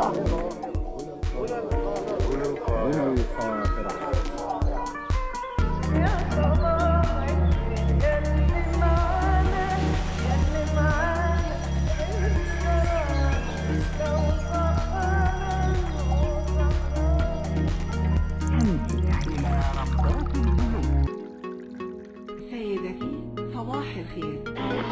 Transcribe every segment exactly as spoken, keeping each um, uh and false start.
سيدتي صباح الخير.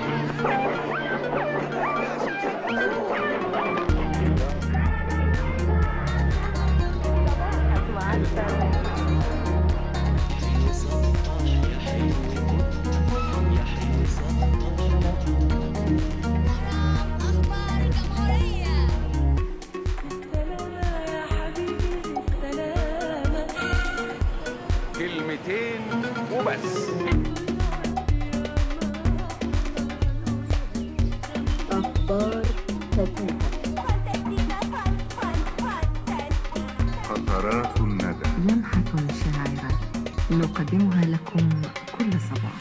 كلمتين وبس. أخبار فتاة. قطرات الندى. لمحة شاعرة نقدمها لكم كل صباح.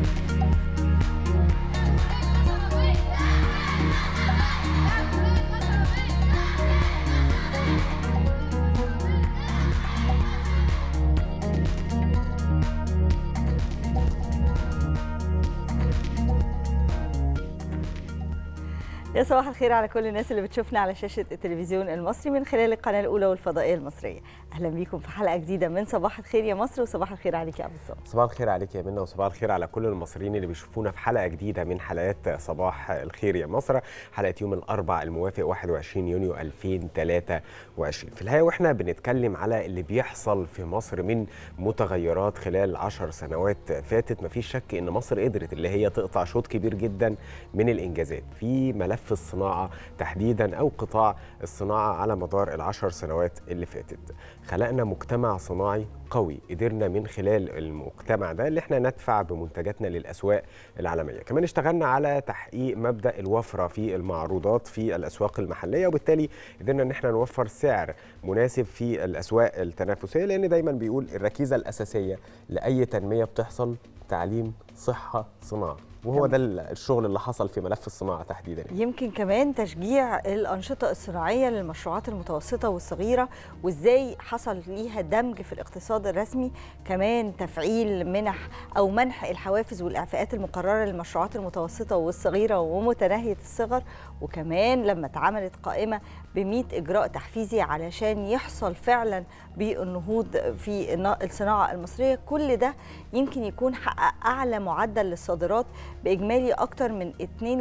يا صباح الخير على كل الناس اللي بتشوفنا على شاشة التلفزيون المصري من خلال القناة الأولى والفضائية المصرية. أهلا بيكم في حلقة جديدة من صباح الخير يا مصر، وصباح الخير عليك يا عبد الصمد. صباح الخير عليك يا منى، وصباح الخير على كل المصريين اللي بيشوفونا في حلقة جديدة من حلقات صباح الخير يا مصر، حلقة يوم الأربعاء الموافق واحد وعشرين يونيو ألفين وثلاثة وعشرين. في الحقيقة واحنا بنتكلم على اللي بيحصل في مصر من متغيرات خلال عشر سنوات فاتت، مفيش شك إن مصر قدرت اللي هي تقطع شوط كبير جدا من الإنجازات في ملف الصناعة تحديدا أو قطاع الصناعة على مدار العشر سنوات اللي فاتت. خلقنا مجتمع صناعي قوي، قدرنا من خلال المجتمع ده اللي احنا ندفع بمنتجاتنا للأسواق العالمية. كمان اشتغلنا على تحقيق مبدأ الوفرة في المعروضات في الأسواق المحلية، وبالتالي قدرنا ان احنا نوفر سعر مناسب في الأسواق التنافسية، لأن دايما بيقول الركيزة الأساسية لأي تنمية بتحصل تعليم، صحة، صناعة، وهو ده الشغل اللي حصل في ملف الصناعة تحديدا. يمكن كمان تشجيع الأنشطة الصناعية للمشروعات المتوسطة والصغيرة، وإزاي حصل ليها دمج في الاقتصاد الرسمي، كمان تفعيل منح أو منح الحوافز والإعفاءات المقررة للمشروعات المتوسطة والصغيرة ومتناهية الصغر، وكمان لما اتعملت قائمة بمئة إجراء تحفيزي علشان يحصل فعلا بالنهوض في الصناعة المصرية. كل ده يمكن يكون حقق أعلى معدل للصادرات بإجمالي أكتر من اثنين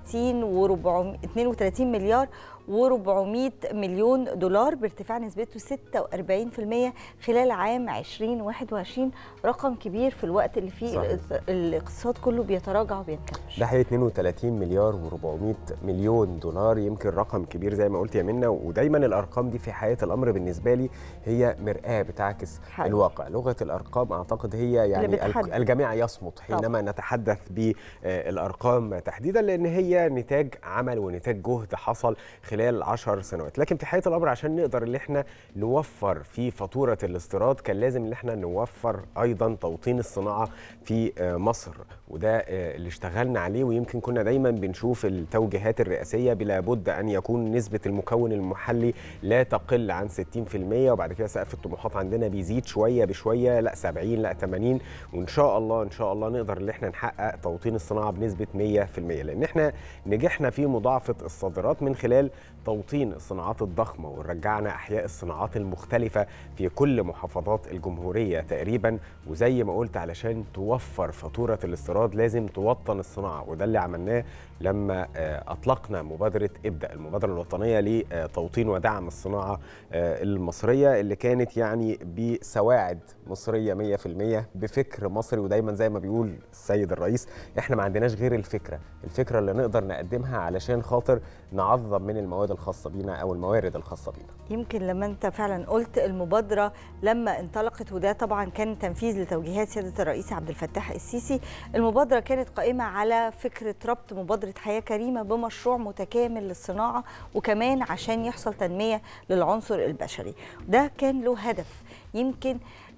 وثلاثين مليار وأربعمئة مليون دولار بارتفاع نسبته ستة وأربعين بالمئة خلال عام ألفين وواحد وعشرين. رقم كبير في الوقت اللي فيه صحيح. الاقتصاد كله بيتراجع وبينكمش. ده حقيقي اثنين وثلاثين مليار وأربعمئة مليون دولار، يمكن رقم كبير زي ما قلت يا منى. ودايما الارقام دي في حياه الامر بالنسبه لي هي مرآة بتعكس حقيقي. الواقع. لغه الارقام اعتقد هي يعني الجميع يصمت حينما طبعا. نتحدث بالارقام تحديدا، لان هي نتاج عمل ونتاج جهد حصل خلال خلال عشر سنوات. لكن في حقيقة الأمر عشان نقدر اللي احنا نوفر في فاتورة الاستيراد كان لازم اللي احنا نوفر أيضا توطين الصناعة في مصر، وده اللي اشتغلنا عليه. ويمكن كنا دايما بنشوف التوجيهات الرئاسية بلا بد أن يكون نسبة المكون المحلي لا تقل عن ستين بالمئة، وبعد كده سقف الطموحات عندنا بيزيد شوية بشوية، لا سبعين لا ثمانين، وإن شاء الله إن شاء الله نقدر اللي احنا نحقق توطين الصناعة بنسبة مئة بالمئة، لأن احنا نجحنا في مضاعفة الصادرات من خلال توطين الصناعات الضخمة، ورجعنا أحياء الصناعات المختلفة في كل محافظات الجمهورية تقريبا. وزي ما قلت علشان توفر فاتورة الاستيراد لازم توطن الصناعة، وده اللي عملناه لما أطلقنا مبادرة ابدأ، المبادرة الوطنية لتوطين ودعم الصناعة المصرية، اللي كانت يعني بسواعد مصرية مئة بالمئة بفكر مصري. ودايما زي ما بيقول السيد الرئيس احنا ما عندناش غير الفكرة الفكرة اللي نقدر نقدمها علشان خاطر نعظم من المواد الخاصة بينا أو الموارد الخاصة بينا. يمكن لما أنت فعلا قلت المبادرة لما انطلقت، وده طبعا كان تنفيذ لتوجيهات سيادة الرئيس عبد الفتاح السيسي، المبادرة كانت قائمة على فكرة ربط مبادرة حياة كريمة بمشروع متكامل للصناعة، وكمان عشان يحصل تنمية للعنصر البشري. ده كان له هدف. يمكن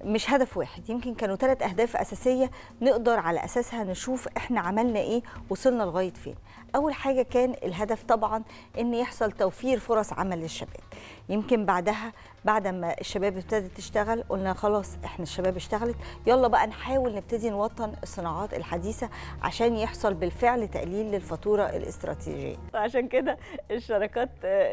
مش هدف واحد، يمكن كانوا ثلاث أهداف أساسية نقدر على أساسها نشوف إحنا عملنا إيه، وصلنا لغاية فين. أول حاجة كان الهدف طبعا إن يحصل توفير فرص عمل للشباب. يمكن بعدها بعد ما الشباب ابتدت تشتغل قلنا خلاص إحنا الشباب اشتغلت، يلا بقى نحاول نبتدي نوطن الصناعات الحديثة عشان يحصل بالفعل تقليل للفاتورة الاستراتيجية. وعشان كده الشراكات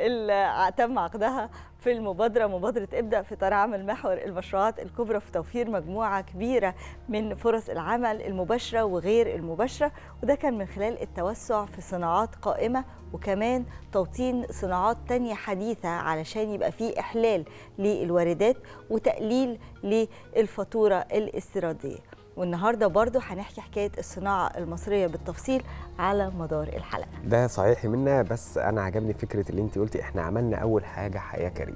اللي تم عقدها في المبادرة، مبادرة ابدأ في إطار عمل محور المشروعات الكبرى في توفير مجموعة كبيرة من فرص العمل المباشرة وغير المباشرة، وده كان من خلال التوسع في صناعات قائمة وكمان توطين صناعات تانية حديثة علشان يبقى فيه إحلال للواردات وتقليل للفاتورة الاستيرادية. والنهارده برضو هنحكي حكايه الصناعه المصريه بالتفصيل على مدار الحلقه. ده صحيح منا، بس انا عجبني فكره اللي انت قلتي احنا عملنا اول حاجه حياه كريمه،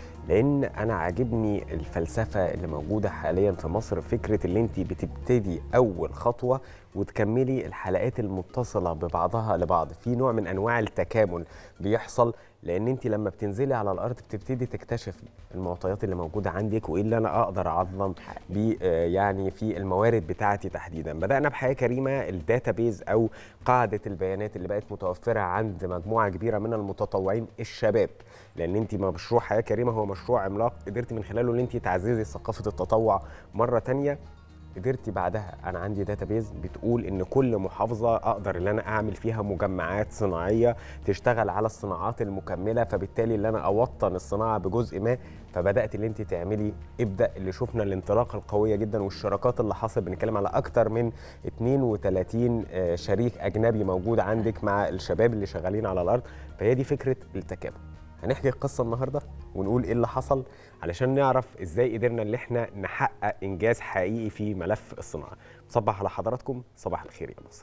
لان انا عاجبني الفلسفه اللي موجوده حاليا في مصر، فكره اللي انت بتبتدي اول خطوه وتكملي الحلقات المتصله ببعضها لبعض، في نوع من انواع التكامل بيحصل، لان انت لما بتنزلي على الارض بتبتدي تكتشفي المعطيات اللي موجوده عندك وايه اللي انا اقدر اعظم بيه يعني في الموارد بتاعتي تحديدا. بدانا بحياه كريمه، الداتابيز او قاعده البيانات اللي بقت متوفره عند مجموعه كبيره من المتطوعين الشباب، لان انت مشروع حياه كريمه هو مشروع عملاق قدرتي من خلاله ان انت تعززي ثقافه التطوع مره ثانيه. قدرتي بعدها انا عندي داتابيز بتقول ان كل محافظه اقدر ان انا اعمل فيها مجمعات صناعيه تشتغل على الصناعات المكمله، فبالتالي اللي انا اوطن الصناعه بجزء ما. فبدات اللي انت تعملي ابدا اللي شفنا الانطلاقه القويه جدا والشراكات اللي حصل، بنتكلم على اكتر من اثنين وثلاثين شريك اجنبي موجود عندك مع الشباب اللي شغالين على الارض. فهي دي فكره التكامل. هنحكي القصه النهارده ونقول ايه اللي حصل علشان نعرف ازاي قدرنا ان احنا نحقق انجاز حقيقي في ملف الصناعه. صباح على حضراتكم، صباح الخير يا مصر.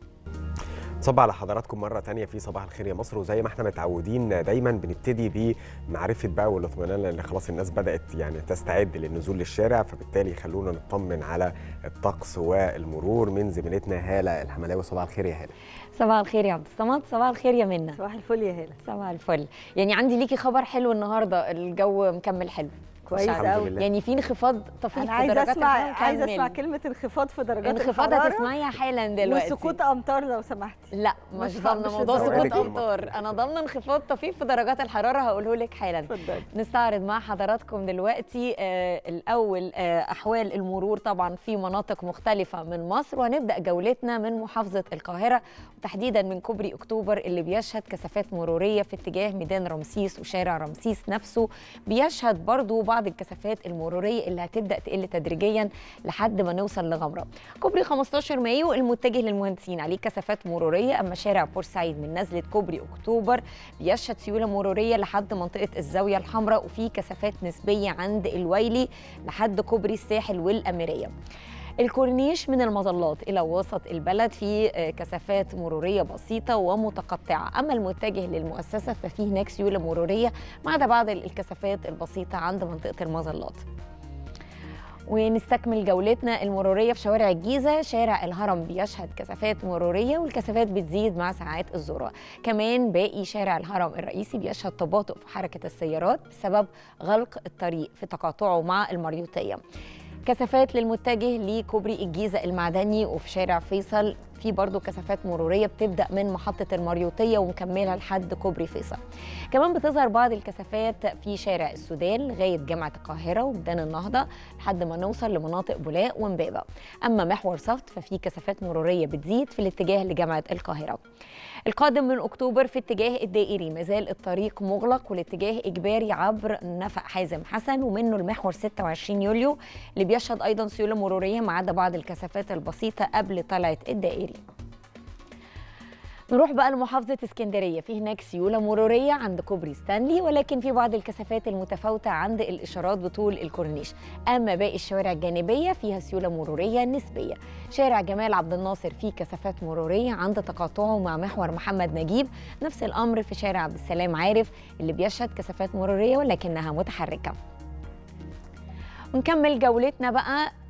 صباح على حضراتكم مره ثانيه في صباح الخير يا مصر، وزي ما احنا متعودين دايما بنبتدي بمعرفه بقى والاطمئنان، لان خلاص الناس بدات يعني تستعد للنزول للشارع، فبالتالي خلونا نطمن على الطقس والمرور من زميلتنا هاله الحملاوي. صباح الخير يا هاله. صباح الخير يا عبد الصمد. صباح الخير يا منى. صباح الفل يا هاله. صباح الفل. يعني عندي ليكي خبر حلو النهارده، الجو مكمل حلو كويس قوي، يعني في انخفاض طفيف في درجات الحراره. الحراره. عايزه اسمع كلمه انخفاض في درجات انخفاض الحراره. انخفاض هتسمعيها حالا دلوقتي. وسقوط امطار لو سمحتي. لا مش ضامنه موضوع سقوط امطار، انا ضامنه انخفاض طفيف في درجات الحراره هقوله لك حالا. اتفضلي. نستعرض مع حضراتكم دلوقتي آه الاول آه احوال المرور طبعا في مناطق مختلفه من مصر، وهنبدا جولتنا من محافظه القاهره وتحديدا من كوبري اكتوبر اللي بيشهد كثافات مروريه في اتجاه ميدان رمسيس وشارع رمسيس نفسه، بيشهد برضو بعض الكثافات المروريه اللي هتبدا تقل تدريجيا لحد ما نوصل لغمره. كوبري خمستاشر مايو المتجه للمهندسين عليه كثافات مروريه، اما شارع بورسعيد من نزله كوبري اكتوبر بيشهد سيوله مروريه لحد منطقه الزاويه الحمراء، وفي كثافات نسبيه عند الويلي لحد كوبري الساحل والاميريه. الكورنيش من المظلات إلى وسط البلد في كثافات مرورية بسيطة ومتقطعة، أما المتجه للمؤسسة ففيه هناك سيولة مرورية ما عدا بعض الكثافات البسيطة عند منطقة المظلات. ونستكمل جولتنا المرورية في شوارع الجيزة. شارع الهرم بيشهد كثافات مرورية والكثافات بتزيد مع ساعات الذروة. كمان باقي شارع الهرم الرئيسي بيشهد تباطؤ في حركة السيارات بسبب غلق الطريق في تقاطعه مع المريوطية. كثافات للمتجه لكوبري الجيزة المعدني، وفي شارع فيصل في برضو كثافات مرورية بتبدأ من محطة المريوطية ومكملة لحد كوبري فيصل. كمان بتظهر بعض الكثافات في شارع السودان لغاية جامعة القاهرة وميدان النهضة لحد ما نوصل لمناطق بولاق ومبابة. أما محور صفت ففي كثافات مرورية بتزيد في الاتجاه لجامعة القاهرة. القادم من أكتوبر في اتجاه الدائري مازال الطريق مغلق والاتجاه إجباري عبر نفق حازم حسن، ومنه المحور ستة وعشرين يوليو اللي بيشهد أيضا سيولة مرورية ما عدا بعض الكثافات البسيطة قبل طلعة الدائري. نروح بقى لمحافظة اسكندرية، في هناك سيولة مرورية عند كوبري ستانلي، ولكن في بعض الكثافات المتفاوتة عند الإشارات بطول الكورنيش. أما باقي الشوارع الجانبية فيها سيولة مرورية نسبية. شارع جمال عبد الناصر فيه كثافات مرورية عند تقاطعه مع محور محمد نجيب، نفس الأمر في شارع عبد السلام عارف اللي بيشهد كثافات مرورية ولكنها متحركة. ونكمل جولتنا بقى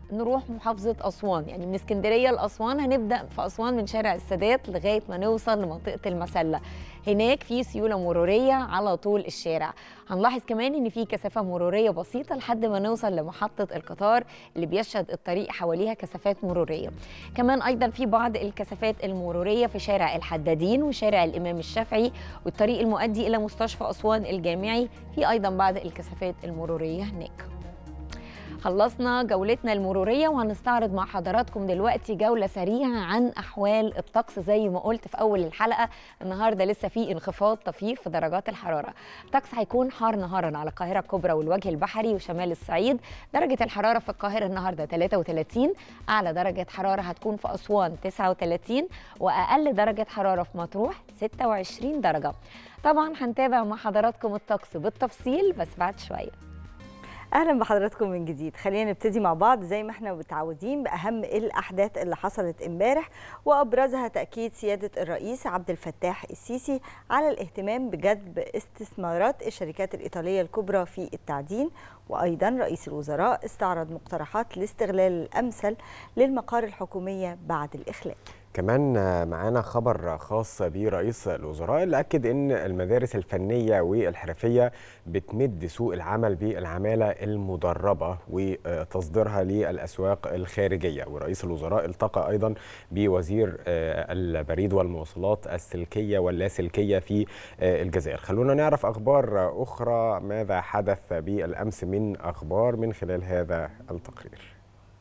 نروح محافظة أسوان، يعني من اسكندرية لأسوان هنبدأ في أسوان من شارع السادات لغاية ما نوصل لمنطقة المسلة. هناك في سيولة مرورية على طول الشارع. هنلاحظ كمان إن في كثافة مرورية بسيطة لحد ما نوصل لمحطة القطار اللي بيشهد الطريق حواليها كثافات مرورية. كمان أيضا في بعض الكثافات المرورية في شارع الحدادين وشارع الإمام الشافعي والطريق المؤدي إلى مستشفى أسوان الجامعي، في أيضا بعض الكثافات المرورية هناك. خلصنا جولتنا المرورية وهنستعرض مع حضراتكم دلوقتي جولة سريعة عن أحوال الطقس. زي ما قلت في أول الحلقة، النهاردة لسه في انخفاض طفيف في درجات الحرارة. الطقس هيكون حار نهارا على القاهرة الكبرى والوجه البحري وشمال الصعيد. درجة الحرارة في القاهرة النهاردة ثلاثة وثلاثين، أعلى درجة حرارة هتكون في أسوان تسعة وثلاثين، وأقل درجة حرارة في مطروح ستة وعشرين درجة. طبعا هنتابع مع حضراتكم الطقس بالتفصيل بس بعد شوية. اهلا بحضراتكم من جديد. خلينا نبتدي مع بعض زي ما احنا متعودين باهم الاحداث اللي حصلت امبارح، وابرزها تاكيد سياده الرئيس عبد الفتاح السيسي على الاهتمام بجذب استثمارات الشركات الايطاليه الكبرى في التعدين. وايضا رئيس الوزراء استعرض مقترحات الاستغلال الامثل للمقار الحكوميه بعد الاخلاء. كمان معانا خبر خاص برئيس الوزراء اللي أكد أن المدارس الفنية والحرفية بتمد سوق العمل بالعمالة المدربة وتصديرها للأسواق الخارجية. ورئيس الوزراء التقى أيضا بوزير البريد والمواصلات السلكية واللاسلكية في الجزائر. خلونا نعرف أخبار أخرى ماذا حدث بالأمس من أخبار من خلال هذا التقرير.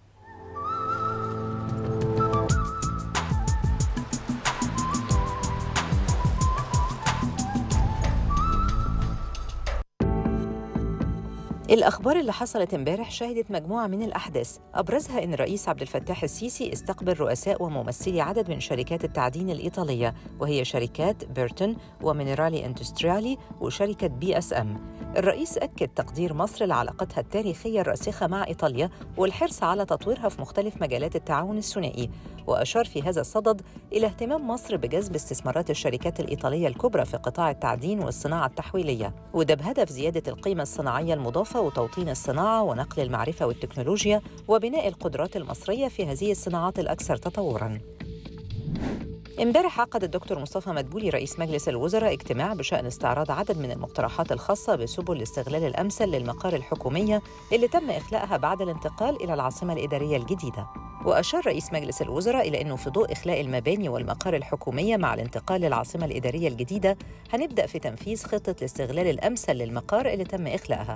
الأخبار اللي حصلت امبارح شهدت مجموعة من الأحداث، أبرزها إن الرئيس عبد الفتاح السيسي استقبل رؤساء وممثلي عدد من شركات التعدين الإيطالية، وهي شركات بيرتون ومينيرالي اندستريالي وشركة بي اس ام. الرئيس أكد تقدير مصر لعلاقتها التاريخية الراسخة مع إيطاليا والحرص على تطويرها في مختلف مجالات التعاون الثنائي، وأشار في هذا الصدد إلى اهتمام مصر بجذب استثمارات الشركات الإيطالية الكبرى في قطاع التعدين والصناعة التحويلية، وده بهدف زيادة القيمة الصناعية المضافة وتوطين الصناعة ونقل المعرفة والتكنولوجيا وبناء القدرات المصرية في هذه الصناعات الأكثر تطوراً. امبارح عقد الدكتور مصطفى مدبولي رئيس مجلس الوزراء اجتماع بشأن استعراض عدد من المقترحات الخاصة بسبل الاستغلال الأمثل للمقار الحكومية اللي تم إخلاءها بعد الانتقال إلى العاصمة الإدارية الجديدة. وأشار رئيس مجلس الوزراء إلى أنه في ضوء إخلاء المباني والمقار الحكومية مع الانتقال للعاصمة الإدارية الجديدة هنبدأ في تنفيذ خطة الاستغلال الأمثل للمقار اللي تم إخلاءها.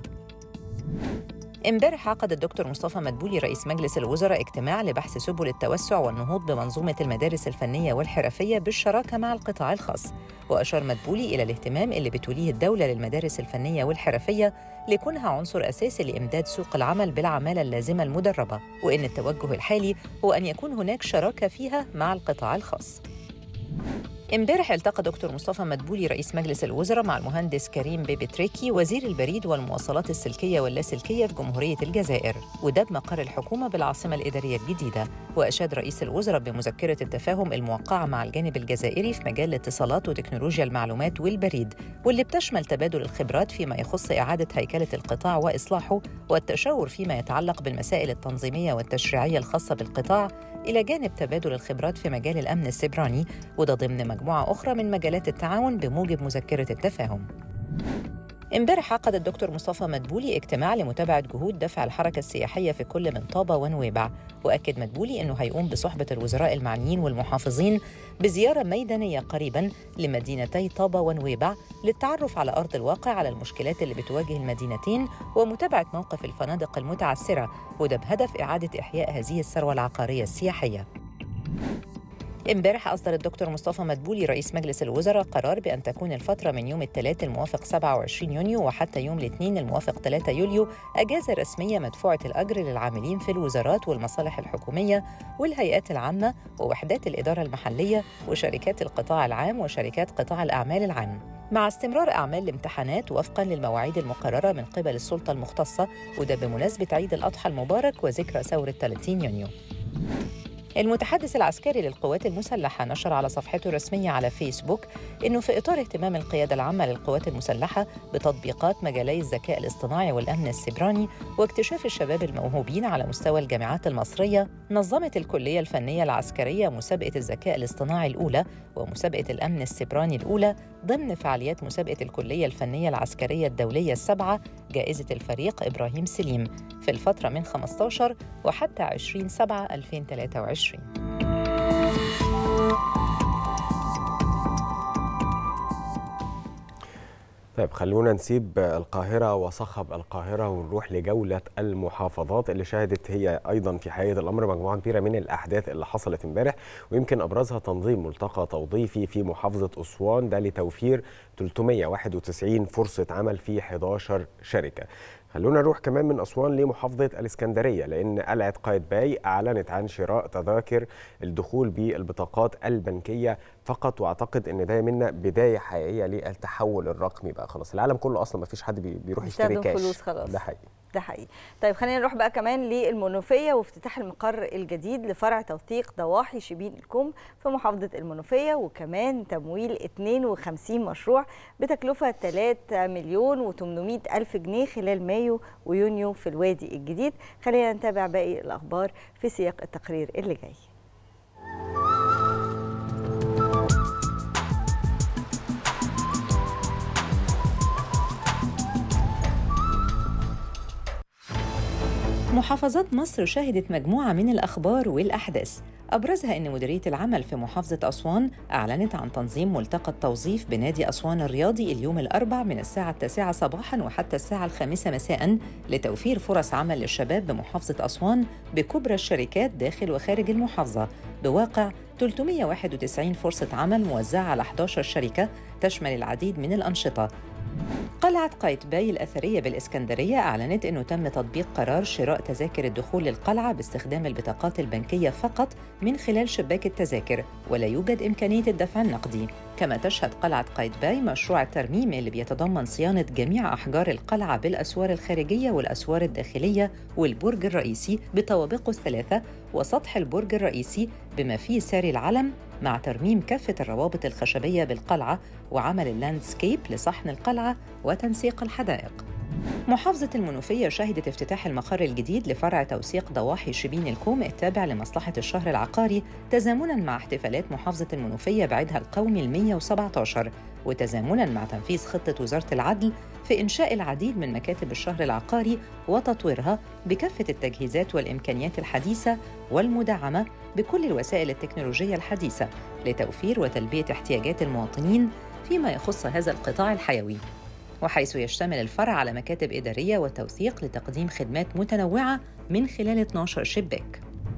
امبارح عقد الدكتور مصطفى مدبولي رئيس مجلس الوزراء اجتماع لبحث سبل التوسع والنهوض بمنظومة المدارس الفنية والحرفية بالشراكة مع القطاع الخاص. وأشار مدبولي إلى الاهتمام اللي بتوليه الدولة للمدارس الفنية والحرفية لكونها عنصر أساسي لإمداد سوق العمل بالعمالة اللازمة المدربة، وإن التوجه الحالي هو أن يكون هناك شراكة فيها مع القطاع الخاص. امبارح التقى دكتور مصطفى مدبولي رئيس مجلس الوزراء مع المهندس كريم بيبي تريكي وزير البريد والمواصلات السلكية واللاسلكية في جمهورية الجزائر، وده بمقر الحكومة بالعاصمة الإدارية الجديدة. وأشاد رئيس الوزراء بمذكرة التفاهم الموقعة مع الجانب الجزائري في مجال الاتصالات وتكنولوجيا المعلومات والبريد، واللي بتشمل تبادل الخبرات فيما يخص إعادة هيكلة القطاع وإصلاحه والتشاور فيما يتعلق بالمسائل التنظيمية والتشريعية الخاصة بالقطاع، إلى جانب تبادل الخبرات في مجال الأمن السيبراني، وده ضمن مجموعة أخرى من مجالات التعاون بموجب مذكرة التفاهم. امبارح عقد الدكتور مصطفى مدبولي اجتماع لمتابعة جهود دفع الحركة السياحية في كل من طابة ونويبع، وأكد مدبولي أنه هيقوم بصحبة الوزراء المعنيين والمحافظين بزيارة ميدانية قريباً لمدينتي طابة ونويبع للتعرف على أرض الواقع على المشكلات اللي بتواجه المدينتين ومتابعة موقف الفنادق المتعثرة، وده بهدف إعادة إحياء هذه الثروة العقارية السياحية. امبارح أصدر الدكتور مصطفى مدبولي رئيس مجلس الوزراء قرار بأن تكون الفترة من يوم الثلاث الموافق سبعة وعشرين يونيو وحتى يوم الاثنين الموافق ثلاثة يوليو أجازة رسمية مدفوعة الأجر للعاملين في الوزارات والمصالح الحكومية والهيئات العامة ووحدات الإدارة المحلية وشركات القطاع العام وشركات قطاع الأعمال العام، مع استمرار أعمال الامتحانات وفقاً للمواعيد المقررة من قبل السلطة المختصة، وده بمناسبة عيد الأضحى المبارك وذكرى ثورة ثلاثين يونيو. المتحدث العسكري للقوات المسلحة نشر على صفحته الرسمية على فيسبوك إنه في إطار اهتمام القيادة العامة للقوات المسلحة بتطبيقات مجالي الذكاء الاصطناعي والأمن السيبراني واكتشاف الشباب الموهوبين على مستوى الجامعات المصرية، نظمت الكلية الفنية العسكرية مسابقة الذكاء الاصطناعي الأولى ومسابقة الأمن السيبراني الأولى ضمن فعاليات مسابقة الكلية الفنية العسكرية الدولية السبعة جائزة الفريق إبراهيم سليم في الفترة من خمسة عشر وحتى عشرين سبعة ألفين وثلاثة وعشرين. طيب خلونا نسيب القاهرة وصخب القاهرة ونروح لجولة المحافظات اللي شهدت هي أيضا في حقيقة الأمر مجموعة كبيرة من الأحداث اللي حصلت امبارح، ويمكن أبرزها تنظيم ملتقى توظيفي في محافظة أسوان ده لتوفير ثلاثمائة وواحد وتسعين فرصة عمل في إحدى عشرة شركة. خلونا نروح كمان من أسوان لمحافظة الإسكندرية، لأن قلعة قايتباي أعلنت عن شراء تذاكر الدخول بالبطاقات البنكية فقط، واعتقد ان ده منا بدايه حقيقيه للتحول الرقمي بقى. خلاص العالم كله اصلا ما فيش حد بيروح يشتري كاش، فلوس خلاص. ده حقيقي ده حقيقي. طيب خلينا نروح بقى كمان للمنوفيه وافتتاح المقر الجديد لفرع توثيق ضواحي شبين الكوم في محافظه المنوفيه، وكمان تمويل اثنين وخمسين مشروع بتكلفه ثلاثة مليون وثمانمائة ألف جنيه خلال مايو ويونيو في الوادي الجديد. خلينا نتابع باقي الاخبار في سياق التقرير اللي جاي. محافظات مصر شهدت مجموعة من الأخبار والأحداث، أبرزها أن مديرية العمل في محافظة أسوان أعلنت عن تنظيم ملتقى التوظيف بنادي أسوان الرياضي اليوم الأربع من الساعة التاسعة صباحاً وحتى الساعة الخامسة مساءً لتوفير فرص عمل للشباب بمحافظة أسوان بكبرى الشركات داخل وخارج المحافظة، بواقع ثلاثمائة وواحد وتسعين فرصة عمل موزعة على إحدى عشرة شركة تشمل العديد من الأنشطة. قلعة قايتباي الأثرية بالإسكندرية أعلنت أنه تم تطبيق قرار شراء تذاكر الدخول للقلعة باستخدام البطاقات البنكية فقط من خلال شباك التذاكر، ولا يوجد إمكانية الدفع النقدي. كما تشهد قلعة قايتباي مشروع الترميم اللي بيتضمن صيانة جميع أحجار القلعة بالأسوار الخارجية والأسوار الداخلية والبرج الرئيسي بطوابقه الثلاثة وسطح البرج الرئيسي بما فيه ساري العلم، مع ترميم كافة الروابط الخشبية بالقلعة وعمل اللاندسكيب لصحن القلعة وتنسيق الحدائق. محافظة المنوفية شهدت افتتاح المقر الجديد لفرع توثيق ضواحي شبين الكوم التابع لمصلحة الشهر العقاري، تزامناً مع احتفالات محافظة المنوفية بعيدها القومي المئة وسبعة عشر، وتزامناً مع تنفيذ خطة وزارة العدل في إنشاء العديد من مكاتب الشهر العقاري وتطويرها بكافة التجهيزات والإمكانيات الحديثة والمدعمة بكل الوسائل التكنولوجية الحديثة لتوفير وتلبية احتياجات المواطنين فيما يخص هذا القطاع الحيوي، وحيث يشتمل الفرع على مكاتب إدارية وتوثيق لتقديم خدمات متنوعة من خلال اثني عشر شباك.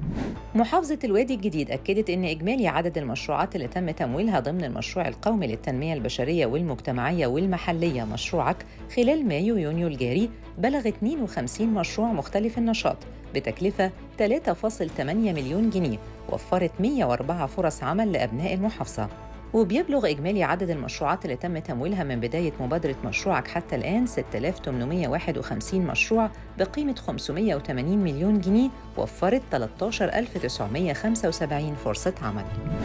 محافظة الوادي الجديد أكدت أن إجمالي عدد المشروعات اللي تم تمويلها ضمن المشروع القومي للتنمية البشرية والمجتمعية والمحلية مشروعك خلال مايو يونيو الجاري بلغ اثنين وخمسين مشروع مختلف النشاط بتكلفة ثلاثة فاصلة ثمانية مليون جنيه، وفرت مئة وأربعة فرص عمل لأبناء المحافظة. وبيبلغ إجمالي عدد المشروعات اللي تم تمويلها من بداية مبادرة مشروعك حتى الآن ستة آلاف وثمانمائة وواحد وخمسين مشروع بقيمة خمسمائة وثمانين مليون جنيه، وفرت ثلاثة عشر ألف وتسعمائة وخمسة وسبعين فرصة عمل.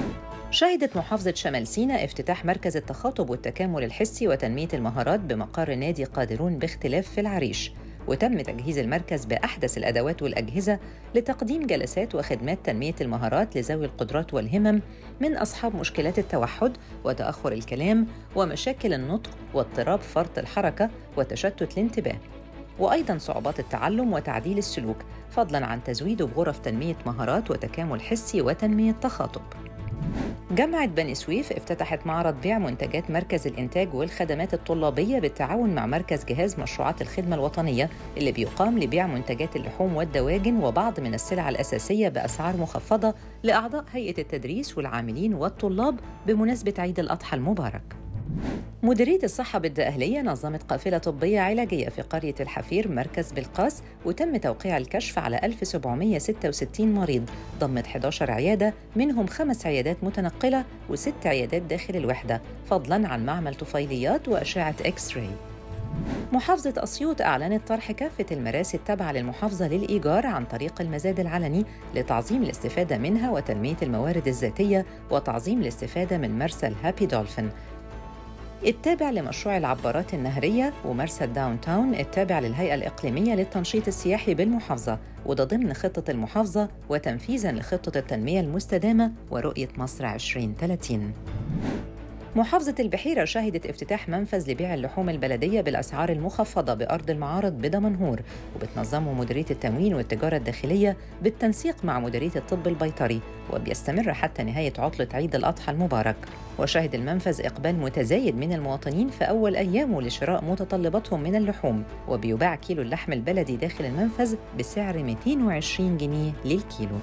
شهدت محافظة شمال سيناء افتتاح مركز التخاطب والتكامل الحسي وتنمية المهارات بمقر نادي قادرون باختلاف في العريش، وتم تجهيز المركز بأحدث الأدوات والأجهزة لتقديم جلسات وخدمات تنمية المهارات لذوي القدرات والهمم من أصحاب مشكلات التوحد وتأخر الكلام ومشاكل النطق واضطراب فرط الحركة وتشتت الانتباه، وأيضاً صعوبات التعلم وتعديل السلوك، فضلاً عن تزويده بغرف تنمية مهارات وتكامل حسي وتنمية تخاطب. جامعة بني سويف افتتحت معرض بيع منتجات مركز الإنتاج والخدمات الطلابية بالتعاون مع مركز جهاز مشروعات الخدمة الوطنية اللي بيقام لبيع منتجات اللحوم والدواجن وبعض من السلع الأساسية بأسعار مخفضة لأعضاء هيئة التدريس والعاملين والطلاب بمناسبة عيد الأضحى المبارك. مديرية الصحة بالدقهلية نظمت قافلة طبية علاجية في قرية الحفير مركز بلقاس، وتم توقيع الكشف على ألف وسبعمائة وستة وستين مريض ضمت إحدى عشرة عيادة، منهم خمس عيادات متنقلة وست عيادات داخل الوحدة، فضلاً عن معمل طفيليات وأشعة إكس راي. محافظة أسيوط أعلنت طرح كافة المراسي التابعة للمحافظة للإيجار عن طريق المزاد العلني لتعظيم الاستفادة منها وتنمية الموارد الذاتية وتعظيم الاستفادة من مرسى الهابي دولفين التابع لمشروع العبارات النهرية، ومرسى الداون تاون التابع للهيئة الإقليمية للتنشيط السياحي بالمحافظة، وده ضمن خطة المحافظة وتنفيذاً لخطة التنمية المستدامة ورؤية مصر عشرين ثلاثين. محافظة البحيرة شهدت افتتاح منفذ لبيع اللحوم البلدية بالأسعار المخفضة بأرض المعارض بدمنهور، وبتنظمه مديرية التموين والتجارة الداخلية بالتنسيق مع مديرية الطب البيطري، وبيستمر حتى نهاية عطلة عيد الأضحى المبارك. وشهد المنفذ إقبال متزايد من المواطنين في أول أيامه لشراء متطلباتهم من اللحوم، وبيباع كيلو اللحم البلدي داخل المنفذ بسعر مئتين وعشرين جنيه للكيلو.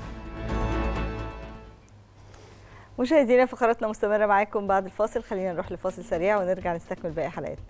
مشاهدينا فقراتنا مستمرة معاكم بعد الفاصل، خلينا نروح لفاصل سريع ونرجع نستكمل باقي حلقاتنا.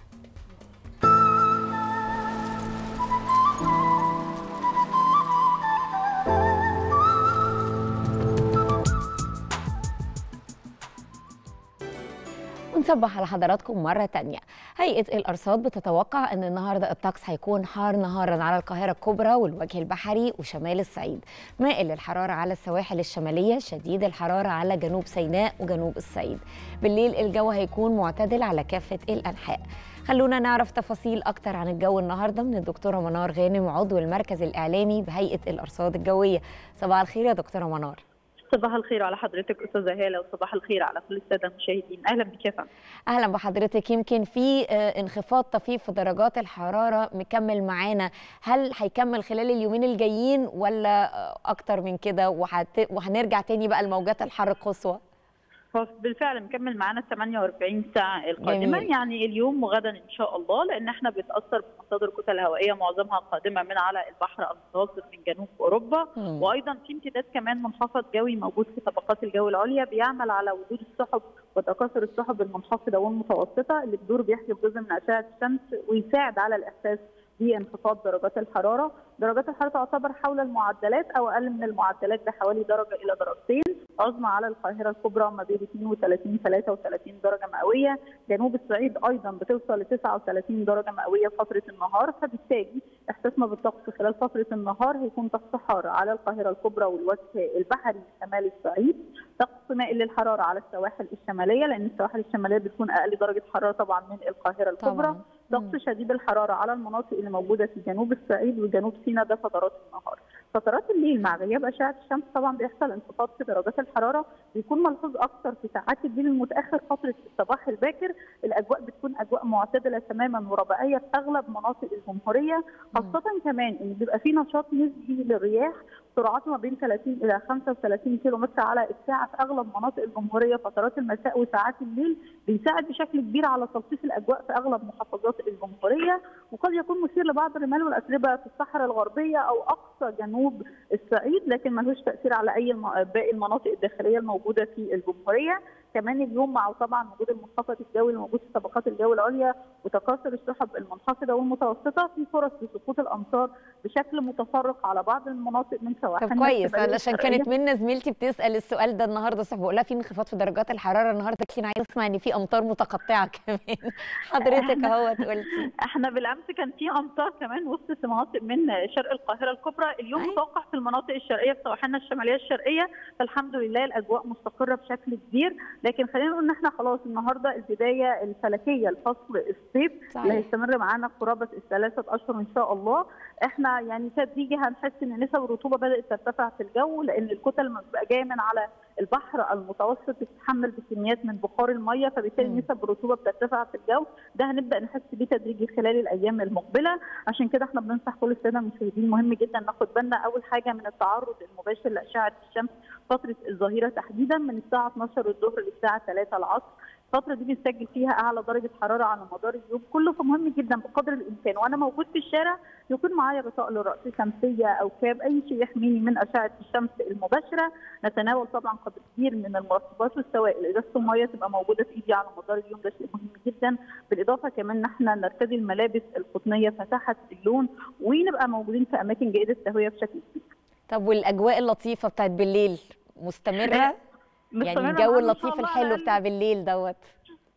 ونصبح على حضراتكم مرة تانية. هيئة الأرصاد بتتوقع أن النهاردة الطقس هيكون حار نهارا على القاهرة الكبرى والوجه البحري وشمال الصعيد، مائل للحرارة على السواحل الشمالية، شديد الحرارة على جنوب سيناء وجنوب الصعيد. بالليل الجو هيكون معتدل على كافة الأنحاء. خلونا نعرف تفاصيل أكتر عن الجو النهاردة من الدكتورة منار غانم، عضو المركز الإعلامي بهيئة الأرصاد الجوية. صباح الخير يا دكتورة منار. صباح الخير على حضرتك استاذه هاله، وصباح الخير على كل الساده المشاهدين. اهلا بك يا فندم. اهلا بحضرتك. يمكن في انخفاض طفيف في درجات الحراره مكمل معانا، هل هيكمل خلال اليومين الجايين ولا اكتر من كده وحت... وهنرجع تاني بقى لموجات الحر القصوى؟ هو بالفعل مكمل معانا ثمانية وأربعين ساعه القادمه، جميل. يعني اليوم وغدا ان شاء الله، لان احنا بنتاثر بمصادر كتل هوائيه معظمها قادمه من على البحر المتوسط من جنوب اوروبا، مم. وايضا في امتداد كمان منخفض جوي موجود في طبقات الجو العليا بيعمل على وجود السحب وتكاثر السحب المنخفضه والمتوسطه اللي بدور بيحجب جزء من اشعه الشمس ويساعد على الاحساس بانخفاض درجات الحراره. درجات الحراره تعتبر حول المعدلات او اقل من المعدلات بحوالي درجه الى درجتين، عظمى على القاهره الكبرى ما بين اثنين وثلاثين ثلاثة وثلاثين درجه مئويه، جنوب الصعيد ايضا بتوصل ل تسعة وثلاثين درجه مئويه فتره النهار، فبالتالي احساسنا بالطقس خلال فتره النهار هيكون طقس حار على القاهره الكبرى والوجه البحري شمال الصعيد، طقس مائل للحراره على السواحل الشماليه لان السواحل الشماليه بتكون اقل درجه حراره طبعا من القاهره الكبرى، طقس شديد الحراره على المناطق اللي موجوده في جنوب الصعيد وجنوب سيناء ده فترات النهار. فترات الليل مع غياب اشعه الشمس طبعا بيحصل انخفاض في درجات الحراره، بيكون ملحوظ اكثر في ساعات الليل المتاخر فتره الصباح الباكر، الاجواء بتكون اجواء معتدله تماما ورباعيه في اغلب مناطق الجمهوريه، خاصه كمان ان بيبقى في نشاط نسبي للرياح سرعته ما بين ثلاثين الى خمسة وثلاثين كيلو متر على الساعه في اغلب مناطق الجمهوريه فترات المساء وساعات الليل، بيساعد بشكل كبير على تلطيف الاجواء في اغلب محافظات الجمهوريه، وقد يكون مثير لبعض الرمال والاتربه في الصحراء الغربيه او اقصى جنوب الصعيد، لكن ملوش تاثير على اي باقي المناطق الداخليه الموجوده في الجمهوريه. كمان اليوم مع طبعا وجود المنخفض الجوي الموجود في طبقات الجو العليا وتكاثر السحب المنخفضه والمتوسطه، في فرص لسقوط الامطار بشكل متفرق على بعض المناطق من سواحل. طب كويس، علشان كانت منا زميلتي بتسال السؤال ده النهارده الصبح، بقول لها في انخفاض في درجات الحراره النهارده، قالت لي انا عايزه اسمع ان في امطار متقطعه كمان. حضرتك اهوت قلتي احنا بالامس كان في امطار كمان وسط مناطق من شرق القاهره الكبرى، اليوم أي. متوقع في المناطق الشرقيه في سواحلنا الشماليه الشرقيه، فالحمد لله الاجواء مستقره بشكل كبير، لكن خلينا نقول ان احنا خلاص النهارده البدايه الفلكيه لفصل الصيف اللي هيستمر معانا قرابه الثلاثه اشهر ان شاء الله. احنا يعني تدريجي هنحس ان نسب الرطوبه بدات ترتفع في الجو، لان الكتل لما بتبقى جايه من على البحر المتوسط بتتحمل بكميات من بخار الميه، فبالتالي نسب الرطوبه بترتفع في الجو، ده هنبدا نحس بيه تدريجي خلال الايام المقبله. عشان كده احنا بننصح كل الساده المشاهدين مهم جدا ناخد بالنا اول حاجه من التعرض المباشر لاشعه الشمس فتره الظهيره تحديدا من الساعه اثناشر الظهر للساعه ثلاثة العصر، الفتره دي بنسجل فيها اعلى درجه حراره على مدار اليوم كله، فمهم جدا بقدر الامكان وانا موجود في الشارع يكون معايا غطاء للراس، شمسيه او كاب، اي شيء يحميني من اشعه الشمس المباشره. نتناول طبعا قدر كبير من المرطبات والسوائل، ازازه الميه تبقى موجوده في ايدي على مدار اليوم، ده شيء مهم جدا. بالاضافه كمان ان احنا نرتدي الملابس القطنيه فاتحه اللون ونبقى موجودين في اماكن جيده التهويه بشكل كبير. طب والاجواء اللطيفه بتاعت بالليل مستمره؟ يعني الجو اللطيف الحلو بتاع بالليل دوت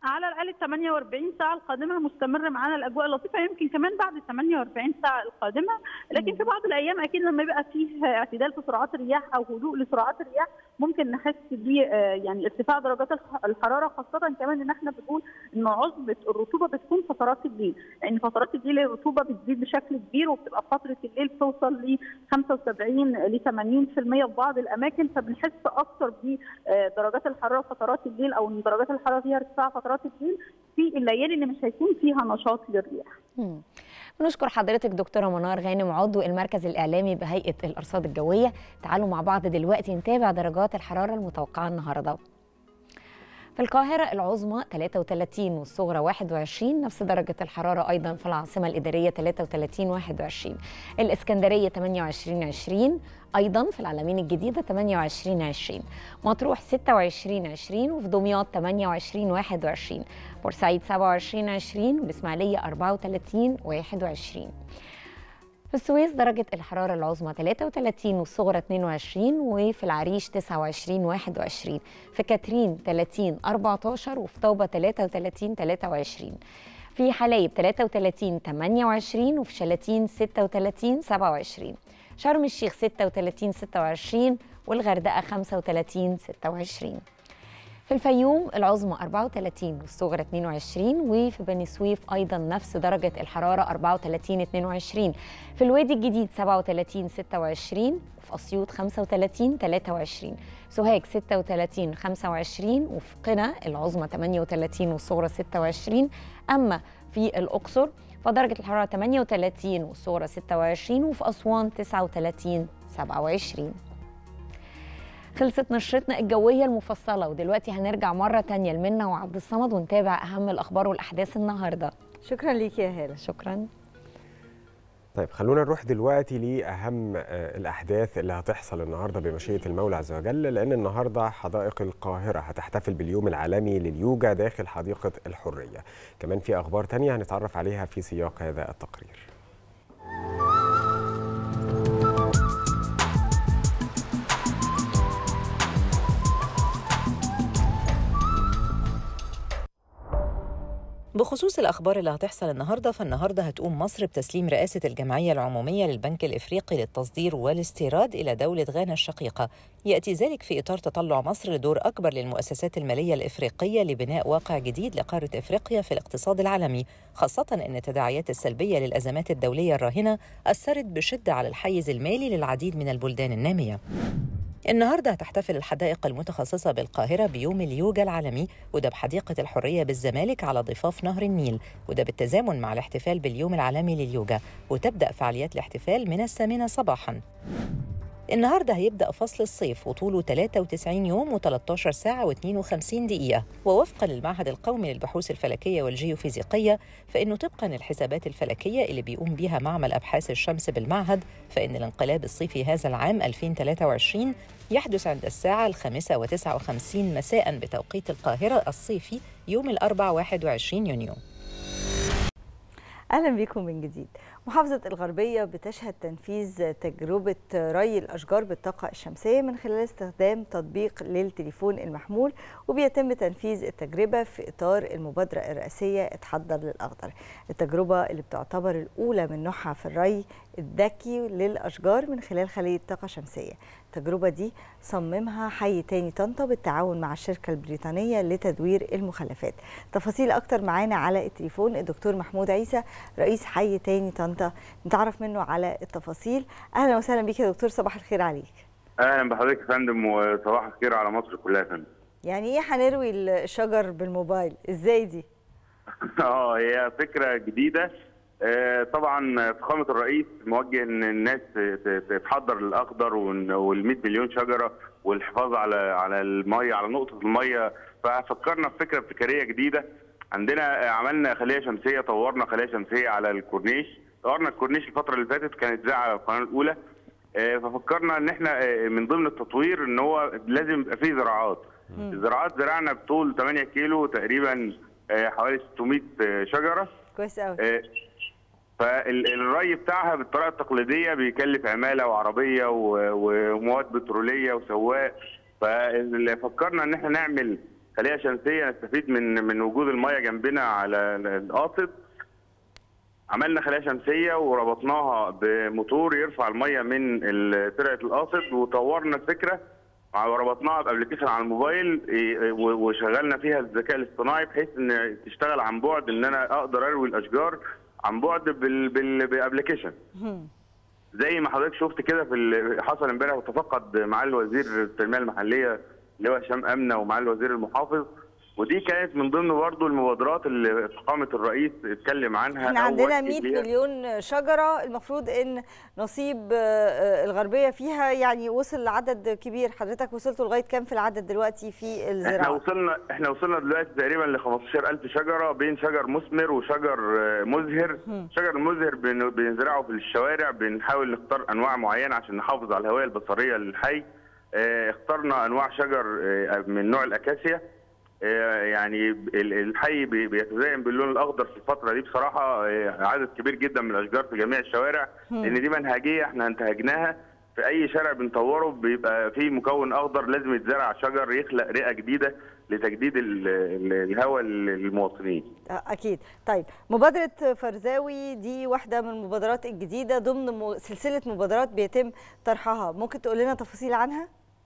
على الاقل ثمانية وأربعين ساعه القادمه مستمر معانا الاجواء اللطيفه، يمكن كمان بعد ثمانية وأربعين ساعه القادمه، لكن في بعض الايام اكيد لما يبقى فيه اعتدال في سرعات الرياح او هدوء لسرعات الرياح ممكن نحس ب يعني ارتفاع درجات الحراره، خاصه كمان ان احنا بنقول ان عصبه الرطوبه بتكون فترات الليل، لان يعني فترات الليل الرطوبه بتزيد بشكل كبير وبتبقى فتره الليل توصل ل خمسة وسبعين ل ثمانين بالمئة في بعض الاماكن، فبنحس اكثر بدرجات الحراره فترات الليل او ان درجات الحراره فيها ارتفاع فترات الليل في الليالي اللي مش هيكون فيها نشاط للرياح. بنشكر حضرتك دكتوره منار غانم عضو المركز الاعلامي بهيئه الارصاد الجويه. تعالوا مع بعض دلوقتي نتابع درجات الحراره المتوقعه النهارده. في القاهرة العظمى ثلاثة وثلاثين والصغرى واحد وعشرين، نفس درجة الحرارة أيضا في العاصمة الإدارية ثلاثة وثلاثين واحد وعشرين، الإسكندرية ثمانية وعشرين عشرين، أيضا في العلمين الجديدة ثمانية وعشرين عشرين، مطروح ستة وعشرين عشرين، وفي دمياط ثمانية وعشرين واحد وعشرين، بورسعيد سبعة وعشرين عشرين، والإسماعيلية أربعة وثلاثين واحد وعشرين. في السويس درجة الحرارة العظمى ثلاثة وثلاثين والصغرى اثنين وعشرين، وفي العريش تسعة وعشرين واحد وعشرين، في كاترين ثلاثين أربعة عشر، وفي طوبة ثلاثة وثلاثين ثلاثة وعشرين، في حلايب ثلاثة وثلاثين ثمانية وعشرين، وفي شلاتين ستة وثلاثين سبعة وعشرين، شرم الشيخ ستة وثلاثين ستة وعشرين، والغردقة خمسة وثلاثين ستة وعشرين. في الفيوم العظمى أربعة وثلاثين والصغرى اثنين وعشرين، وفي بني سويف أيضا نفس درجة الحرارة أربعة وثلاثين اثنين وعشرين، في الوادي الجديد سبعة وثلاثين ستة وعشرين، وفي أسيوط خمسة وثلاثين ثلاثة وعشرين، سوهاج ستة وثلاثين خمسة وعشرين، وفي قنا العظمى ثمانية وثلاثين والصغرى ستة وعشرين. أما في الأقصر فدرجة الحرارة ثمانية وثلاثين والصغرى ستة وعشرين، وفي أسوان تسعة وثلاثين سبعة وعشرين. خلصت نشرتنا الجوية المفصلة، ودلوقتي هنرجع مرة تانية لمنى وعبد الصمد ونتابع أهم الأخبار والأحداث النهاردة. شكرا ليك يا هالة. شكرا. طيب خلونا نروح دلوقتي لأهم الأحداث اللي هتحصل النهاردة بمشيئة المولى عز وجل، لأن النهاردة حدائق القاهرة هتحتفل باليوم العالمي لليوجا داخل حديقة الحرية. كمان في أخبار تانية هنتعرف عليها في سياق هذا التقرير. بخصوص الأخبار اللي هتحصل النهاردة، فالنهاردة هتقوم مصر بتسليم رئاسة الجمعية العمومية للبنك الإفريقي للتصدير والاستيراد إلى دولة غانا الشقيقة. يأتي ذلك في إطار تطلع مصر لدور أكبر للمؤسسات المالية الإفريقية لبناء واقع جديد لقارة إفريقيا في الاقتصاد العالمي، خاصة أن التداعيات السلبية للأزمات الدولية الراهنة أثرت بشدة على الحيز المالي للعديد من البلدان النامية. النهارده هتحتفل الحدائق المتخصصة بالقاهرة بيوم اليوجا العالمي، وده بحديقة الحرية بالزمالك على ضفاف نهر النيل، وده بالتزامن مع الاحتفال باليوم العالمي لليوجا، وتبدأ فعاليات الاحتفال من الثامنة صباحاً. النهارده هيبدأ فصل الصيف وطوله ثلاثة وتسعين يوم و13 ساعة واثنين وخمسين دقيقة، ووفقاً للمعهد القومي للبحوث الفلكية والجيوفيزيقية فإنه طبقاً للحسابات الفلكية اللي بيقوم بها معمل أبحاث الشمس بالمعهد، فإن الانقلاب الصيفي هذا العام ألفين وثلاثة وعشرين يحدث عند الساعة الخامسة وتسعة وخمسين مساءً بتوقيت القاهرة الصيفي يوم الأربعاء واحد وعشرين يونيو. أهلا بكم من جديد. محافظة الغربية بتشهد تنفيذ تجربة ري الأشجار بالطاقة الشمسية من خلال استخدام تطبيق للتليفون المحمول، وبيتم تنفيذ التجربة في إطار المبادرة الرئاسية اتحضر للأخضر. التجربة اللي بتعتبر الأولى من نوعها في الري الذكي للأشجار من خلال خلية طاقة شمسية. التجربة دي صممها حي تاني طنطا بالتعاون مع الشركة البريطانية لتدوير المخلفات. تفاصيل أكتر معانا على التليفون الدكتور محمود عيسى رئيس حي تاني طنطا، نتعرف منه على التفاصيل. أهلا وسهلا بيك يا دكتور، صباح الخير عليك. أهلا بحضرتك يا فندم، وصباح الخير على مصر كلها يا فندم. يعني إيه هنروي الشجر بالموبايل؟ إزاي دي؟ اه هي فكرة جديدة. طبعا فخامة الرئيس موجه ان الناس تتحضر للاخضر وال100 مليون شجرة والحفاظ على على المية، على نقطة المية، ففكرنا في فكرة ابتكارية جديدة. عندنا عملنا خلية شمسية، طورنا خلية شمسية على الكورنيش، طورنا الكورنيش الفترة اللي فاتت كانت زي على القناة الأولى، ففكرنا ان احنا من ضمن التطوير ان هو لازم يبقى فيه زراعات. الزراعات زرعنا بطول ثمانية كيلو تقريبا حوالي ستمائة شجرة. كويس قوي. فالري بتاعها بالطريقه التقليديه بيكلف عماله وعربيه ومواد بتروليه وسواق، ففكرنا ان احنا نعمل خليه شمسيه نستفيد من من وجود الميه جنبنا على القاصد. عملنا خلايا شمسيه وربطناها بموتور يرفع الميه من ترعه القاصد، وطورنا الفكره وربطناها بابلكيشن على الموبايل وشغلنا فيها الذكاء الاصطناعي بحيث ان تشتغل عن بعد، ان انا اقدر اروي الاشجار عن بعد بالابلكيشن. زي ما حضرتك شفت كده في اللي حصل امبارح وتفقد معالي وزير التنميه المحليه اللي هو هشام امنه ومعالي الوزير المحافظ، ودي كانت من ضمن برضه المبادرات اللي فخامه الرئيس اتكلم عنها. احنا عندنا مئة مليون شجره، المفروض ان نصيب الغربيه فيها يعني وصل لعدد كبير. حضرتك وصلتوا لغايه كام في العدد دلوقتي في الزراعه؟ احنا وصلنا احنا وصلنا دلوقتي تقريبا ل خمستاشر ألف شجره بين شجر مثمر وشجر مزهر. الشجر المزهر بنزرعه في الشوارع، بنحاول نختار انواع معينه عشان نحافظ على الهويه البصريه للحي. اه اخترنا انواع شجر اه من نوع الاكاسيا. يعني الحي بيتزين باللون الاخضر في الفتره دي بصراحه. عدد كبير جدا من الاشجار في جميع الشوارع، لان دي منهجيه احنا انتهجناها. في اي شارع بنطوره بيبقى فيه مكون اخضر لازم يتزرع شجر يخلق رئه جديده لتجديد الهواء للمواطنين. اكيد. طيب مبادره فرزاوي دي واحده من المبادرات الجديده ضمن سلسله مبادرات بيتم طرحها، ممكن تقول لنا تفاصيل عنها؟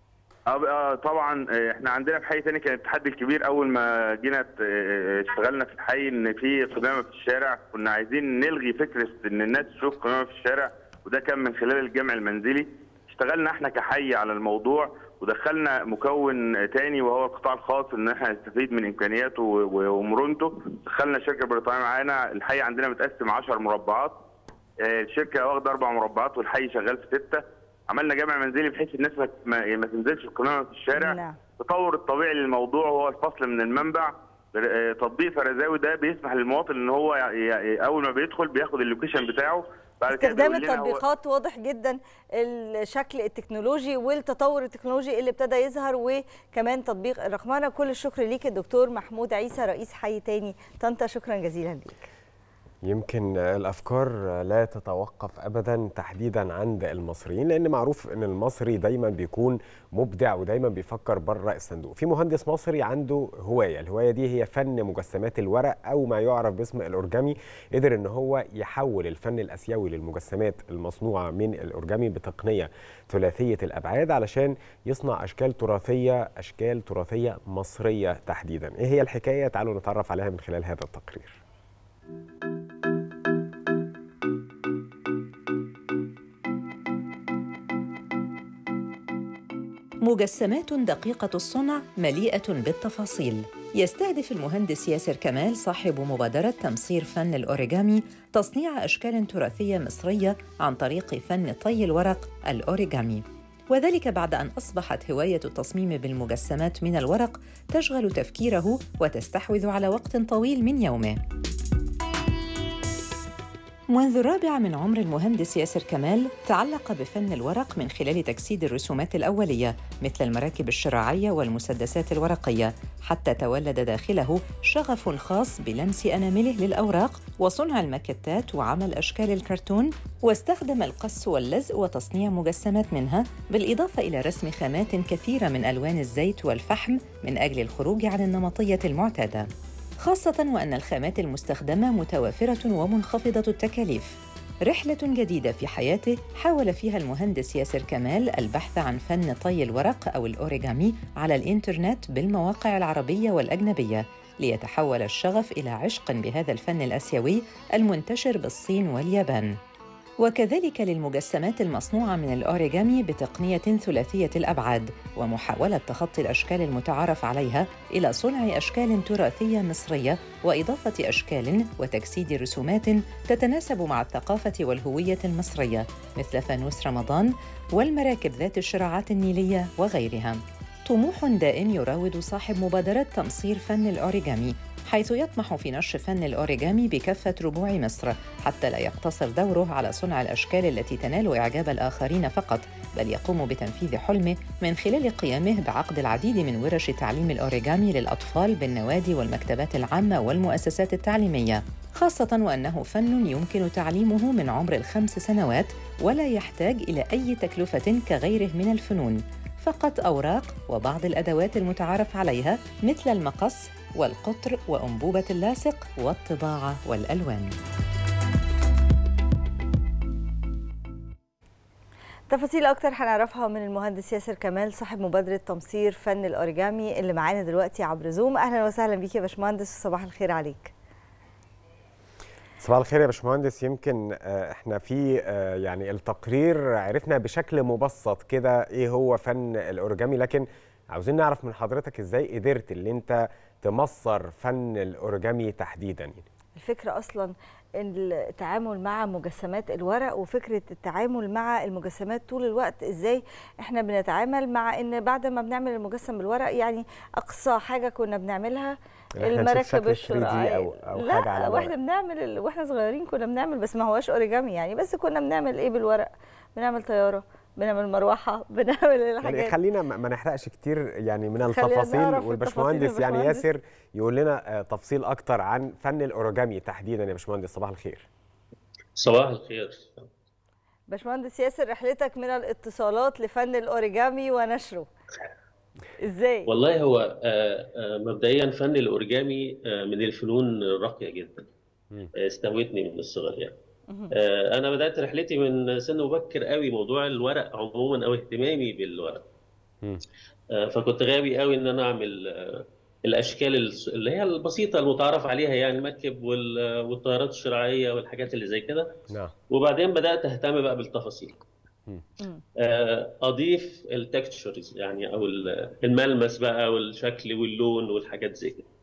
اه طبعا احنا عندنا في حي ثاني كان التحدي الكبير اول ما جينا اشتغلنا في الحي ان في قمامه في الشارع. كنا عايزين نلغي فكره ان الناس تشوف قمامه في الشارع، وده كان من خلال الجمع المنزلي. اشتغلنا احنا كحي على الموضوع ودخلنا مكون ثاني وهو القطاع الخاص ان احنا نستفيد من امكانياته ومرونته. دخلنا شركه بريطانيه معانا. الحي عندنا متقسم عشر مربعات، الشركه واخده اربع مربعات والحي شغال في سته. عملنا جمع منزلي بحيث الناس ما, ما تنزلش القمامه في الشارع. نعم. التطور الطبيعي للموضوع هو الفصل من المنبع. تطبيق فرزاوي ده بيسمح للمواطن ان هو اول ما بيدخل بياخد اللوكيشن بتاعه. بعد استخدام التطبيقات واضح جدا الشكل التكنولوجي والتطور التكنولوجي اللي ابتدى يظهر، وكمان تطبيق الرقمنه. كل الشكر ليك الدكتور محمود عيسى رئيس حي تاني طنطا، شكرا جزيلا ليك. يمكن الأفكار لا تتوقف أبدا تحديدا عند المصريين، لأن معروف أن المصري دايما بيكون مبدع ودايما بيفكر بره الصندوق. في مهندس مصري عنده هواية، الهواية دي هي فن مجسمات الورق أو ما يعرف باسم الأورجامي. قدر أن هو يحول الفن الآسيوي للمجسمات المصنوعة من الأورجامي بتقنية ثلاثية الأبعاد علشان يصنع أشكال تراثية أشكال تراثية مصرية تحديدا. إيه هي الحكاية؟ تعالوا نتعرف عليها من خلال هذا التقرير. مجسمات دقيقة الصنع مليئة بالتفاصيل. يستهدف المهندس ياسر كمال صاحب مبادرة تمصير فن الأوريجامي تصنيع أشكال تراثية مصرية عن طريق فن طي الورق الأوريجامي، وذلك بعد أن أصبحت هواية التصميم بالمجسمات من الورق تشغل تفكيره وتستحوذ على وقت طويل من يومه. منذ الرابعة من عمر المهندس ياسر كمال تعلق بفن الورق من خلال تجسيد الرسومات الأولية مثل المراكب الشراعية والمسدسات الورقية، حتى تولد داخله شغف خاص بلمس أنامله للأوراق وصنع الماكيتات وعمل أشكال الكرتون، واستخدم القص واللزق وتصنيع مجسمات منها، بالإضافة إلى رسم خامات كثيرة من ألوان الزيت والفحم من أجل الخروج عن النمطية المعتادة، خاصة وأن الخامات المستخدمة متوافرة ومنخفضة التكاليف. رحلة جديدة في حياته حاول فيها المهندس ياسر كمال البحث عن فن طي الورق أو الأوريجامي على الإنترنت بالمواقع العربية والأجنبية، ليتحول الشغف إلى عشق بهذا الفن الآسيوي المنتشر بالصين واليابان. وكذلك للمجسمات المصنوعة من الأوريجامي بتقنية ثلاثية الأبعاد، ومحاولة تخطي الأشكال المتعارف عليها إلى صنع أشكال تراثية مصرية وإضافة أشكال وتجسيد رسومات تتناسب مع الثقافة والهوية المصرية مثل فانوس رمضان والمراكب ذات الشراعات النيلية وغيرها. طموح دائم يراود صاحب مبادرة تمصير فن الأوريجامي، حيث يطمح في نشر فن الأوريجامي بكافة ربوع مصر، حتى لا يقتصر دوره على صنع الأشكال التي تنال إعجاب الآخرين فقط، بل يقوم بتنفيذ حلمه من خلال قيامه بعقد العديد من ورش تعليم الأوريجامي للأطفال بالنوادي والمكتبات العامة والمؤسسات التعليمية، خاصة وأنه فن يمكن تعليمه من عمر الخمس سنوات ولا يحتاج إلى أي تكلفة كغيره من الفنون، فقط أوراق وبعض الأدوات المتعارف عليها مثل المقص والقطر وأنبوبة اللاصق والطباعة والألوان. تفاصيل أكتر هنعرفها من المهندس ياسر كمال صاحب مبادرة تمصير فن الأوريجامي اللي معانا دلوقتي عبر زوم. أهلا وسهلا بيك يا باشمهندس، صباح الخير عليك. صباح الخير يا باشمهندس. يمكن احنا في يعني التقرير عرفنا بشكل مبسط كده ايه هو فن الأوريجامي، لكن عاوزين نعرف من حضرتك ازاي قدرت اللي انت تمصر فن الأوريجامي تحديدا. يعني الفكرة أصلا التعامل مع مجسمات الورق وفكرة التعامل مع المجسمات طول الوقت، ازاي احنا بنتعامل مع ان بعد ما بنعمل المجسم بالورق يعني اقصى حاجة كنا بنعملها المراكب الشراعية أو, أو لا حاجة على واحنا بنعمل واحنا صغيرين كنا بنعمل، بس ما هواش اوريجامي يعني، بس كنا بنعمل ايه بالورق؟ بنعمل طيارة، بنعمل مروحه، بنعمل الحاجات. يعني خلينا ما نحرقش كتير يعني من التفاصيل، والباشمهندس يعني ياسر يقول لنا تفصيل اكتر عن فن الاوريجامي تحديدا. يا باشمهندس صباح الخير. صباح الخير باشمهندس ياسر، رحلتك من الاتصالات لفن الاوريجامي ونشره ازاي؟ والله هو مبدئيا فن الاوريجامي من الفنون الراقيه جدا، استهوتني من الصغر يعني. أنا بدأت رحلتي من سن مبكر قوي، موضوع الورق عموما أو eهتمامي بالورق. فكنت غاوي قوي إن أنا أعمل الأشكال اللي هي البسيطة المتعارف عليها، يعني المركب والطيارات الشراعية والحاجات اللي زي كده. وبعدين بدأت أهتم بقى بالتفاصيل، أضيف التكتشرز يعني أو الملمس بقى والشكل واللون والحاجات زي كده.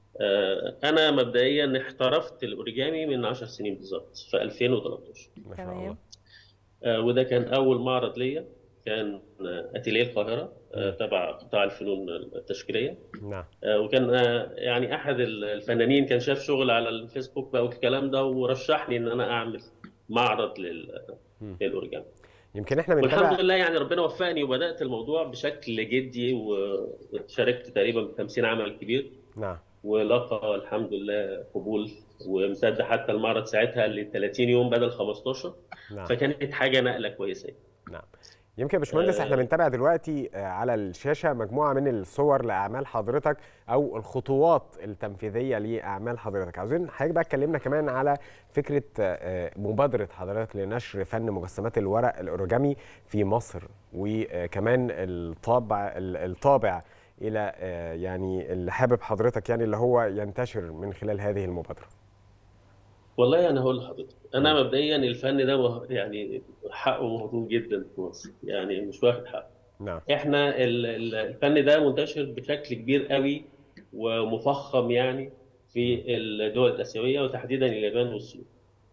أنا مبدئياً احترفت الأوريجامي من عشر سنين بالظبط في ألفين وثلاثة عشر. ما شاء الله. وده كان أول معرض ليا، كان أتيليه القاهرة تبع قطاع الفنون التشكيلية. نعم. وكان يعني أحد الفنانين كان شاف شغل على الفيسبوك بقى والكلام ده، ورشحني إن أنا أعمل معرض للأوريجامي. يمكن احنا من والحمد لله يعني ربنا وفقني وبدأت الموضوع بشكل جدي، وشاركت تقريبا ب خمسين عمل كبير. نعم. ولقى الحمد لله قبول، وامتد حتى المعرض ساعتها ل ثلاثين يوم بدل خمستاشر. نعم. فكانت حاجه نقله كويسه. نعم. يمكن يا باشمهندس آه احنا بنتابع دلوقتي على الشاشه مجموعه من الصور لاعمال حضرتك او الخطوات التنفيذيه لاعمال حضرتك. عاوزين حضرتك بقى اتكلمنا كمان على فكره مبادره حضرتك لنشر فن مجسمات الورق الاوريجامي في مصر، وكمان الطابع الطابع الى يعني اللي حابب حضرتك يعني اللي هو ينتشر من خلال هذه المبادره. والله انا هقول لحضرتك، انا مبدئيا الفن ده يعني حقه مهضوم جدا في مصر، يعني مش واخد حقه. نعم. احنا الفن ده منتشر بشكل كبير قوي ومفخم يعني في الدول الاسيويه وتحديدا اليابان والصين.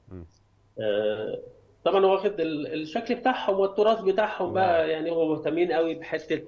آه طبعا هو واخد الشكل بتاعهم والتراث بتاعهم بقى، يعني هو مهتمين قوي بحته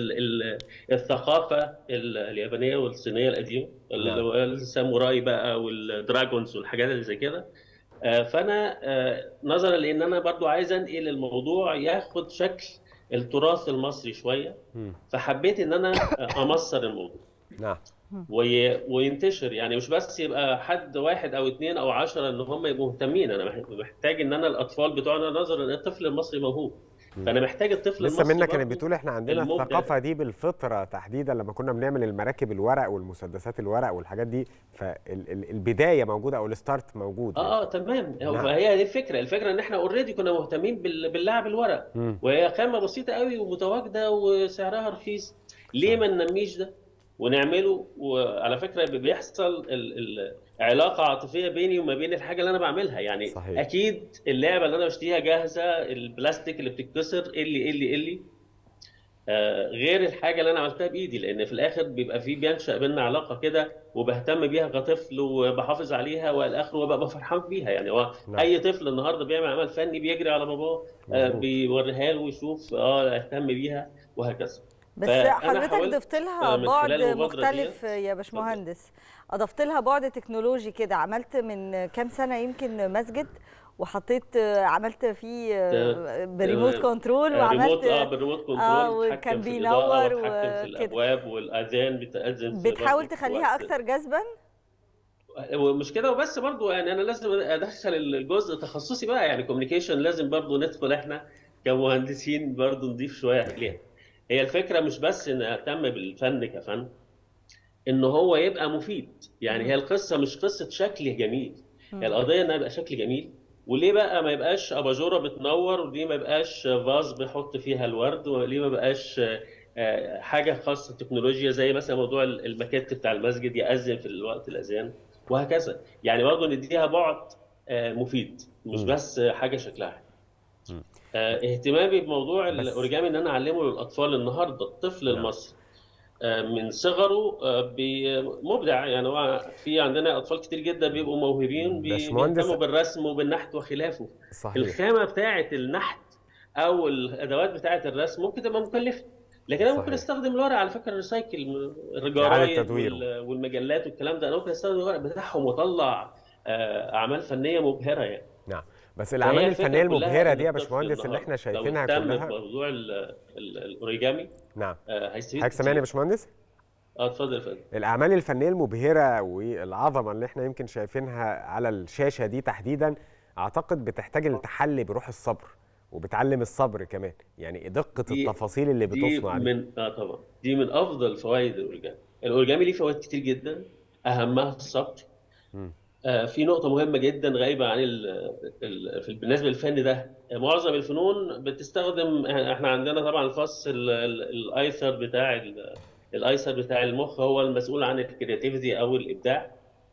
الثقافه اليابانيه والصينيه القديمه، الساموراي بقى والدراجونز والحاجات اللي زي كده. فانا نظرا لان انا برضو عايز انقل الموضوع ياخد شكل التراث المصري شويه، فحبيت ان انا امصر الموضوع. نعم. وينتشر، يعني مش بس يبقى حد واحد او اثنين او عشرة ان هم يبقوا مهتمين. انا محتاج ان انا الاطفال بتوعنا نظرا ان الطفل المصري موهوب، فانا محتاج الطفل لسه المصري. لسه منك كانت بتقول احنا عندنا الثقافه دي بالفطره تحديدا لما كنا بنعمل المراكب الورق والمسدسات الورق والحاجات دي، فالبدايه موجوده او الستارت موجود. اه اه تمام. نعم. هي دي الفكره، الفكره ان احنا اوريدي كنا مهتمين باللعب الورق، م. وهي خامه بسيطه قوي ومتواجده وسعرها رخيص. ليه ما ننميش ده ونعمله؟ وعلى فكره بيحصل علاقه عاطفيه بيني وما بين الحاجه اللي انا بعملها، يعني صحيح. اكيد اللعبه اللي انا بشتريها جاهزه، البلاستيك اللي بتتكسر اللي اللي اللي آه غير الحاجه اللي انا عملتها بايدي، لان في الاخر بيبقى في بينشا بينا علاقه كده وبهتم بيها كطفل وبحافظ عليها والى اخره وببقى فرحان بيها. يعني هو نعم. اي طفل النهارده بيعمل عمل فني بيجري على باباه آه بيوريها له ويشوف اه اهتم بيها وهكذا. بس حضرتك ضفت لها بعد مختلف يا باشمهندس، اضفت لها بعد تكنولوجي كده. عملت من كام سنه يمكن مسجد وحطيت عملت فيه بريموت كنترول وعملت اه بالريموت كنترول اه وكان بينور وكده، في الابواب والاذان بتاذن. بتحاول تخليها اكثر جذبا. ومش كده وبس، برضو يعني انا لازم ادخل الجزء تخصصي بقى، يعني كوميونيكيشن لازم برضو ندخل احنا كمهندسين برضو نضيف شويه عليها. هي الفكره مش بس ان اهتم بالفن كفن، ان هو يبقى مفيد. يعني هي القصه مش قصه شكل جميل، هي القضيه انها يبقى شكل جميل. وليه بقى ما يبقاش اباجوره بتنور، وليه ما يبقاش فاز بيحط فيها الورد، وليه ما يبقاش حاجه خاصه تكنولوجيا زي مثلا موضوع الماكيت بتاع المسجد يأذن في الوقت الاذان وهكذا. يعني برضه نديها بعد مفيد، مش بس حاجه شكلها. اهتمامي بموضوع الاوريجامي ان انا اعلمه للاطفال النهارده. الطفل المصري من صغره مبدع. يعني هو في عندنا اطفال كتير جدا بيبقوا موهوبين بيهتموا بالرسم وبالنحت وخلافه. صحيح. الخامه بتاعه النحت او الادوات بتاعه الرسم ممكن تبقى مكلفه، لكن انا ممكن استخدم الورق على فكره الريسايكل، الجرايد والمجلات والكلام ده، انا ممكن استخدم الورق بتاعهم واطلع اعمال فنيه مبهره يعني. نعم. بس الاعمال الفنيه المبهره دي يا باشمهندس اللي احنا شايفينها كلها موضوع الاوريجامي. نعم. هيستفيد. حضرتك سامعني يا باشمهندس؟ اه اتفضل يا فندم. الاعمال الفنيه المبهره والعظمه اللي احنا يمكن شايفينها على الشاشه دي تحديدا، اعتقد بتحتاج التحلي بروح الصبر، وبتعلم الصبر كمان، يعني دقه التفاصيل اللي بتصنع دي من اه طبعا دي من افضل فوائد الاوريجامي. الاوريجامي ليه فوائد كتير جدا، اهمها الصبر. م. آه في نقطه مهمه جدا غايبه عن ال ال في بالنسبه للفن ده. معظم الفنون بتستخدم، احنا عندنا طبعا الفص الايسر بتاع الايسر بتاع المخ هو المسؤول عن الكرياتيفيتي او الابداع.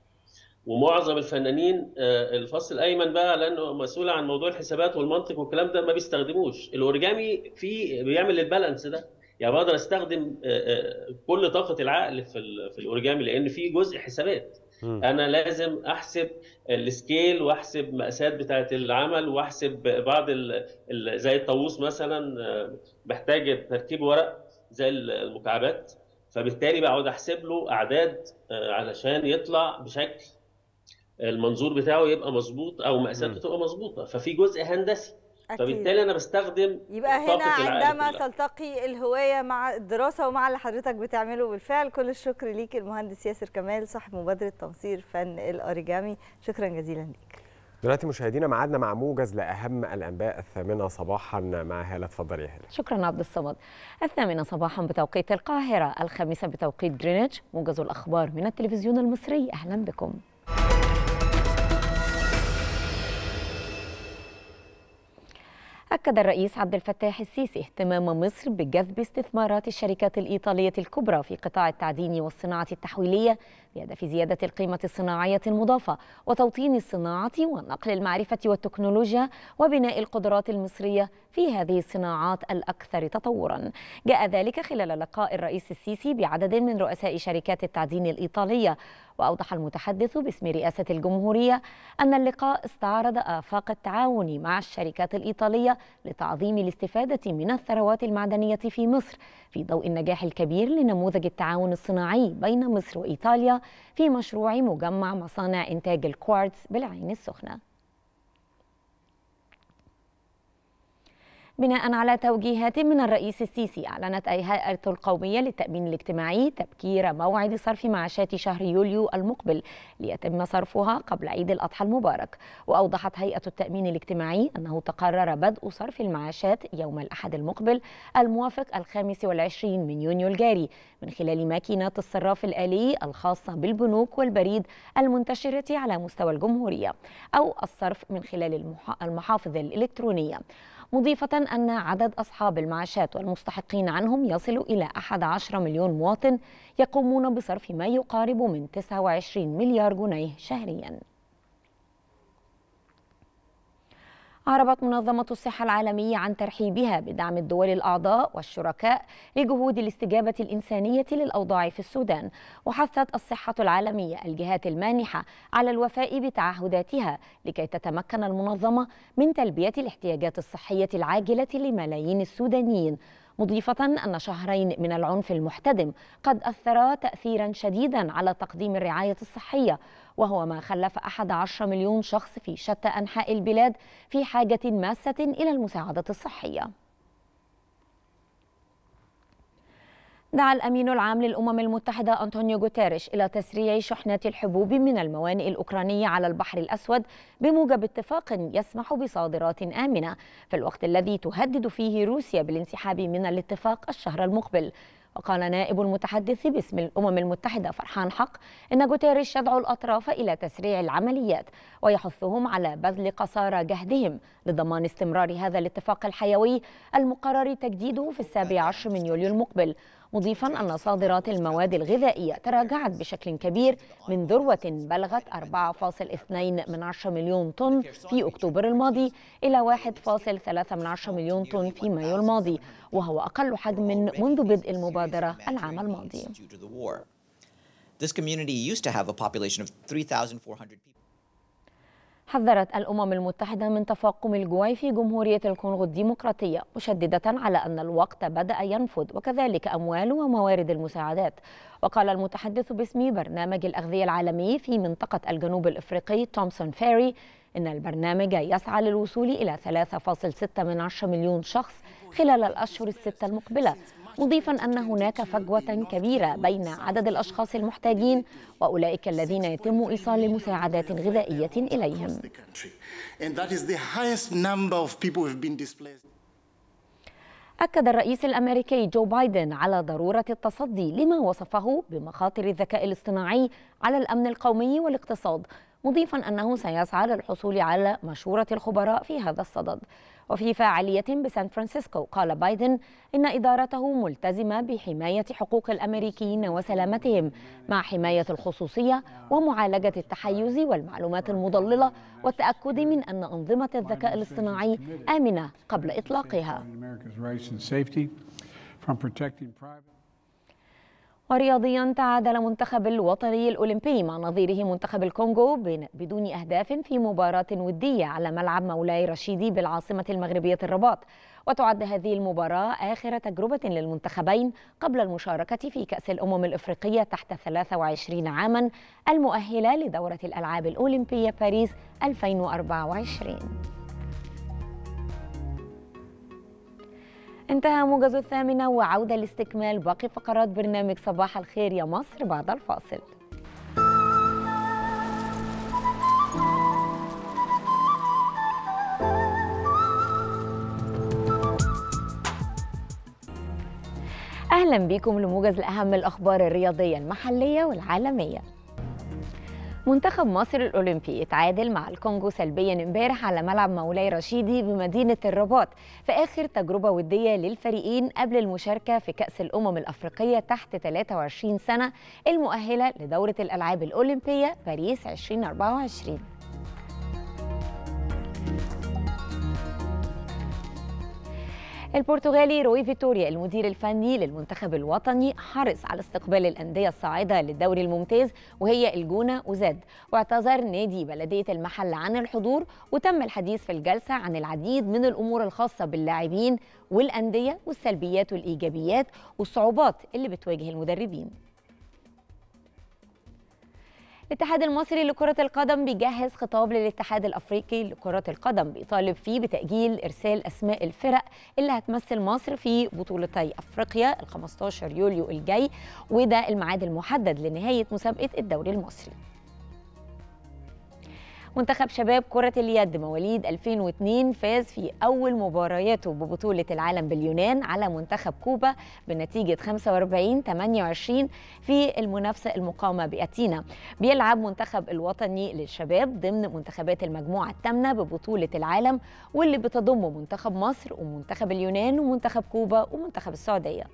ومعظم الفنانين الفص الايمن بقى لانه مسؤول عن موضوع الحسابات والمنطق والكلام ده ما بيستخدموش. الاوريجامي في بيعمل البالانس ده، يعني بقدر استخدم كل طاقه العقل في في الاوريجامي، لان في جزء حسابات. م. انا لازم احسب السكيل واحسب مقاسات بتاعه العمل واحسب بعض زي الطاووس مثلا محتاج تركيب ورق زي المكعبات، فبالتالي بقعد احسب له اعداد علشان يطلع بشكل المنظور بتاعه يبقى مظبوط او مقاساته تبقى مظبوطه، ففي جزء هندسي. أكيد. فبالتالي انا بستخدم يبقى هنا عندما تلتقي الهوايه مع الدراسه ومع اللي حضرتك بتعمله بالفعل. كل الشكر ليك المهندس ياسر كمال صاحب مبادره تنصير فن الاوريجامي، شكرا جزيلا ليك. دلوقتي مشاهدينا معادنا مع موجز لاهم الانباء الثامنه صباحا مع هاله. اتفضل يا هاله. شكرا عبد الصمد. الثامنه صباحا بتوقيت القاهره، الخامسه بتوقيت جرينتش، موجز الاخبار من التلفزيون المصري، اهلا بكم. أكد الرئيس عبد الفتاح السيسي اهتمام مصر بجذب استثمارات الشركات الإيطالية الكبرى في قطاع التعدين والصناعة التحويلية بهدف زيادة القيمة الصناعية المضافة وتوطين الصناعة ونقل المعرفة والتكنولوجيا وبناء القدرات المصرية في هذه الصناعات الأكثر تطوراً. جاء ذلك خلال لقاء الرئيس السيسي بعدد من رؤساء شركات التعدين الإيطالية. وأوضح المتحدث باسم رئاسة الجمهورية أن اللقاء استعرض آفاق التعاون مع الشركات الإيطالية لتعظيم الاستفادة من الثروات المعدنية في مصر في ضوء النجاح الكبير لنموذج التعاون الصناعي بين مصر وإيطاليا في مشروع مجمع مصانع إنتاج الكوارتز بالعين السخنة. بناء على توجيهات من الرئيس السيسي، أعلنت الهيئة القومية للتأمين الاجتماعي تبكير موعد صرف معاشات شهر يوليو المقبل ليتم صرفها قبل عيد الأضحى المبارك. وأوضحت هيئة التأمين الاجتماعي أنه تقرر بدء صرف المعاشات يوم الأحد المقبل الموافق الخامس والعشرين من يونيو الجاري من خلال ماكينات الصراف الآلي الخاصة بالبنوك والبريد المنتشرة على مستوى الجمهورية، أو الصرف من خلال المحافظ الإلكترونية، مضيفة أن عدد أصحاب المعاشات والمستحقين عنهم يصل إلى أحد عشر مليون مواطن يقومون بصرف ما يقارب من تسعة وعشرين مليار جنيه شهرياً. أعربت منظمة الصحة العالمية عن ترحيبها بدعم الدول الأعضاء والشركاء لجهود الاستجابة الإنسانية للأوضاع في السودان، وحثت الصحة العالمية الجهات المانحة على الوفاء بتعهداتها لكي تتمكن المنظمة من تلبية الاحتياجات الصحية العاجلة لملايين السودانيين، مضيفة أن شهرين من العنف المحتدم قد أثرا تأثيرا شديدا على تقديم الرعاية الصحية، وهو ما خلف أحد عشر مليون شخص في شتى أنحاء البلاد في حاجة ماسة إلى المساعدة الصحية. دعا الأمين العام للأمم المتحدة أنطونيو غوتيريش إلى تسريع شحنات الحبوب من الموانئ الأوكرانية على البحر الأسود بموجب اتفاق يسمح بصادرات آمنة في الوقت الذي تهدد فيه روسيا بالانسحاب من الاتفاق الشهر المقبل. وقال نائب المتحدث باسم الأمم المتحدة فرحان حق إن غوتيريش يدعو الأطراف إلى تسريع العمليات ويحثهم على بذل قصارى جهدهم لضمان استمرار هذا الاتفاق الحيوي المقرر تجديده في السابع عشر من يوليو المقبل، مضيفا أن صادرات المواد الغذائية تراجعت بشكل كبير من ذروة بلغت أربعة فاصل اثنين مليون طن في أكتوبر الماضي إلى واحد فاصل ثلاثة مليون طن في مايو الماضي، وهو أقل حجم منذ بدء المبادرة العام الماضي. حذرت الأمم المتحدة من تفاقم الجوع في جمهورية الكونغو الديمقراطية، مشددة على أن الوقت بدأ ينفد وكذلك أموال وموارد المساعدات. وقال المتحدث باسم برنامج الأغذية العالمي في منطقة الجنوب الإفريقي تومسون فيري إن البرنامج يسعى للوصول إلى ثلاثة فاصل ستة مليون شخص خلال الأشهر الستة المقبلة، مضيفا أن هناك فجوة كبيرة بين عدد الأشخاص المحتاجين وأولئك الذين يتم إيصال مساعدات غذائية إليهم. أكد الرئيس الأمريكي جو بايدن على ضرورة التصدي لما وصفه بمخاطر الذكاء الاصطناعي على الأمن القومي والاقتصاد، مضيفا أنه سيسعى للحصول على مشورة الخبراء في هذا الصدد. وفي فعالية بسان فرانسيسكو قال بايدن إن إدارته ملتزمة بحماية حقوق الأمريكيين وسلامتهم مع حماية الخصوصية ومعالجة التحيز والمعلومات المضللة والتأكد من أن أنظمة الذكاء الاصطناعي آمنة قبل إطلاقها. ورياضيا، تعادل منتخب الوطني الأولمبي مع نظيره منتخب الكونغو بدون أهداف في مباراة ودية على ملعب مولاي رشيدي بالعاصمة المغربية الرباط. وتعد هذه المباراة آخر تجربة للمنتخبين قبل المشاركة في كأس الأمم الإفريقية تحت ثلاثة وعشرين عاما المؤهلة لدورة الألعاب الأولمبية باريس ألفين وأربعة وعشرين. انتهى موجز الثامنة، وعودة لاستكمال باقي فقرات برنامج صباح الخير يا مصر بعد الفاصل. أهلا بكم لموجز لأهم الأخبار الرياضية المحلية والعالمية. منتخب مصر الأولمبي اتعادل مع الكونغو سلبيا امبارح على ملعب مولاي رشيدي بمدينة الرباط في آخر تجربة ودية للفريقين قبل المشاركة في كأس الأمم الأفريقية تحت ثلاثة وعشرين سنة المؤهلة لدورة الألعاب الأولمبية باريس ألفين وأربعة وعشرين. البرتغالي روي فيتوريا المدير الفني للمنتخب الوطني حرص على استقبال الأندية الصاعدة للدوري الممتاز وهي الجونة وزد، واعتذر نادي بلدية المحلة عن الحضور، وتم الحديث في الجلسة عن العديد من الأمور الخاصة باللاعبين والأندية والسلبيات والإيجابيات والصعوبات اللي بتواجه المدربين. الاتحاد المصري لكرة القدم بيجهز خطاب للاتحاد الأفريقي لكرة القدم بيطالب فيه بتأجيل إرسال أسماء الفرق اللي هتمثل مصر في بطولتي أفريقيا ال خمستاشر يوليو الجاي، وده الميعاد المحدد لنهاية مسابقة الدوري المصري. منتخب شباب كرة اليد مواليد ألفين واثنين فاز في أول مبارياته ببطولة العالم باليونان على منتخب كوبا بنتيجة خمسة وأربعين ثمانية وعشرين في المنافسة المقامة بأتينا. بيلعب منتخب الوطني للشباب ضمن منتخبات المجموعة الثامنة ببطولة العالم، واللي بتضم منتخب مصر ومنتخب اليونان ومنتخب كوبا ومنتخب السعودية.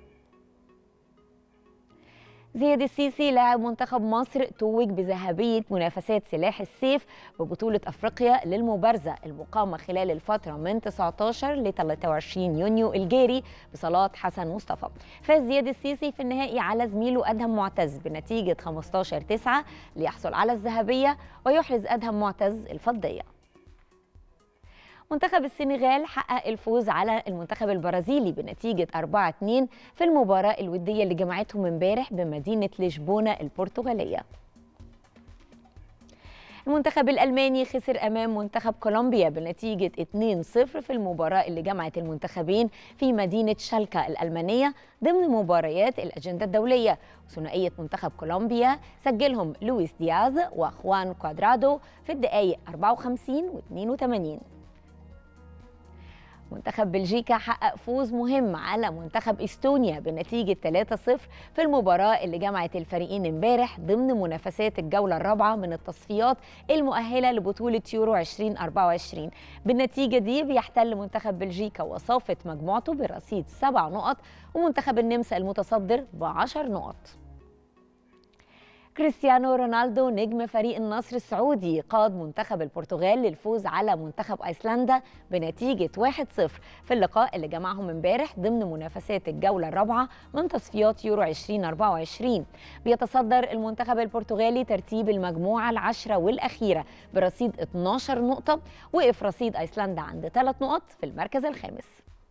زياد السيسي لاعب منتخب مصر توج بذهبية منافسات سلاح السيف ببطولة أفريقيا للمبارزة المقامة خلال الفترة من تسعة عشر ل ثلاثة وعشرين يونيو الجاري بصالات حسن مصطفى. فاز زياد السيسي في النهائي على زميله أدهم معتز بنتيجة خمستاشر تسعة ليحصل على الذهبية ويحرز أدهم معتز الفضية. منتخب السنغال حقق الفوز على المنتخب البرازيلي بنتيجة أربعة اثنين في المباراة الودية اللي جمعتهم امبارح بمدينة لشبونة البرتغالية. المنتخب الألماني خسر أمام منتخب كولومبيا بنتيجة اتنين صفر في المباراة اللي جمعت المنتخبين في مدينة شالكا الألمانية ضمن مباريات الأجندة الدولية. ثنائية منتخب كولومبيا سجلهم لويس دياز وخوان كوادرادو في الدقائق أربعة وخمسين و اثنين وثمانين. منتخب بلجيكا حقق فوز مهم على منتخب إستونيا بنتيجة ثلاثة صفر في المباراة اللي جمعت الفريقين امبارح ضمن منافسات الجولة الرابعة من التصفيات المؤهلة لبطولة يورو ألفين وأربعة وعشرين. بالنتيجة دي بيحتل منتخب بلجيكا وصافة مجموعته برصيد سبع نقط، ومنتخب النمسا المتصدر بعشر نقط. كريستيانو رونالدو نجم فريق النصر السعودي قاد منتخب البرتغال للفوز على منتخب أيسلندا بنتيجة واحد صفر في اللقاء اللي جمعهم امبارح ضمن منافسات الجولة الرابعة من تصفيات يورو ألفين وأربعة وعشرين. بيتصدر المنتخب البرتغالي ترتيب المجموعة العشرة والأخيرة برصيد اثناشر نقطة، وقف رصيد أيسلندا عند ثلاث نقط في المركز الخامس.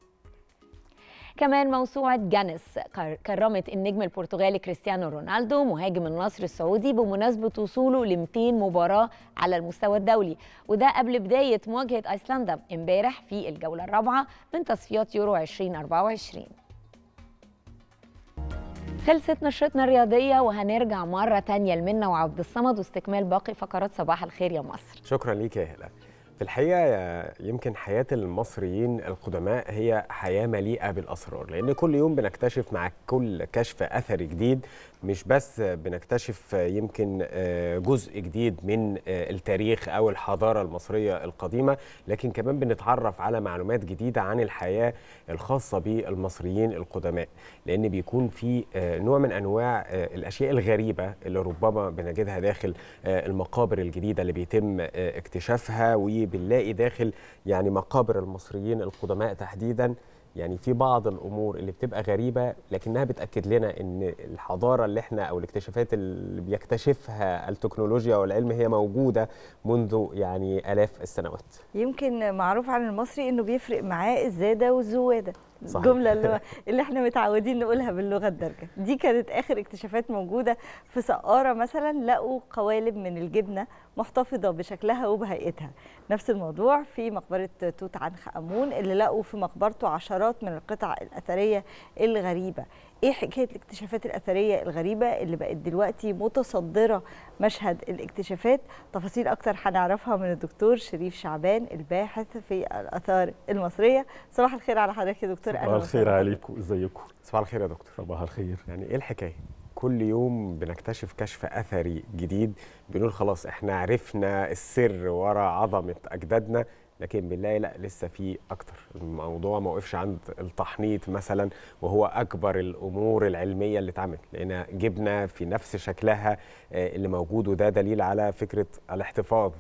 كمان موسوعة جانس كرمت النجم البرتغالي كريستيانو رونالدو مهاجم النصر السعودي بمناسبة وصوله ل مئتين مباراة على المستوى الدولي، وده قبل بداية مواجهة أيسلندا امبارح في الجولة الرابعة من تصفيات يورو ألفين وأربعة وعشرين. خلصت نشرتنا الرياضية وهنرجع مرة تانية لمنى وعبد الصمد واستكمال باقي فقرات صباح الخير يا مصر. شكرا ليك يا هلا. في الحقيقة يمكن حياة المصريين القدماء هي حياة مليئة بالأسرار، لأن كل يوم بنكتشف مع كل كشف أثري جديد مش بس بنكتشف يمكن جزء جديد من التاريخ أو الحضارة المصرية القديمة، لكن كمان بنتعرف على معلومات جديدة عن الحياة الخاصة بالمصريين القدماء، لأن بيكون في نوع من أنواع الأشياء الغريبة اللي ربما بنجدها داخل المقابر الجديدة اللي بيتم اكتشافها، وبنلاقي داخل يعني مقابر المصريين القدماء تحديدا يعني في بعض الامور اللي بتبقى غريبه لكنها بتاكد لنا ان الحضاره اللي احنا او الاكتشافات اللي بيكتشفها التكنولوجيا والعلم هي موجوده منذ يعني الاف السنوات. يمكن معروف عن المصري انه بيفرق معاه الزاده والزواده، الجمله اللي, اللي احنا متعودين نقولها باللغه الدارجه. دي كانت اخر اكتشافات موجوده في سقاره مثلا، لقوا قوالب من الجبنه محتفظه بشكلها وبهيئتها. نفس الموضوع في مقبره توت عنخ امون اللي لقوا في مقبرته عشرات من القطع الاثريه الغريبه. ايه حكايه الاكتشافات الاثريه الغريبه اللي بقت دلوقتي متصدره مشهد الاكتشافات؟ تفاصيل اكتر هنعرفها من الدكتور شريف شعبان الباحث في الاثار المصريه. صباح الخير على حضرتك يا دكتور. صباح الخير عليكم، ازيكم؟ صباح الخير يا دكتور. صباح الخير. يعني ايه الحكايه؟ كل يوم بنكتشف كشف اثري جديد بنقول خلاص احنا عرفنا السر وراء عظمه اجدادنا، لكن بنلاقي لا لسه في اكتر. الموضوع ما وقفش عند التحنيط مثلا وهو اكبر الامور العلميه اللي اتعملت، لان جبنا في نفس شكلها اللي موجود، وده دليل على فكره الاحتفاظ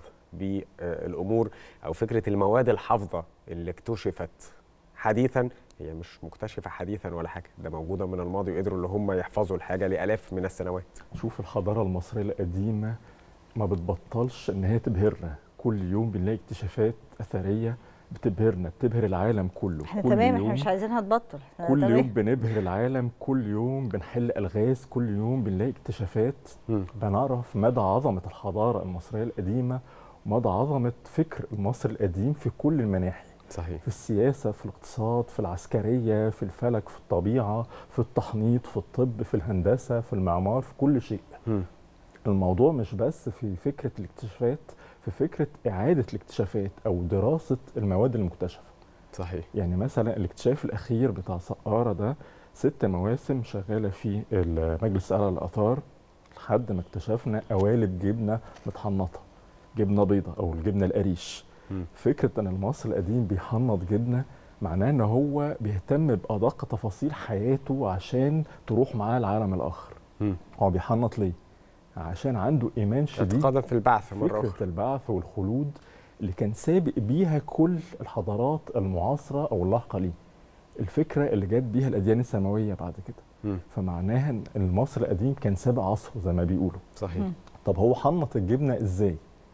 بالامور او فكره المواد الحافظه اللي اكتشفت حديثا. هي مش مكتشفه حديثا ولا حاجه، ده موجوده من الماضي وقدروا اللي هم يحفظوا الحاجه لالاف من السنوات. شوف الحضاره المصريه القديمه ما بتبطلش ان هي تبهرنا، كل يوم بنلاقي اكتشافات اثريه بتبهرنا، بتبهر العالم كله. احنا تمام، احنا مش عايزينها تبطل. كل تمام. يوم بنبهر العالم، كل يوم بنحل الغاز، كل يوم بنلاقي اكتشافات. م. بنعرف مدى عظمه الحضاره المصريه القديمه ومدى عظمه فكر المصري القديم في كل المناحي. صحيح. في السياسه، في الاقتصاد، في العسكريه، في الفلك، في الطبيعه، في التحنيط، في الطب، في الهندسه، في المعمار، في كل شيء. م. الموضوع مش بس في فكرة الاكتشافات، في فكرة إعادة الاكتشافات أو دراسة المواد المكتشفة. صحيح. يعني مثلا الاكتشاف الأخير بتاع سقارة ده ست مواسم شغالة في مجلس أعلى للآثار لحد ما اكتشفنا قوالب جبنة متحنطة، جبنة بيضة أو الجبنة القريش. م. فكرة أن المصري القديم بيحنط جبنة معناه أن هو بيهتم بأدق تفاصيل حياته عشان تروح معاه العالم الآخر. م. هو بيحنط ليه؟ عشان عنده إيمان شديد اعتقادا في البعث مرة فكرة أخرى. البعث والخلود اللي كان سابق بيها كل الحضارات المعاصرة أو اللاحقة ليه. الفكرة اللي جت بيها الأديان السماوية بعد كده. م. فمعناها أن المصري القديم كان سابق عصره زي ما بيقولوا. صحيح. م. طب هو حنط الجبنة إزاي؟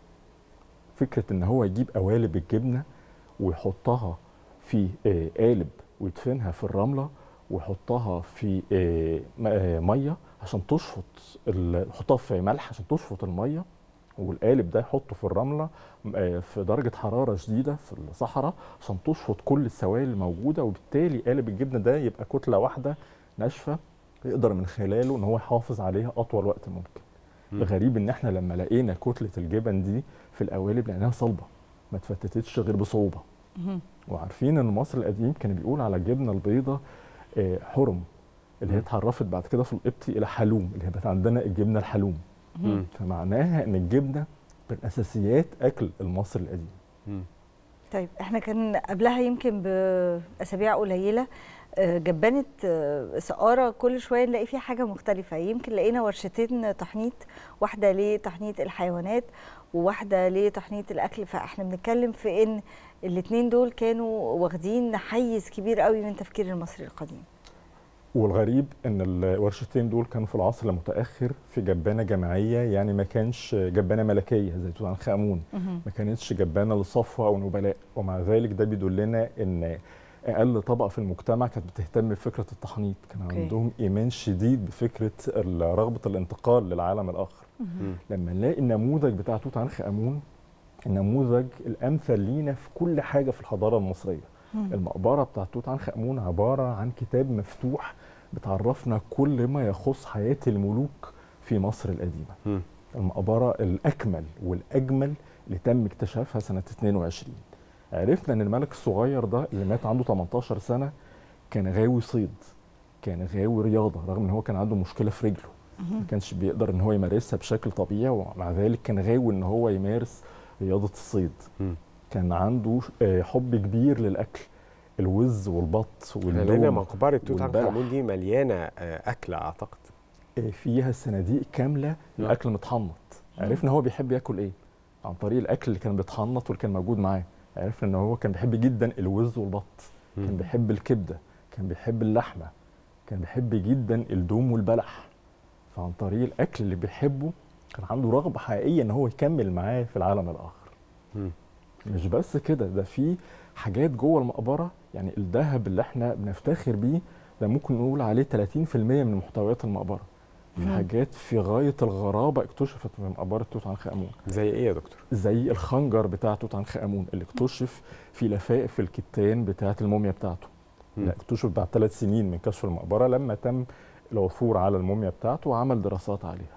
فكرة أن هو يجيب قوالب الجبنة ويحطها في قالب ويدفنها في الرملة ويحطها في مية عشان تشفط، يحطها في ملح عشان تشفط الميه والقالب ده يحطه في الرمله في درجه حراره شديده في الصحراء عشان تشفط كل السوائل الموجوده، وبالتالي قالب الجبنه ده يبقى كتله واحده ناشفه يقدر من خلاله ان هو يحافظ عليها اطول وقت ممكن. م. الغريب ان احنا لما لقينا كتله الجبن دي في القوالب لقيناها صلبه ما اتفتتتش غير بصعوبه. م. وعارفين ان المصري القديم كان بيقول على الجبنه البيضاء حرم، اللي هي اتحرفت بعد كده في القبطي الى حلوم، اللي هي بقت عندنا الجبنه الحلوم. م. فمعناها ان الجبنه من اساسيات اكل المصري القديم. م. طيب احنا كان قبلها يمكن باسابيع قليله جبانه سقاره كل شويه نلاقي فيها حاجه مختلفه، يمكن لقينا ورشتين تحنيط، واحده لتحنيط الحيوانات وواحده لتحنيط الاكل، فاحنا بنتكلم في ان الاثنين دول كانوا واخدين حيز كبير قوي من تفكير المصري القديم. والغريب ان الورشتين دول كانوا في العصر المتاخر في جبانه جماعيه، يعني ما كانش جبانه ملكيه زي توت عنخ امون، ما كانتش جبانه للصفوه او نبلاء، ومع ذلك ده بيدلنا ان اقل طبقه في المجتمع كانت بتهتم بفكره التحنيط، كان okay. عندهم ايمان شديد بفكره رغبه الانتقال للعالم الاخر. لما نلاقي النموذج بتاع توت عنخ امون النموذج الامثل لينا في كل حاجه في الحضاره المصريه. المقبره بتاعت توت عنخ امون عباره عن كتاب مفتوح بتعرفنا كل ما يخص حياه الملوك في مصر القديمه. م. المقبره الاكمل والاجمل اللي تم اكتشافها سنه اتنين وعشرين. عرفنا ان الملك الصغير ده اللي مات عنده تمنتاشر سنه كان غاوي صيد، كان غاوي رياضه، رغم ان هو كان عنده مشكله في رجله ما كانش بيقدر ان هو يمارسها بشكل طبيعي، ومع ذلك كان غاوي ان هو يمارس رياضه الصيد. م. كان عنده حب كبير للاكل، الوز والبط والدوم. لان مقبره توت عنخ امون دي مليانه اكل اعتقد، فيها صناديق كامله الاكل متحنط. عرفنا هو بيحب ياكل ايه عن طريق الاكل اللي كان بيتحنط واللي كان موجود معاه. عرفنا ان هو كان بيحب جدا الوز والبط، م. كان بيحب الكبده، كان بيحب اللحمه، كان بيحب جدا الدوم والبلح. فعن طريق الاكل اللي بيحبه كان عنده رغبه حقيقيه ان هو يكمل معاه في العالم الاخر. م. مش بس كده، ده في حاجات جوه المقبره، يعني الذهب اللي احنا بنفتخر بيه ده ممكن نقول عليه تلاتين في المية من محتويات المقبره. في حاجات في غايه الغرابه اكتشفت من مقبره توت عنخ امون. زي ايه يا دكتور؟ زي الخنجر بتاع توت عنخ امون اللي اكتشف في لفائف الكتان بتاعه الموميا بتاعته. لا اكتشف بعد ثلاث سنين من كشف المقبره لما تم العثور على الموميا بتاعته وعمل دراسات عليها.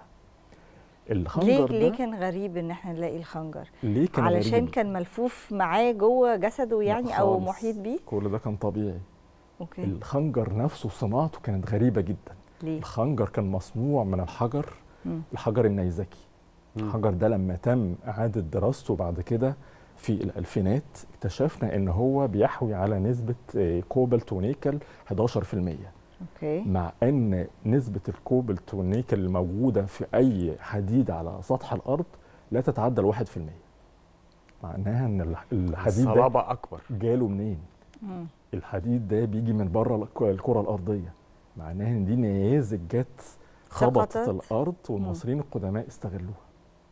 الخنجر ليه ليه كان غريب ان احنا نلاقي الخنجر؟ ليه كان علشان غريب؟ كان ملفوف معاه جوه جسده يعني او محيط بيه؟ كل ده كان طبيعي. اوكي. الخنجر نفسه صناعته كانت غريبه جدا. ليه؟ الخنجر كان مصنوع من الحجر، م. الحجر النيزكي. م. الحجر ده لما تم اعاده دراسته بعد كده في الالفينات اكتشفنا ان هو بيحوي على نسبه كوبالت ونيكل حداشر في المية. اوكي. مع ان نسبه الكوبالت والنيكل الموجوده في اي حديد على سطح الارض لا تتعدى الواحد في المية. معناها ان الحديد ده الصلابه اكبر. جاله منين؟ م. الحديد ده بيجي من بره الكره الارضيه. معناها ان دي نيازك جت خبطت الارض والمصريين القدماء استغلوها.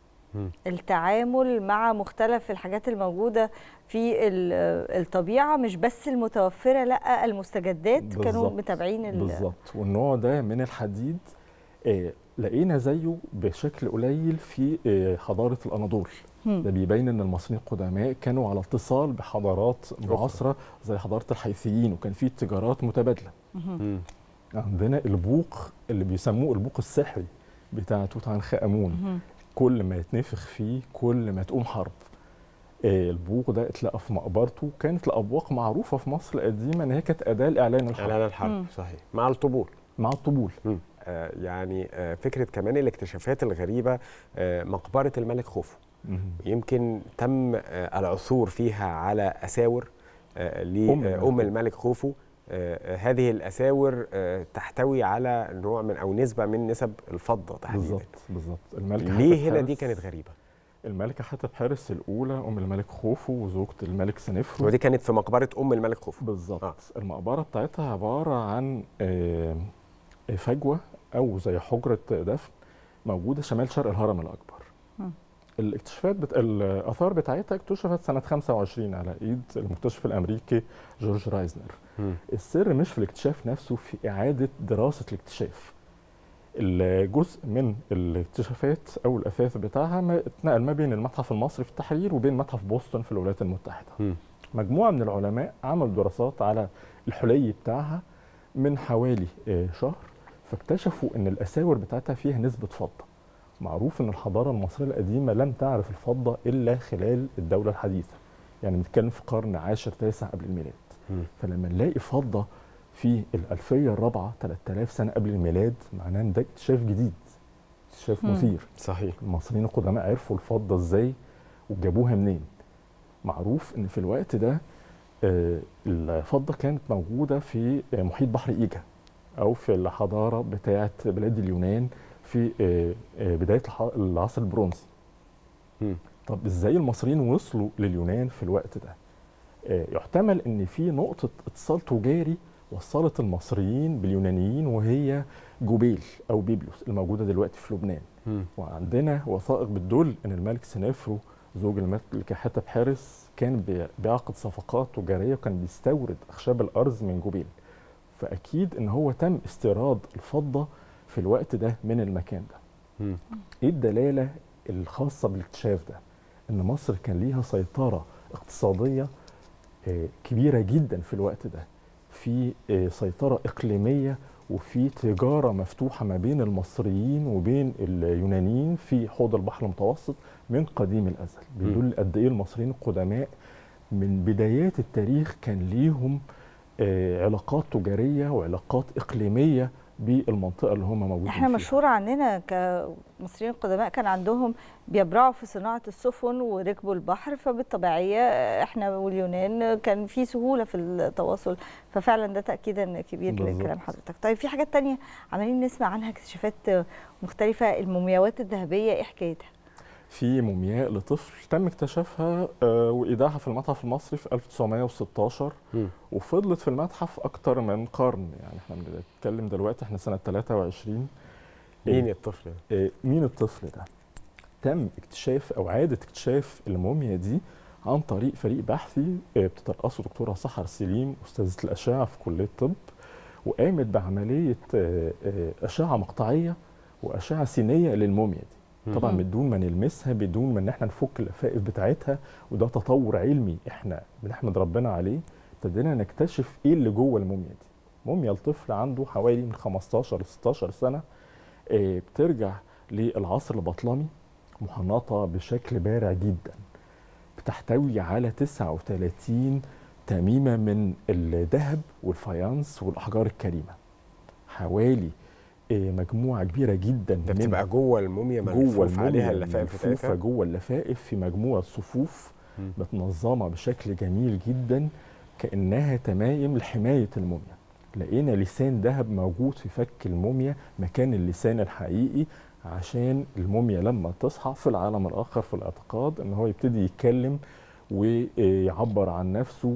التعامل مع مختلف الحاجات الموجوده في الطبيعه، مش بس المتوفره، لا المستجدات. بالزبط. كانوا متابعين بالظبط. والنوع ده من الحديد آه لقينا زيه بشكل قليل في آه حضاره الاناضول. ده بيبين ان المصريين القدماء كانوا على اتصال بحضارات معاصره زي حضاره الحيثيين، وكان في تجارات متبادله. م. عندنا البوق اللي بيسموه البوق السحري بتاع توت عنخ امون، كل ما يتنفخ فيه كل ما تقوم حرب. آه البوق ده اتلقى في مقبرته. كانت الابواق معروفه في مصر القديمه ان هي كانت اداه لاعلان الحرب. اعلان الحرب. مم. صحيح. مع الطبول. مع الطبول. آه يعني آه فكره كمان الاكتشافات الغريبه، آه مقبره الملك خوفو. مم. يمكن تم آه العثور فيها على اساور آه لام الملك خوفو. آه هذه الاساور آه تحتوي على نوع من او نسبه من نسب الفضه تحديدا. بالظبط بالظبط. الملكه ليه هنا دي كانت غريبه؟ الملكه حتشبسوت الاولى ام الملك خوفو وزوجة الملك سنفرو، ودي كانت في مقبره ام الملك خوفو. بالظبط. آه. المقبره بتاعتها عباره عن آه فجوه او زي حجره دفن موجوده شمال شرق الهرم الاكبر. م. الاكتشافات بت... الاثار بتاعتها اكتشفت سنه خمسة وعشرين على ايد المكتشف الامريكي جورج رايزنر. م. السر مش في الاكتشاف نفسه، في اعاده دراسه الاكتشاف. الجزء من الاكتشافات او الاثاث بتاعها ما اتنقل ما بين المتحف المصري في التحرير وبين متحف بوسطن في الولايات المتحده. م. مجموعه من العلماء عملوا دراسات على الحلي بتاعها من حوالي شهر، فاكتشفوا ان الاساور بتاعتها فيها نسبه فضه. معروف ان الحضاره المصريه القديمه لم تعرف الفضه الا خلال الدوله الحديثه، يعني بنتكلم في قرن عاشر تاسع قبل الميلاد. م. فلما نلاقي فضه في الألفية الرابعة ثلاثة آلاف سنة قبل الميلاد، معناه ان ده اكتشاف جديد، اكتشاف مثير. صحيح. المصريين القدماء عرفوا الفضة ازاي وجابوها منين. معروف ان في الوقت ده آه الفضة كانت موجودة في آه محيط بحر إيجا أو في الحضارة بتاعة بلاد اليونان في آه آه بداية العصر البرونزي. م. طب ازاي المصريين وصلوا لليونان في الوقت ده؟ آه يحتمل ان في نقطة اتصال تجاري وصلت المصريين باليونانيين، وهي جوبيل او بيبلوس الموجوده دلوقتي في لبنان. م. وعندنا وثائق بتدل ان الملك سنافرو زوج الملكه حتب حارس كان بيعقد صفقات تجاريه وكان بيستورد اخشاب الارز من جوبيل، فاكيد ان هو تم استيراد الفضه في الوقت ده من المكان ده. م. ايه الدلاله الخاصه بالاكتشاف ده؟ ان مصر كان ليها سيطره اقتصاديه كبيره جدا في الوقت ده، في سيطرة إقليمية وفي تجارة مفتوحة ما بين المصريين وبين اليونانيين في حوض البحر المتوسط من قديم الأزل. بيدل قد إيه المصريين القدماء من بدايات التاريخ كان ليهم علاقات تجارية وعلاقات إقليمية بالمنطقة اللي هم موجودين احنا فيها. مشهور عننا كمصريين القدماء كان عندهم بيبرعوا في صناعة السفن وركبوا البحر، فبالطبيعية احنا واليونان كان في سهولة في التواصل، ففعلا ده تأكيدا كبير لكلام حضرتك. طيب في حاجات تانية عمالين نسمع عنها اكتشافات مختلفة، المومياوات الذهبية ايه حكايتها؟ في مومياء لطفل تم اكتشافها وايداعها في المتحف المصري في ألف وتسعمائة وستة عشر م. وفضلت في المتحف اكتر من قرن، يعني احنا بنتكلم دلوقتي احنا سنه ثلاثة وعشرين. مين الطفل ده؟ مين الطفل ده؟ تم اكتشاف او اعاده اكتشاف الموميا دي عن طريق فريق بحثي بتترأسه دكتوره سحر سليم استاذه الاشعه في كليه الطب، وقامت بعمليه اشعه مقطعيه واشعه سينيه للموميا دي. طبعا بدون ما نلمسها، بدون ما ان احنا نفك اللفائف بتاعتها، وده تطور علمي احنا بنحمد ربنا عليه. ابتدينا نكتشف ايه اللي جوه الموميا دي. موميا الطفل عنده حوالي من خمستاشر ل ستاشر سنه، اه بترجع للعصر البطلمي، محنطه بشكل بارع جدا، بتحتوي على تسعة وثلاثين تميمه من الذهب والفايانس والاحجار الكريمه، حوالي مجموعه كبيره جدا. ده بتبقى جوه الموميا ملفوف عليها اللفائف بتاعتها، جوه اللفائف في مجموعه صفوف م. متنظمه بشكل جميل جدا كانها تمايم لحمايه الموميا. لقينا لسان ذهب موجود في فك الموميا مكان اللسان الحقيقي، عشان الموميا لما تصحى في العالم الاخر في الاعتقاد ان هو يبتدي يتكلم ويعبر عن نفسه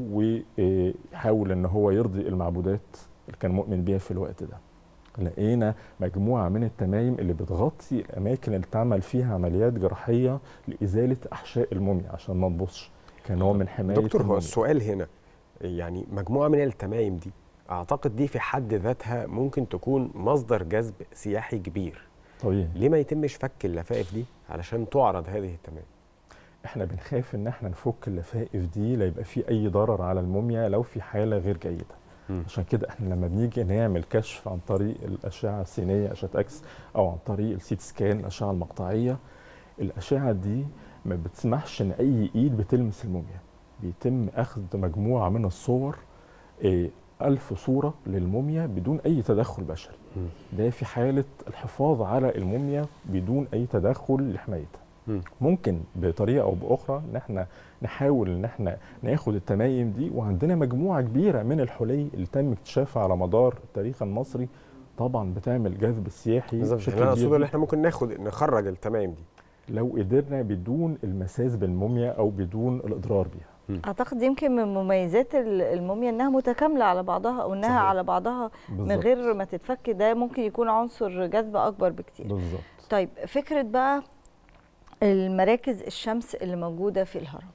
ويحاول ان هو يرضي المعبودات اللي كان مؤمن بيها في الوقت ده. لقينا مجموعه من التمايم اللي بتغطي الاماكن اللي اتعمل فيها عمليات جراحيه لازاله احشاء الموميا عشان ما تبصش، كنوع من حمايه دكتور الموميا. هو السؤال هنا يعني مجموعه من التمايم دي اعتقد دي في حد ذاتها ممكن تكون مصدر جذب سياحي كبير. طبيعي. ليه ما يتمش فك اللفائف دي علشان تعرض هذه التمايم؟ احنا بنخاف ان احنا نفك اللفائف دي لا يبقى في اي ضرر على الموميا لو في حاله غير جيده. م. عشان كده احنا لما بنيجي نعمل كشف عن طريق الاشعه السينيه اشعه اكس او عن طريق السيت سكان الاشعه المقطعيه، الاشعه دي ما بتسمحش ان اي ايد بتلمس الموميا. بيتم اخذ مجموعه من الصور، ايه ألف صورة للموميا بدون أي تدخل بشري. م. ده في حالة الحفاظ على الموميا بدون أي تدخل لحمايتها. م. ممكن بطريقة أو بأخرى إن احنا نحاول إن احنا ناخد التمايم دي، وعندنا مجموعة كبيرة من الحلي اللي تم اكتشافها على مدار التاريخ المصري، طبعا بتعمل جذب سياحي بشكل كبير. أنا أقصد إن احنا ممكن ناخد نخرج التمايم دي لو قدرنا بدون المساس بالموميا أو بدون الإضرار بيها. اعتقد يمكن من مميزات الموميا انها متكامله على بعضها، او انها صحيح. على بعضها بالزبط. من غير ما تتفك، ده ممكن يكون عنصر جذب اكبر بكتير. بالظبط. طيب فكره بقى المراكز الشمس اللي موجوده في الهرم،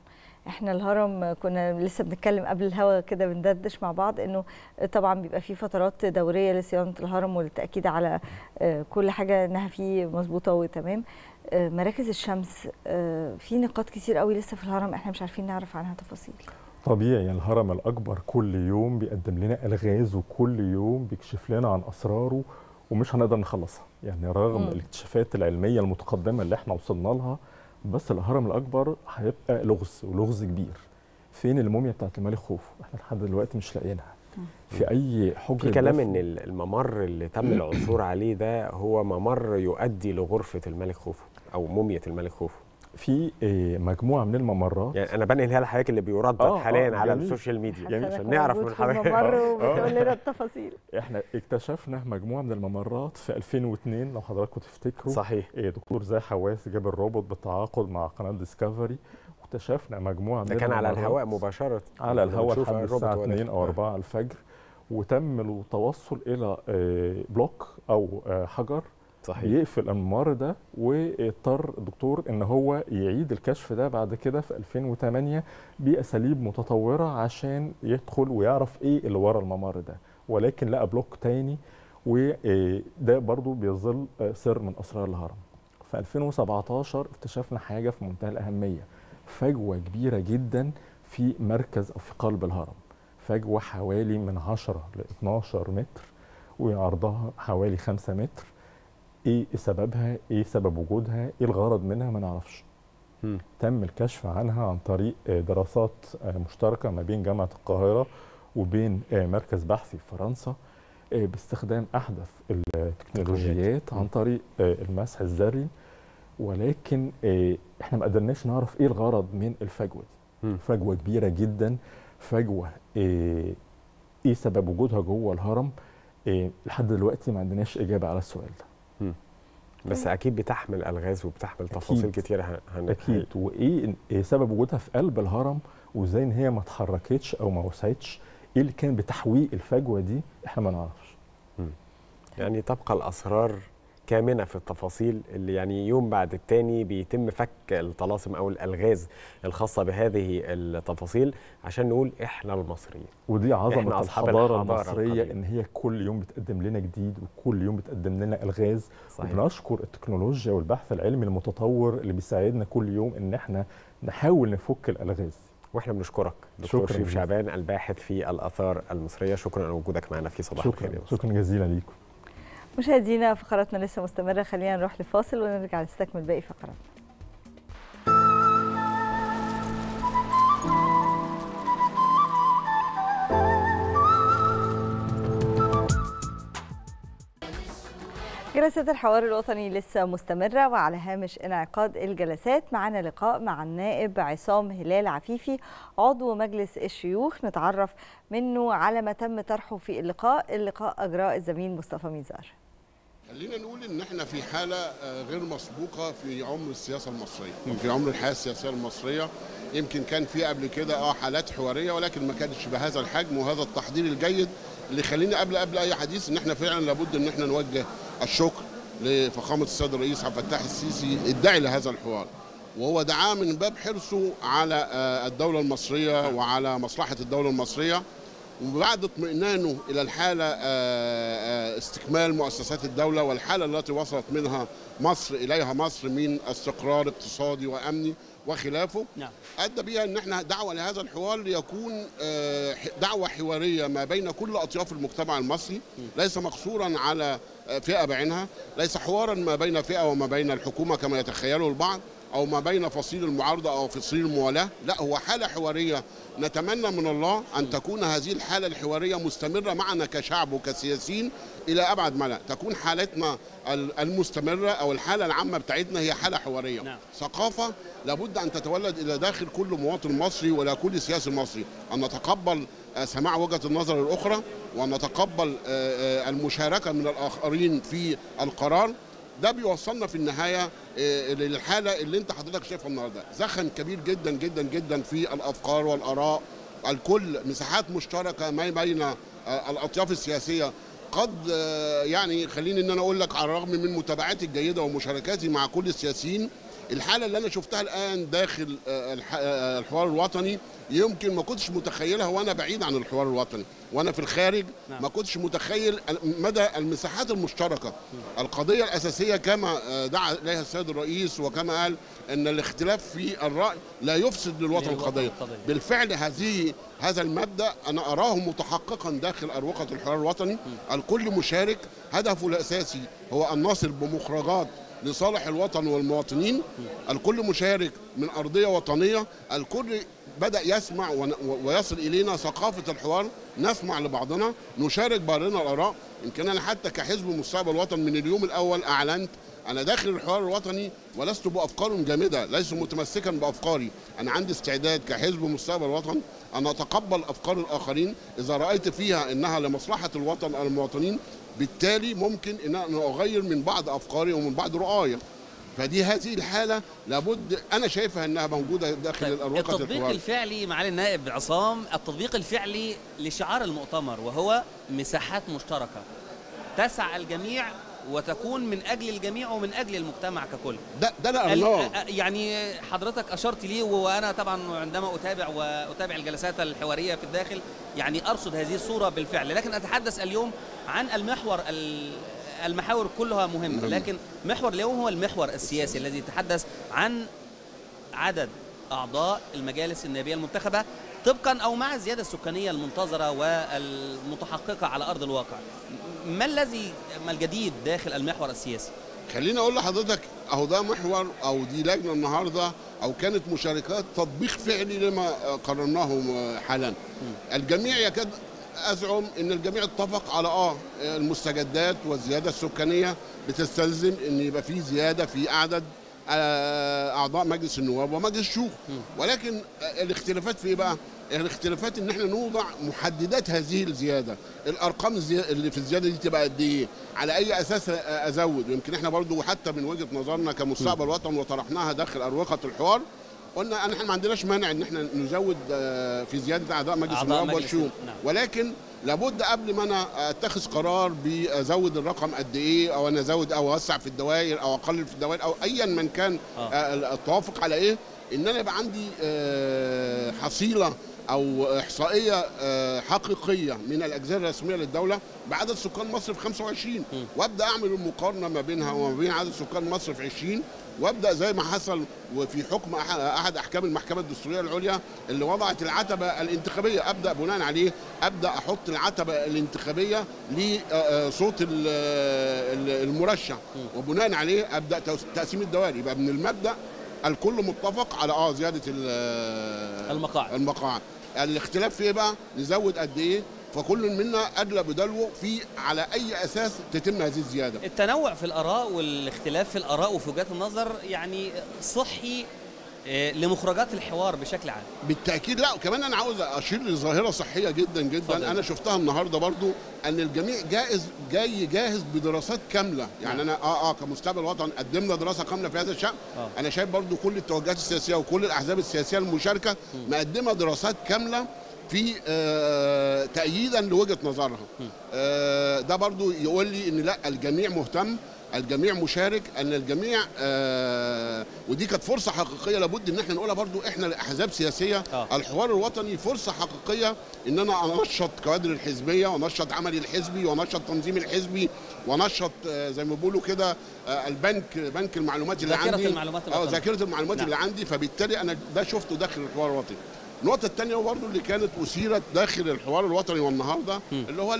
احنا الهرم كنا لسه بنتكلم قبل الهوا كده بندردش مع بعض انه طبعا بيبقى فيه فترات دوريه لصيانه الهرم والتاكيد على كل حاجه انها فيه مظبوطه وتمام. مراكز الشمس في نقاط كتير قوي لسه في الهرم احنا مش عارفين نعرف عنها تفاصيل. طبيعي، الهرم الاكبر كل يوم بيقدم لنا الغاز وكل يوم بيكشف لنا عن اسراره ومش هنقدر نخلصها، يعني رغم م. الاكتشافات العلميه المتقدمه اللي احنا وصلنا لها، بس الهرم الاكبر هيبقى لغز ولغز كبير. فين الموميا بتاعت الملك خوفو؟ احنا لحد دلوقتي مش لاقيينها. في اي حجر في كلام ان الممر اللي تم العثور عليه ده هو ممر يؤدي لغرفه الملك خوفو او موميا الملك خوفو. في مجموعه من الممرات، يعني انا بنقلها لحضرتك اللي بيردد آه حاليا آه على السوشيال ميديا يعني عشان نعرف من حضرتك الممر وبتقول لنا التفاصيل. احنا اكتشفنا مجموعه من الممرات في ألفين واثنين لو حضراتكم تفتكروا. صحيح. دكتور زاهي حواس جاب الروبوت بالتعاقد مع قناه ديسكفري واكتشفنا مجموعه من ده كان على الهواء مباشره، على الهواء لحد الساعه اتنين او اربعة الفجر، وتم التوصل الى بلوك او حجر صحيح يقفل الممر ده، واضطر الدكتور ان هو يعيد الكشف ده بعد كده في ألفين وثمانية باساليب متطوره عشان يدخل ويعرف ايه اللي ورا الممر ده، ولكن لقى بلوك تاني وده برضو بيظل سر من اسرار الهرم. في ألفين وسبعتاشر اكتشفنا حاجه في منتهى الاهميه، فجوه كبيره جدا في مركز او في قلب الهرم، فجوه حوالي من عشرة ل اتناشر متر وعرضها حوالي خمسة متر. ايه سببها؟ ايه سبب وجودها؟ ايه الغرض منها؟ ما نعرفش. م. تم الكشف عنها عن طريق دراسات مشتركه ما بين جامعه القاهره وبين مركز بحثي في فرنسا باستخدام احدث التكنولوجيات عن طريق المسح الذري، ولكن احنا ما قدرناش نعرف ايه الغرض من الفجوه دي. م. فجوه كبيره جدا، فجوه ايه, إيه سبب وجودها جوه الهرم؟ إيه لحد دلوقتي ما عندناش اجابه على السؤال ده. م. بس اكيد بتحمل الغاز وبتحمل تفاصيل كتير. هن... اكيد. وايه إيه سبب وجودها في قلب الهرم، وازاي ان هي ما اتحركتش او ما وسعتش؟ ايه اللي كان بتحويق الفجوه دي؟ احنا ما نعرفش. م. يعني تبقى الاسرار كامنه في التفاصيل اللي يعني يوم بعد التاني بيتم فك الطلاسم او الالغاز الخاصه بهذه التفاصيل عشان نقول احنا المصريين. ودي عظمه الحضاره المصريه القديمة. ان هي كل يوم بتقدم لنا جديد وكل يوم بتقدم لنا الغاز. صحيح. وبنشكر التكنولوجيا والبحث العلمي المتطور اللي بيساعدنا كل يوم ان احنا نحاول نفك الالغاز. واحنا بنشكرك دكتور شريف شعبان الباحث في الاثار المصريه، شكرا على وجودك معنا في صباح الخير. شكرا, شكرا جزيلا ليكم. مشاهدينا فقراتنا لسه مستمرة، خلينا نروح لفاصل ونرجع نستكمل باقي فقراتنا. جلسات الحوار الوطني لسه مستمرة وعلى هامش انعقاد الجلسات معنا لقاء مع النائب عصام هلال عفيفي عضو مجلس الشيوخ، نتعرف منه على ما تم طرحه في اللقاء. اللقاء أجراء الزميل مصطفى ميزار. خلينا نقول ان احنا في حاله غير مسبوقه في عمر السياسه المصريه، في عمر الحياه السياسيه المصريه. يمكن كان في قبل كده اه حالات حواريه ولكن ما كانتش بهذا الحجم وهذا التحضير الجيد اللي يخليني قبل قبل اي حديث ان احنا فعلا لابد ان احنا نوجه الشكر لفخامه السيد الرئيس عبد الفتاح السيسي الداعي لهذا الحوار، وهو دعاه من باب حرصه على الدوله المصريه وعلى مصلحه الدوله المصريه، وبعد اطمئنانه الى الحاله استكمال مؤسسات الدوله والحاله التي وصلت منها مصر اليها مصر من استقرار اقتصادي وامني وخلافه. نعم. ادى بها ان احنا دعوه لهذا الحوار ليكون دعوه حواريه ما بين كل اطياف المجتمع المصري، ليس مقصورا على فئه بعينها، ليس حوارا ما بين فئه وما بين الحكومه كما يتخيله البعض او ما بين فصيل المعارضه او فصيل الموالاه، لا هو حاله حواريه. نتمنى من الله ان تكون هذه الحاله الحواريه مستمره معنا كشعب وكسياسيين الى ابعد مدى، تكون حالتنا المستمره او الحاله العامه بتاعتنا هي حاله حواريه. نعم. ثقافه لابد ان تتولد الى داخل كل مواطن مصري ولا كل سياسي مصري، ان نتقبل سماع وجهه النظر الاخرى وان نتقبل المشاركه من الاخرين في القرار. ده بيوصلنا في النهايه للحاله اللي انت حضرتك شايفها النهارده، زخم كبير جدا جدا جدا في الافكار والاراء، الكل مساحات مشتركه ما بين الاطياف السياسيه قد يعني خليني ان انا اقول لك على الرغم من متابعاتي الجيده ومشاركاتي مع كل السياسيين، الحاله اللي انا شفتها الان داخل الحوار الوطني يمكن ما كنتش متخيلها وانا بعيد عن الحوار الوطني، وانا في الخارج ما كنتش متخيل مدى المساحات المشتركه. القضيه الاساسيه كما دعا اليها السيد الرئيس وكما قال ان الاختلاف في الراي لا يفسد للوطن قضيه. بالفعل هذه هذا المبدا انا اراه متحققا داخل اروقه الحوار الوطني. الكل مشارك، هدفه الاساسي هو ان نصل بمخرجات لصالح الوطن والمواطنين. الكل مشارك من أرضية وطنية، الكل بدأ يسمع ويصل إلينا ثقافة الحوار، نسمع لبعضنا، نشارك بعضنا الآراء. يمكن أنا حتى كحزب مستقبل الوطن من اليوم الأول أعلنت أنا داخل الحوار الوطني ولست بأفكار جامدة، ليس متمسكا بأفكاري. أنا عندي استعداد كحزب مستقبل الوطن أن أتقبل أفكار الآخرين إذا رأيت فيها أنها لمصلحة الوطن أو المواطنين، بالتالي ممكن ان انا اغير من بعض افكاري ومن بعض رؤايا. فدي هذه الحاله لابد انا شايفها انها موجوده داخل الاروقه الحوار. التطبيق الفعلي معالي النائب عصام، التطبيق الفعلي لشعار المؤتمر وهو مساحات مشتركه تسعى الجميع وتكون من اجل الجميع ومن اجل المجتمع ككل. ده ده انا الله يعني حضرتك اشرت ليه، وانا طبعا عندما اتابع واتابع الجلسات الحواريه في الداخل يعني ارصد هذه الصوره بالفعل، لكن اتحدث اليوم عن المحور. المحاور كلها مهمه، لكن محور اليوم هو المحور السياسي الذي يتحدث عن عدد اعضاء المجالس النيابيه المنتخبه طبقا او مع الزياده السكانيه المنتظره والمتحققه على ارض الواقع. ما الذي ما الجديد داخل المحور السياسي؟ خليني اقول لحضرتك اهو ده محور او دي لجنه النهارده او كانت مشاركات تطبيق فعلي لما قررناه حالا. الجميع يكاد ازعم ان الجميع اتفق على اه المستجدات والزياده السكانيه بتستلزم ان يبقى في زياده في عدد اعضاء مجلس النواب ومجلس الشيوخ، ولكن الاختلافات في ايه بقى؟ الاختلافات ان احنا نوضع محددات هذه الزياده، الارقام اللي في الزياده دي تبقى قد ايه؟ على اي اساس ازود؟ يمكن احنا برضو حتى من وجهه نظرنا كمستقبل وطن وطرحناها داخل اروقه الحوار، قلنا ان احنا ما عندناش مانع ان احنا نزود في زياده اعضاء مجلس النواب والشيوخ، ولكن لابد قبل ما انا اتخذ قرار بازود الرقم قد ايه او انا ازود او اوسع في الدوائر او اقلل في الدوائر او ايا من كان التوافق على ايه، ان انا يبقى عندي حصيله او احصائيه حقيقيه من الاجزاء الرسميه للدوله بعدد سكان مصر في خمسة وعشرين، وابدا اعمل المقارنه ما بينها وما بين عدد سكان مصر في عشرين، وابدا زي ما حصل وفي حكم احد احكام المحكمه الدستوريه العليا اللي وضعت العتبه الانتخابيه، ابدا بناء عليه ابدا احط العتبه الانتخابيه لصوت المرشح، وبناء عليه ابدا تقسيم الدوائر. يبقى من المبدا الكل متفق على اه زياده المقاعد المقاعد الاختلاف في ايه بقى؟ نزود قد ايه؟ فكل منا ادلى بدلوه في على اي اساس تتم هذه الزياده. التنوع في الاراء والاختلاف في الاراء وفي وجهات النظر يعني صحي لمخرجات الحوار بشكل عام. بالتاكيد. لا كمان انا عاوز اشير لظاهره صحيه جدا جدا فضل. انا شفتها النهارده برضو ان الجميع جاهز جاي جاهز بدراسات كامله، يعني انا اه اه كمستقبل وطن قدمنا دراسه كامله في هذا الشان. آه. انا شايف برضو كل التوجهات السياسيه وكل الاحزاب السياسيه المشاركه مقدمه دراسات كامله في آه تأييدا لوجهة نظرها. آه ده برضو يقول لي ان لا الجميع مهتم، الجميع مشارك، ان الجميع آه ودي كانت فرصه حقيقيه لابد ان احنا نقولها برضو احنا الاحزاب السياسيه. آه. الحوار الوطني فرصه حقيقيه ان انا انشط كوادر الحزبيه وانشط عملي الحزبي وانشط تنظيمي الحزبي وانشط آه زي ما بيقولوا كده آه البنك بنك المعلومات اللي ذاكرة عندي المعلومات اه ذاكره المعلومات نعم. اللي عندي، فبالتالي انا ده شفته داخل الحوار الوطني. النقطة الثانية برضه اللي كانت أثيرت داخل الحوار الوطني والنهارده م. اللي هو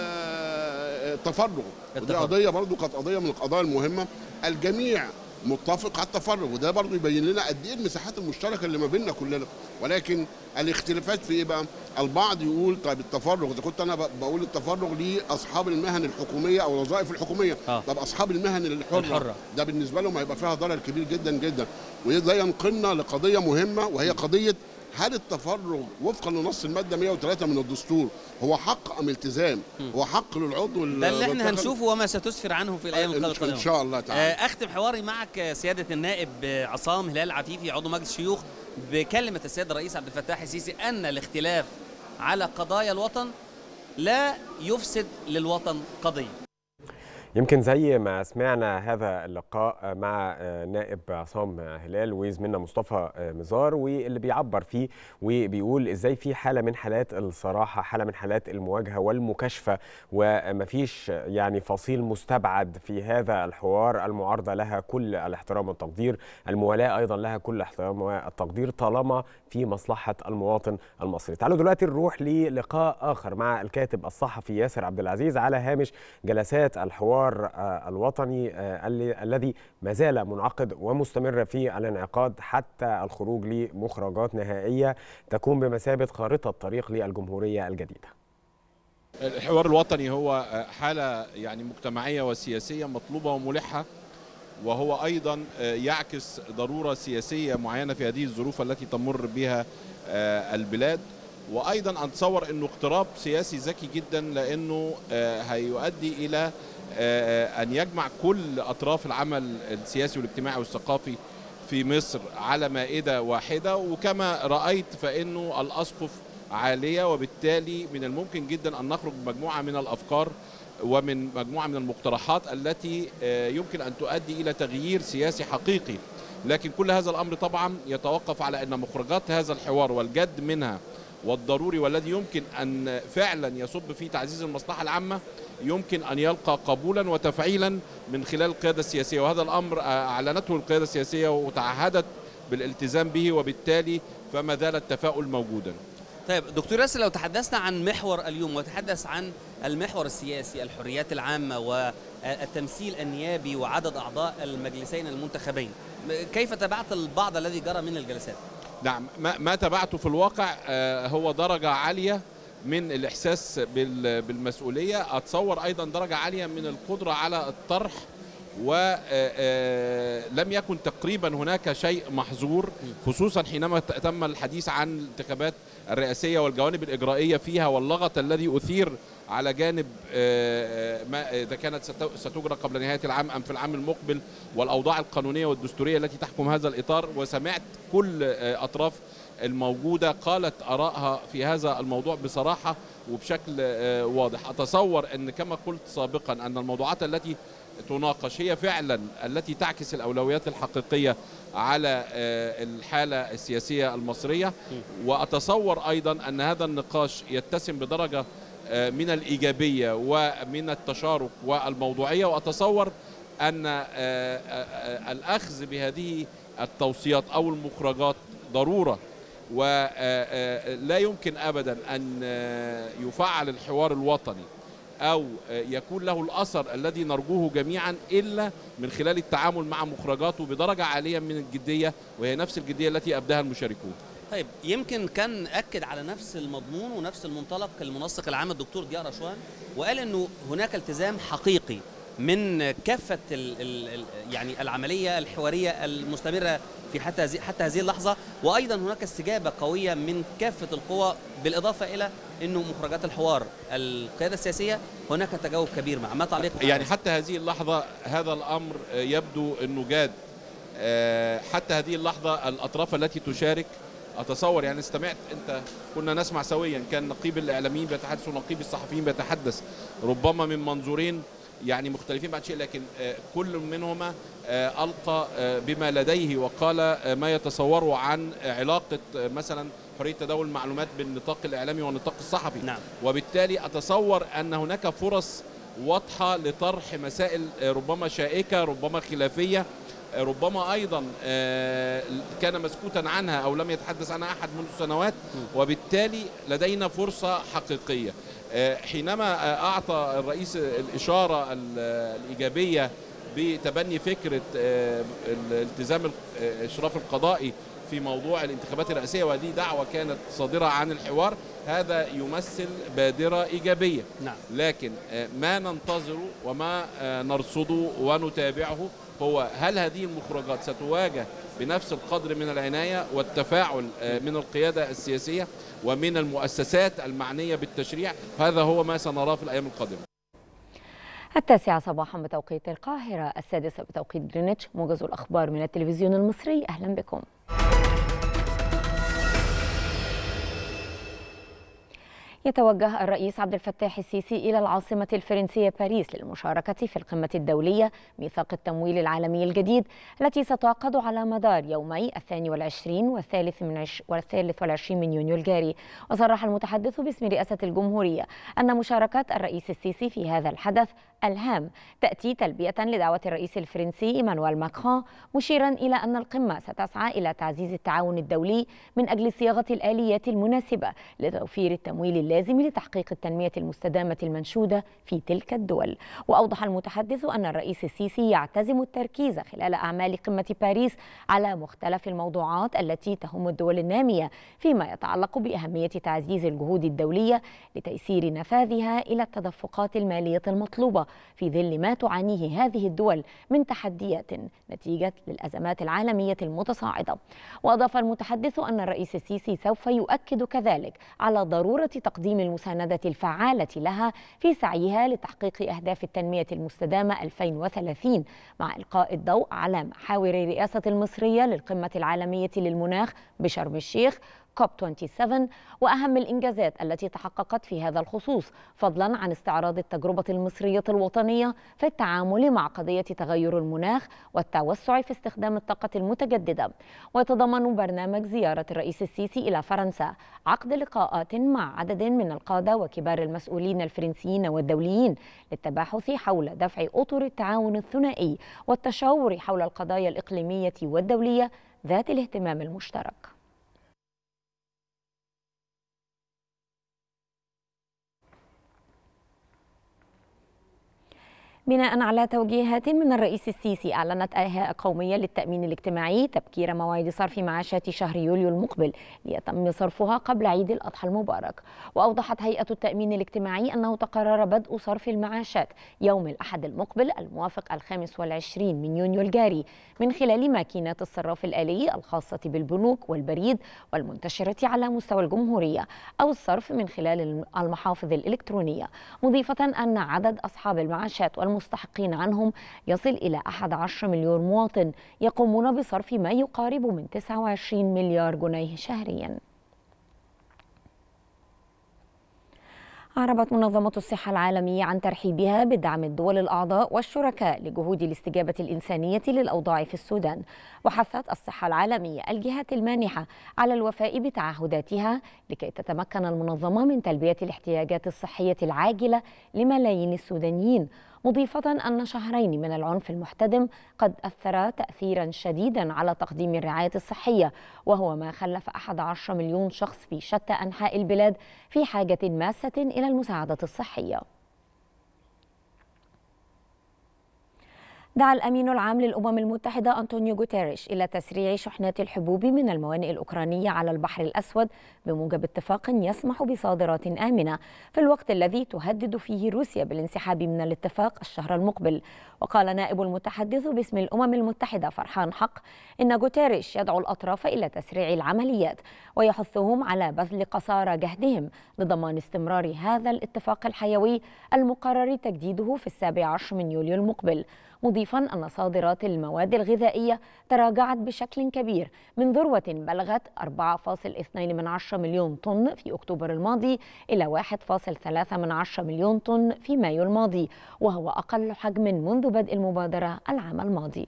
التفرغ، ودي قضية برضه كانت قضية من القضايا المهمة. الجميع متفق على التفرغ، وده برضه يبين لنا قد ايه المساحات المشتركة اللي ما بيننا كلنا، ولكن الاختلافات في ايه بقى؟ البعض يقول طيب التفرغ، اذا كنت انا بقول التفرغ لاصحاب المهن الحكوميه او الوظائف الحكوميه، آه. طب اصحاب المهن الحره, الحرة. ده بالنسبه لهم هيبقى فيها ضرر كبير جدا جدا، وده ينقلنا لقضيه مهمه وهي قضيه هل التفرغ وفقا لنص الماده مئة وثلاثة من الدستور هو حق ام التزام؟ هو حق للعضو. ده اللي احنا هنشوفه وما ستسفر عنه في الايام القادمه ان شاء الله تعالى. اختم حواري معك سياده النائب عصام هلال عفيفي عضو مجلس الشيوخ بكلمه السيد الرئيس عبد الفتاح السيسي ان الاختلاف على قضايا الوطن لا يفسد للوطن قضية. يمكن زي ما سمعنا هذا اللقاء مع نائب عصام هلال وزميلنا مصطفى مزار، واللي بيعبر فيه وبيقول ازاي في حاله من حالات الصراحه، حاله من حالات المواجهه والمكاشفه، ومفيش يعني فصيل مستبعد في هذا الحوار. المعارضه لها كل الاحترام والتقدير، الموالاه ايضا لها كل الاحترام والتقدير طالما في مصلحه المواطن المصري. تعالوا دلوقتي نروح للقاء اخر مع الكاتب الصحفي ياسر عبد العزيز على هامش جلسات الحوار الوطني الذي ما زال منعقد ومستمر في الانعقاد حتى الخروج لمخرجات نهائية تكون بمثابة خارطة طريق للجمهورية الجديدة. الحوار الوطني هو حالة يعني مجتمعية وسياسية مطلوبة وملحة، وهو أيضا يعكس ضرورة سياسية معينة في هذه الظروف التي تمر بها البلاد، وأيضا أتصور أنه اقتراب سياسي ذكي جدا، لأنه هيؤدي إلى أن يجمع كل أطراف العمل السياسي والاجتماعي والثقافي في مصر على مائدة واحدة. وكما رأيت فإنه الأسقف عالية، وبالتالي من الممكن جدا أن نخرج بمجموعة من الأفكار ومن مجموعة من المقترحات التي يمكن أن تؤدي إلى تغيير سياسي حقيقي. لكن كل هذا الأمر طبعا يتوقف على أن مخرجات هذا الحوار والجد منها والضروري والذي يمكن أن فعلا يصب في تعزيز المصلحة العامة يمكن أن يلقى قبولا وتفعيلا من خلال القيادة السياسية، وهذا الأمر أعلنته القيادة السياسية وتعهدت بالالتزام به، وبالتالي فما زال التفاؤل موجودا. طيب دكتور ياسر، لو تحدثنا عن محور اليوم وتحدث عن المحور السياسي، الحريات العامة والتمثيل النيابي وعدد أعضاء المجلسين المنتخبين، كيف تابعت البعض الذي جرى من الجلسات؟ نعم، ما, ما تابعته في الواقع هو درجة عالية من الإحساس بالمسؤولية، أتصور أيضا درجة عالية من القدرة على الطرح، ولم يكن تقريبا هناك شيء محظور، خصوصا حينما تم الحديث عن الانتخابات الرئاسية والجوانب الإجرائية فيها واللغط الذي أثير على جانب ما إذا كانت ستجرى قبل نهاية العام أم في العام المقبل، والأوضاع القانونية والدستورية التي تحكم هذا الإطار. وسمعت كل أطراف الموجودة قالت آرائها في هذا الموضوع بصراحة وبشكل واضح. أتصور أن كما قلت سابقا أن الموضوعات التي تناقش هي فعلا التي تعكس الأولويات الحقيقية على الحالة السياسية المصرية، وأتصور أيضا أن هذا النقاش يتسم بدرجة من الإيجابية ومن التشارك والموضوعية، وأتصور أن الأخذ بهذه التوصيات أو المخرجات ضرورة، ولا يمكن أبدا أن يفعل الحوار الوطني أو يكون له الأثر الذي نرجوه جميعا إلا من خلال التعامل مع مخرجاته بدرجة عالية من الجدية، وهي نفس الجدية التي أبداها المشاركون. طيب يمكن كان أكد على نفس المضمون ونفس المنطلق المنسق العام الدكتور ضياء رشوان، وقال أنه هناك التزام حقيقي من كافة ال ال يعني العملية الحوارية المستمرة في حتى هذه حتى هذه اللحظة، وأيضا هناك استجابة قوية من كافة القوى، بالإضافة إلى أنه مخرجات الحوار القيادة السياسية هناك تجاوب كبير مع ما تعليق يعني حتى هذه اللحظة هذا الأمر يبدو أنه جاد. حتى هذه اللحظة الأطراف التي تشارك أتصور يعني استمعت أنت كنا نسمع سويا، كان نقيب الإعلاميين بيتحدث ونقيب الصحفيين بيتحدث، ربما من منظورين يعني مختلفين بعد شيء، لكن كل منهما ألقى بما لديه وقال ما يتصوره عن علاقة مثلا حرية تداول المعلومات بالنطاق الإعلامي والنطاق الصحفي. نعم. وبالتالي أتصور أن هناك فرص واضحة لطرح مسائل ربما شائكة، ربما خلافية، ربما أيضا كان مسكوتا عنها أو لم يتحدث عنها أحد منذ سنوات، وبالتالي لدينا فرصة حقيقية. حينما أعطى الرئيس الإشارة الإيجابية بتبني فكرة الالتزام الإشراف القضائي في موضوع الانتخابات الرئاسية، وهذه دعوة كانت صادرة عن الحوار، هذا يمثل بادرة إيجابية. نعم. لكن ما ننتظره وما نرصده ونتابعه هو هل هذه المخرجات ستواجه بنفس القدر من العناية والتفاعل من القيادة السياسية ومن المؤسسات المعنية بالتشريع. هذا هو ما سنراه في الأيام القادمة. التاسعة صباحا بتوقيت القاهرة، السادسة بتوقيت جرينتش، موجز الأخبار من التلفزيون المصري. أهلا بكم. يتوجه الرئيس عبد الفتاح السيسي إلى العاصمة الفرنسية باريس للمشاركة في القمة الدولية ميثاق التمويل العالمي الجديد التي ستعقد على مدار يومي الثاني والعشرين والثالث من عش والثالث والعشرين من يونيو الجاري. وصرح المتحدث باسم رئاسة الجمهورية أن مشاركة الرئيس السيسي في هذا الحدث الهام تأتي تلبية لدعوة الرئيس الفرنسي إيمانويل ماكرون، مشيرا إلى أن القمة ستسعى إلى تعزيز التعاون الدولي من أجل صياغة الآليات المناسبة لتوفير التمويل اللازم لتحقيق التنمية المستدامة المنشودة في تلك الدول. وأوضح المتحدث أن الرئيس السيسي يعتزم التركيز خلال أعمال قمة باريس على مختلف الموضوعات التي تهم الدول النامية، فيما يتعلق بأهمية تعزيز الجهود الدولية لتيسير نفاذها إلى التدفقات المالية المطلوبة في ظل ما تعانيه هذه الدول من تحديات نتيجة للأزمات العالمية المتصاعدة. وأضاف المتحدث أن الرئيس السيسي سوف يؤكد كذلك على ضرورة تقديم المساندة الفعالة لها في سعيها لتحقيق أهداف التنمية المستدامة ألفين وثلاثين، مع إلقاء الضوء على محاور الرئاسة المصرية للقمة العالمية للمناخ بشرم الشيخ كوب سبعة وعشرين وأهم الإنجازات التي تحققت في هذا الخصوص، فضلا عن استعراض التجربة المصرية الوطنية في التعامل مع قضية تغير المناخ والتوسع في استخدام الطاقة المتجددة. ويتضمن برنامج زيارة الرئيس السيسي إلى فرنسا عقد لقاءات مع عدد من القادة وكبار المسؤولين الفرنسيين والدوليين للتباحث حول دفع أطر التعاون الثنائي والتشاور حول القضايا الإقليمية والدولية ذات الاهتمام المشترك. بناء على توجيهات من الرئيس السيسي، أعلنت هيئة قومية للتأمين الاجتماعي تبكير مواعيد صرف معاشات شهر يوليو المقبل ليتم صرفها قبل عيد الأضحى المبارك. وأوضحت هيئة التأمين الاجتماعي أنه تقرر بدء صرف المعاشات يوم الأحد المقبل الموافق الخامس والعشرين من يونيو الجاري من خلال ماكينات الصراف الآلي الخاصة بالبنوك والبريد والمنتشرة على مستوى الجمهورية، أو الصرف من خلال المحافظ الإلكترونية، مضيفة أن عدد أصحاب المعاشات والمستحقين عنهم يصل إلى أحد عشر مليون مواطن يقومون بصرف ما يقارب من تسعة وعشرين مليار جنيه شهرياً. أعربت منظمة الصحة العالمية عن ترحيبها بدعم الدول الأعضاء والشركاء لجهود الاستجابة الإنسانية للأوضاع في السودان. وحثت الصحة العالمية الجهات المانحة على الوفاء بتعهداتها لكي تتمكن المنظمة من تلبية الاحتياجات الصحية العاجلة لملايين السودانيين، مضيفة أن شهرين من العنف المحتدم قد أثر تأثيرا شديدا على تقديم الرعاية الصحية، وهو ما خلف أحد عشر مليون شخص في شتى أنحاء البلاد في حاجة ماسة إلى المساعدة الصحية. دعا الأمين العام للأمم المتحدة أنطونيو غوتيريش إلى تسريع شحنات الحبوب من الموانئ الأوكرانية على البحر الأسود بموجب اتفاق يسمح بصادرات آمنة، في الوقت الذي تهدد فيه روسيا بالانسحاب من الاتفاق الشهر المقبل. وقال نائب المتحدث باسم الأمم المتحدة فرحان حق إن غوتيريش يدعو الأطراف إلى تسريع العمليات ويحثهم على بذل قصارى جهدهم لضمان استمرار هذا الاتفاق الحيوي المقرر تجديده في السابع عشر من يوليو المقبل، مضيفا أن صادرات المواد الغذائية تراجعت بشكل كبير من ذروة بلغت أربعة فاصل اثنين من عشرة مليون طن في أكتوبر الماضي إلى واحد فاصل ثلاثة من عشرة مليون طن في مايو الماضي، وهو أقل حجم منذ بدء المبادرة العام الماضي.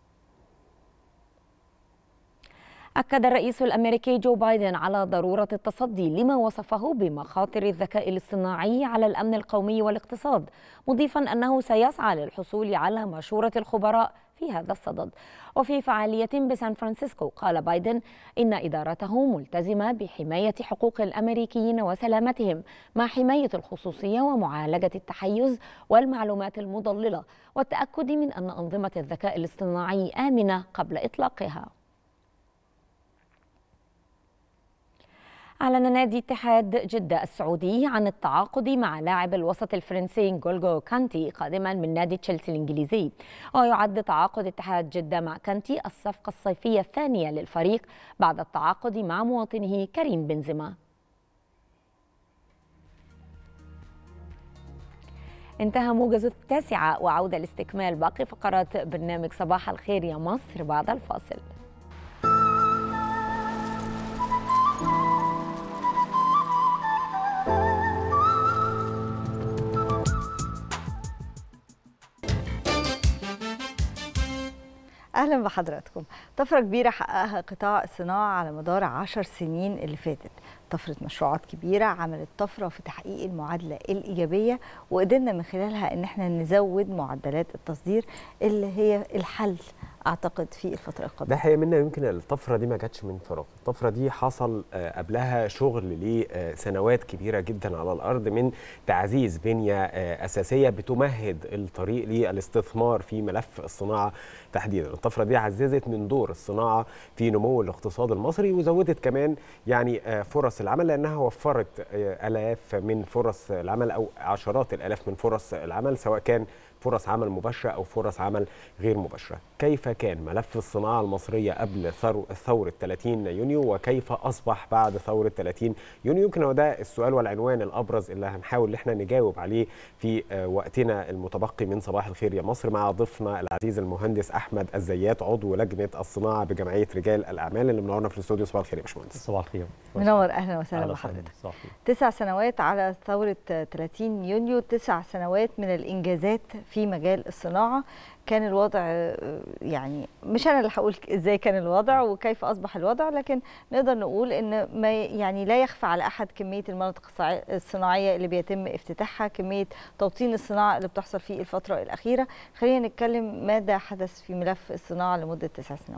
أكد الرئيس الأمريكي جو بايدن على ضرورة التصدي لما وصفه بمخاطر الذكاء الاصطناعي على الأمن القومي والاقتصاد، مضيفا أنه سيسعى للحصول على مشورة الخبراء في هذا الصدد. وفي فعالية بسان فرانسيسكو قال بايدن إن إدارته ملتزمة بحماية حقوق الأمريكيين وسلامتهم مع حماية الخصوصية ومعالجة التحيز والمعلومات المضللة والتأكد من أن أنظمة الذكاء الاصطناعي آمنة قبل إطلاقها. أعلن نادي اتحاد جدة السعودي عن التعاقد مع لاعب الوسط الفرنسي نغولو كانتي قادما من نادي تشيلسي الإنجليزي. ويعد تعاقد اتحاد جدة مع كانتي الصفقة الصيفية الثانية للفريق بعد التعاقد مع مواطنه كريم بنزيما. انتهى موجز التاسعة، وعودة لاستكمال باقي فقرات برنامج صباح الخير يا مصر بعد الفاصل. أهلا بحضراتكم. طفرة كبيرة حققها قطاع الصناعة على مدار عشر سنين اللي فاتت، طفرة مشروعات كبيرة عملت طفرة في تحقيق المعادلة الإيجابية، وقدرنا من خلالها إن احنا نزود معدلات التصدير اللي هي الحل اعتقد في الفتره القادمه. ده حقيقه منا، يمكن الطفره دي ما جاتش من فراغ، الطفره دي حصل قبلها شغل لسنوات كبيره جدا على الارض من تعزيز بنيه اساسيه بتمهد الطريق للاستثمار في ملف الصناعه تحديدا. الطفره دي عززت من دور الصناعه في نمو الاقتصاد المصري، وزودت كمان يعني فرص العمل، لانها وفرت الاف من فرص العمل او عشرات الالاف من فرص العمل، سواء كان فرص عمل مباشرة أو فرص عمل غير مباشرة. كيف كان ملف الصناعة المصرية قبل ثورة ثلاثين يونيو وكيف أصبح بعد ثورة ثلاثين يونيو؟ يمكن هو ده السؤال والعنوان الأبرز اللي هنحاول إن احنا نجاوب عليه في وقتنا المتبقي من صباح الخير يا مصر مع ضيفنا العزيز المهندس أحمد الزيات، عضو لجنة الصناعة بجمعية رجال الأعمال، اللي منورنا في الاستوديو. صباح الخير يا باشمهندس. صباح الخير. منور، أهلا وسهلا بحضرتك. تسع سنوات على ثورة ثلاثين يونيو، تسع سنوات من الإنجازات في مجال الصناعة. كان الوضع يعني مش أنا اللي هقول إزاي كان الوضع وكيف أصبح الوضع، لكن نقدر نقول إن ما يعني لا يخفى على أحد كمية المناطق الصناعية اللي بيتم افتتاحها، كمية توطين الصناعة اللي بتحصل في الفترة الأخيرة. خلينا نتكلم ماذا حدث في ملف الصناعة لمدة تسع سنوات.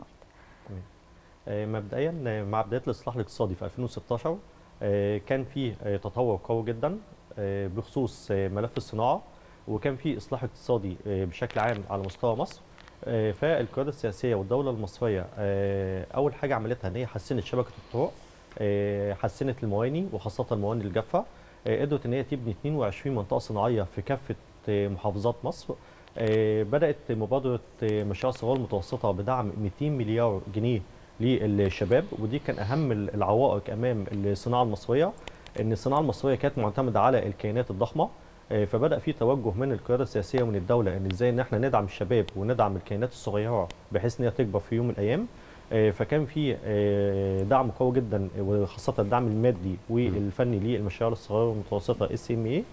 مبدئيا مع بداية الإصلاح الاقتصادي في ألفين وستة عشر كان في تطور قوي جدا بخصوص ملف الصناعة، وكان في إصلاح اقتصادي بشكل عام على مستوى مصر. فالقيادة السياسية والدولة المصرية أول حاجة عملتها إن هي حسنت شبكة الطرق، حسنت المواني وخاصة المواني الجافة، قدرت إن هي تبني اثنين وعشرين منطقة صناعية في كافة محافظات مصر. بدأت مبادرة مشاريع الصغار المتوسطة بدعم مئتين مليار جنيه للشباب، ودي كان أهم العوائق أمام الصناعة المصرية، إن الصناعة المصرية كانت معتمدة على الكيانات الضخمة. فبدأ في توجه من القيادة السياسية ومن الدولة إن إزاي إن إحنا ندعم الشباب وندعم الكيانات الصغيرة بحيث إن هي تكبر في يوم من الأيام. فكان في دعم قوي جدا، وخاصة الدعم المادي والفني للمشاريع الصغيرة والمتوسطة إس إم إيه.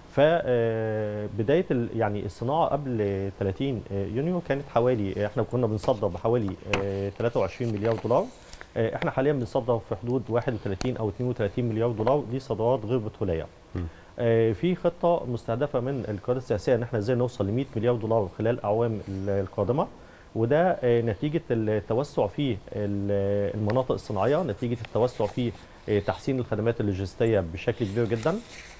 فبداية يعني الصناعة قبل ثلاثين يونيو كانت حوالي، إحنا كنا بنصدر بحوالي ثلاثة وعشرين مليار دولار، إحنا حاليا بنصدر في حدود واحد وثلاثين أو اثنين وثلاثين مليار دولار، دي صادرات غير بترولية. في خطة مستهدفة من القيادة السياسية ان احنا ازاي نوصل ل مئة مليار دولار خلال الاعوام القادمة، وده نتيجة التوسع في المناطق الصناعية، نتيجة التوسع في تحسين الخدمات اللوجستية بشكل كبير جدا.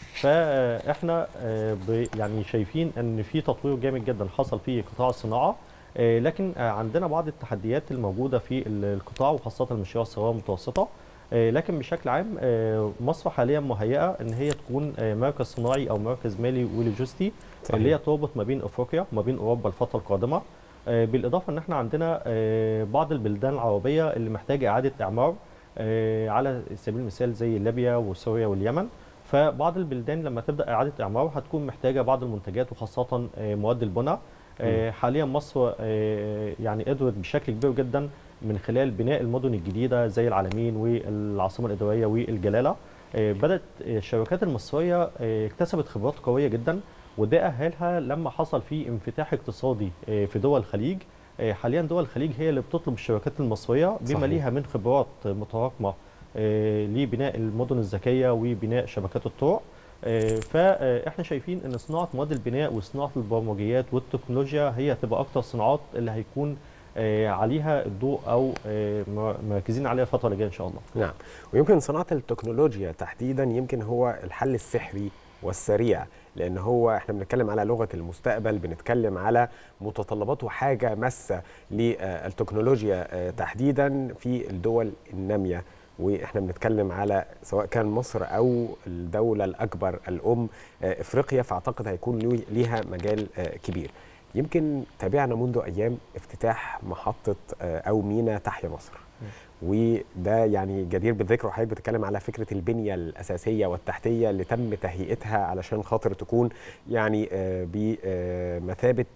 فاحنا يعني شايفين ان في تطوير جامد جدا حصل في قطاع الصناعة، لكن عندنا بعض التحديات الموجودة في القطاع وخاصة المشاريع الصغيرة والمتوسطة. لكن بشكل عام مصر حاليا مهيئه ان هي تكون مركز صناعي او مركز مالي ولوجستي اللي هي تربط ما بين افريقيا وما بين اوروبا الفتره القادمه. بالاضافه ان احنا عندنا بعض البلدان العربيه اللي محتاجه اعاده اعمار، على سبيل المثال زي ليبيا وسوريا واليمن. فبعض البلدان لما تبدا اعاده اعمار هتكون محتاجه بعض المنتجات وخاصه مواد البناء. حاليا مصر يعني قدرت بشكل كبير جدا من خلال بناء المدن الجديدة زي العلمين والعاصمة الإدارية والجلالة. بدأت الشركات المصرية اكتسبت خبرات قوية جدا، وده أهلها لما حصل في انفتاح اقتصادي في دول الخليج. حاليا دول الخليج هي اللي بتطلب الشركات المصرية بما ليها من خبرات متراكمة لبناء المدن الذكية وبناء شبكات الطرق. فاحنا شايفين ان صناعة مواد البناء وصناعة البرمجيات والتكنولوجيا هي هتبقى أكتر صناعات اللي هيكون عليها الضوء او مركزين عليها الفتره اللي جايه ان شاء الله. نعم، ويمكن صناعه التكنولوجيا تحديدا يمكن هو الحل السحري والسريع، لان هو احنا بنتكلم على لغه المستقبل، بنتكلم على متطلبات وحاجه ماسه للتكنولوجيا تحديدا في الدول الناميه، واحنا بنتكلم على سواء كان مصر او الدوله الاكبر الام افريقيا، فاعتقد هيكون ليها مجال كبير. يمكن تابعنا منذ أيام افتتاح محطة أو ميناء تحيا مصر، وده يعني جدير بالذكر، وحضرتك بتتكلم على فكرة البنية الأساسية والتحتية اللي تم تهيئتها علشان خاطر تكون يعني بمثابة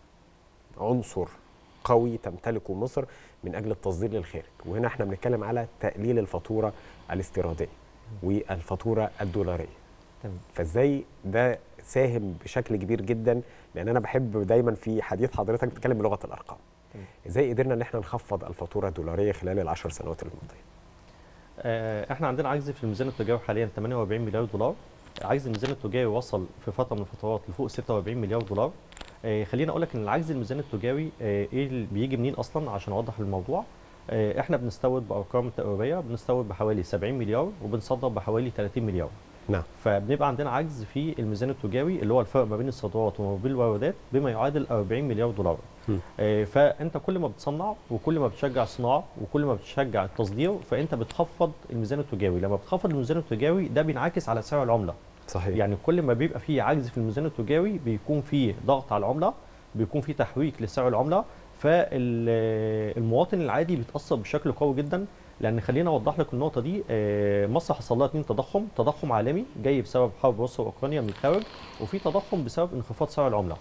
عنصر قوي تمتلكه مصر من أجل التصدير للخارج. وهنا احنا بنتكلم على تقليل الفاتورة الاستيرادية والفاتورة الدولارية. فازاي ده ساهم بشكل كبير جدا، لان انا بحب دايما في حديث حضرتك بتتكلم بلغه الارقام. ازاي قدرنا ان احنا نخفض الفاتوره الدولاريه خلال العشر سنوات الماضيه؟ احنا عندنا عجز في الميزان التجاري حاليا ثمانية وأربعين مليار دولار. عجز الميزان التجاري وصل في فتره من الفترات لفوق ستة وأربعين مليار دولار. خليني اقول لك ان العجز الميزان التجاري ايه اللي بيجي منين اصلا عشان اوضح الموضوع. احنا بنستورد بارقام تقريبيه، بنستورد بحوالي سبعين مليار وبنصدر بحوالي ثلاثين مليار. نعم. فبنبقى عندنا عجز في الميزان التجاري اللي هو الفرق ما بين الصادرات وما بين الواردات بما يعادل أربعين مليار دولار. آه فانت كل ما بتصنع وكل ما بتشجع الصناعه وكل ما بتشجع التصدير فانت بتخفض الميزان التجاري. لما بتخفض الميزان التجاري ده بينعكس على سعر العمله. صحيح. يعني كل ما بيبقى فيه عجز في الميزان التجاري بيكون فيه ضغط على العمله، بيكون فيه تحريك لسعر العمله، فالمواطن العادي بيتاثر بشكل قوي جدا. لان خلينا اوضح لك النقطه دي. مصر حصل لها اثنين تضخم، تضخم عالمي جاي بسبب حرب روسيا واوكرانيا من الخارج، وفي تضخم بسبب انخفاض سعر العمله.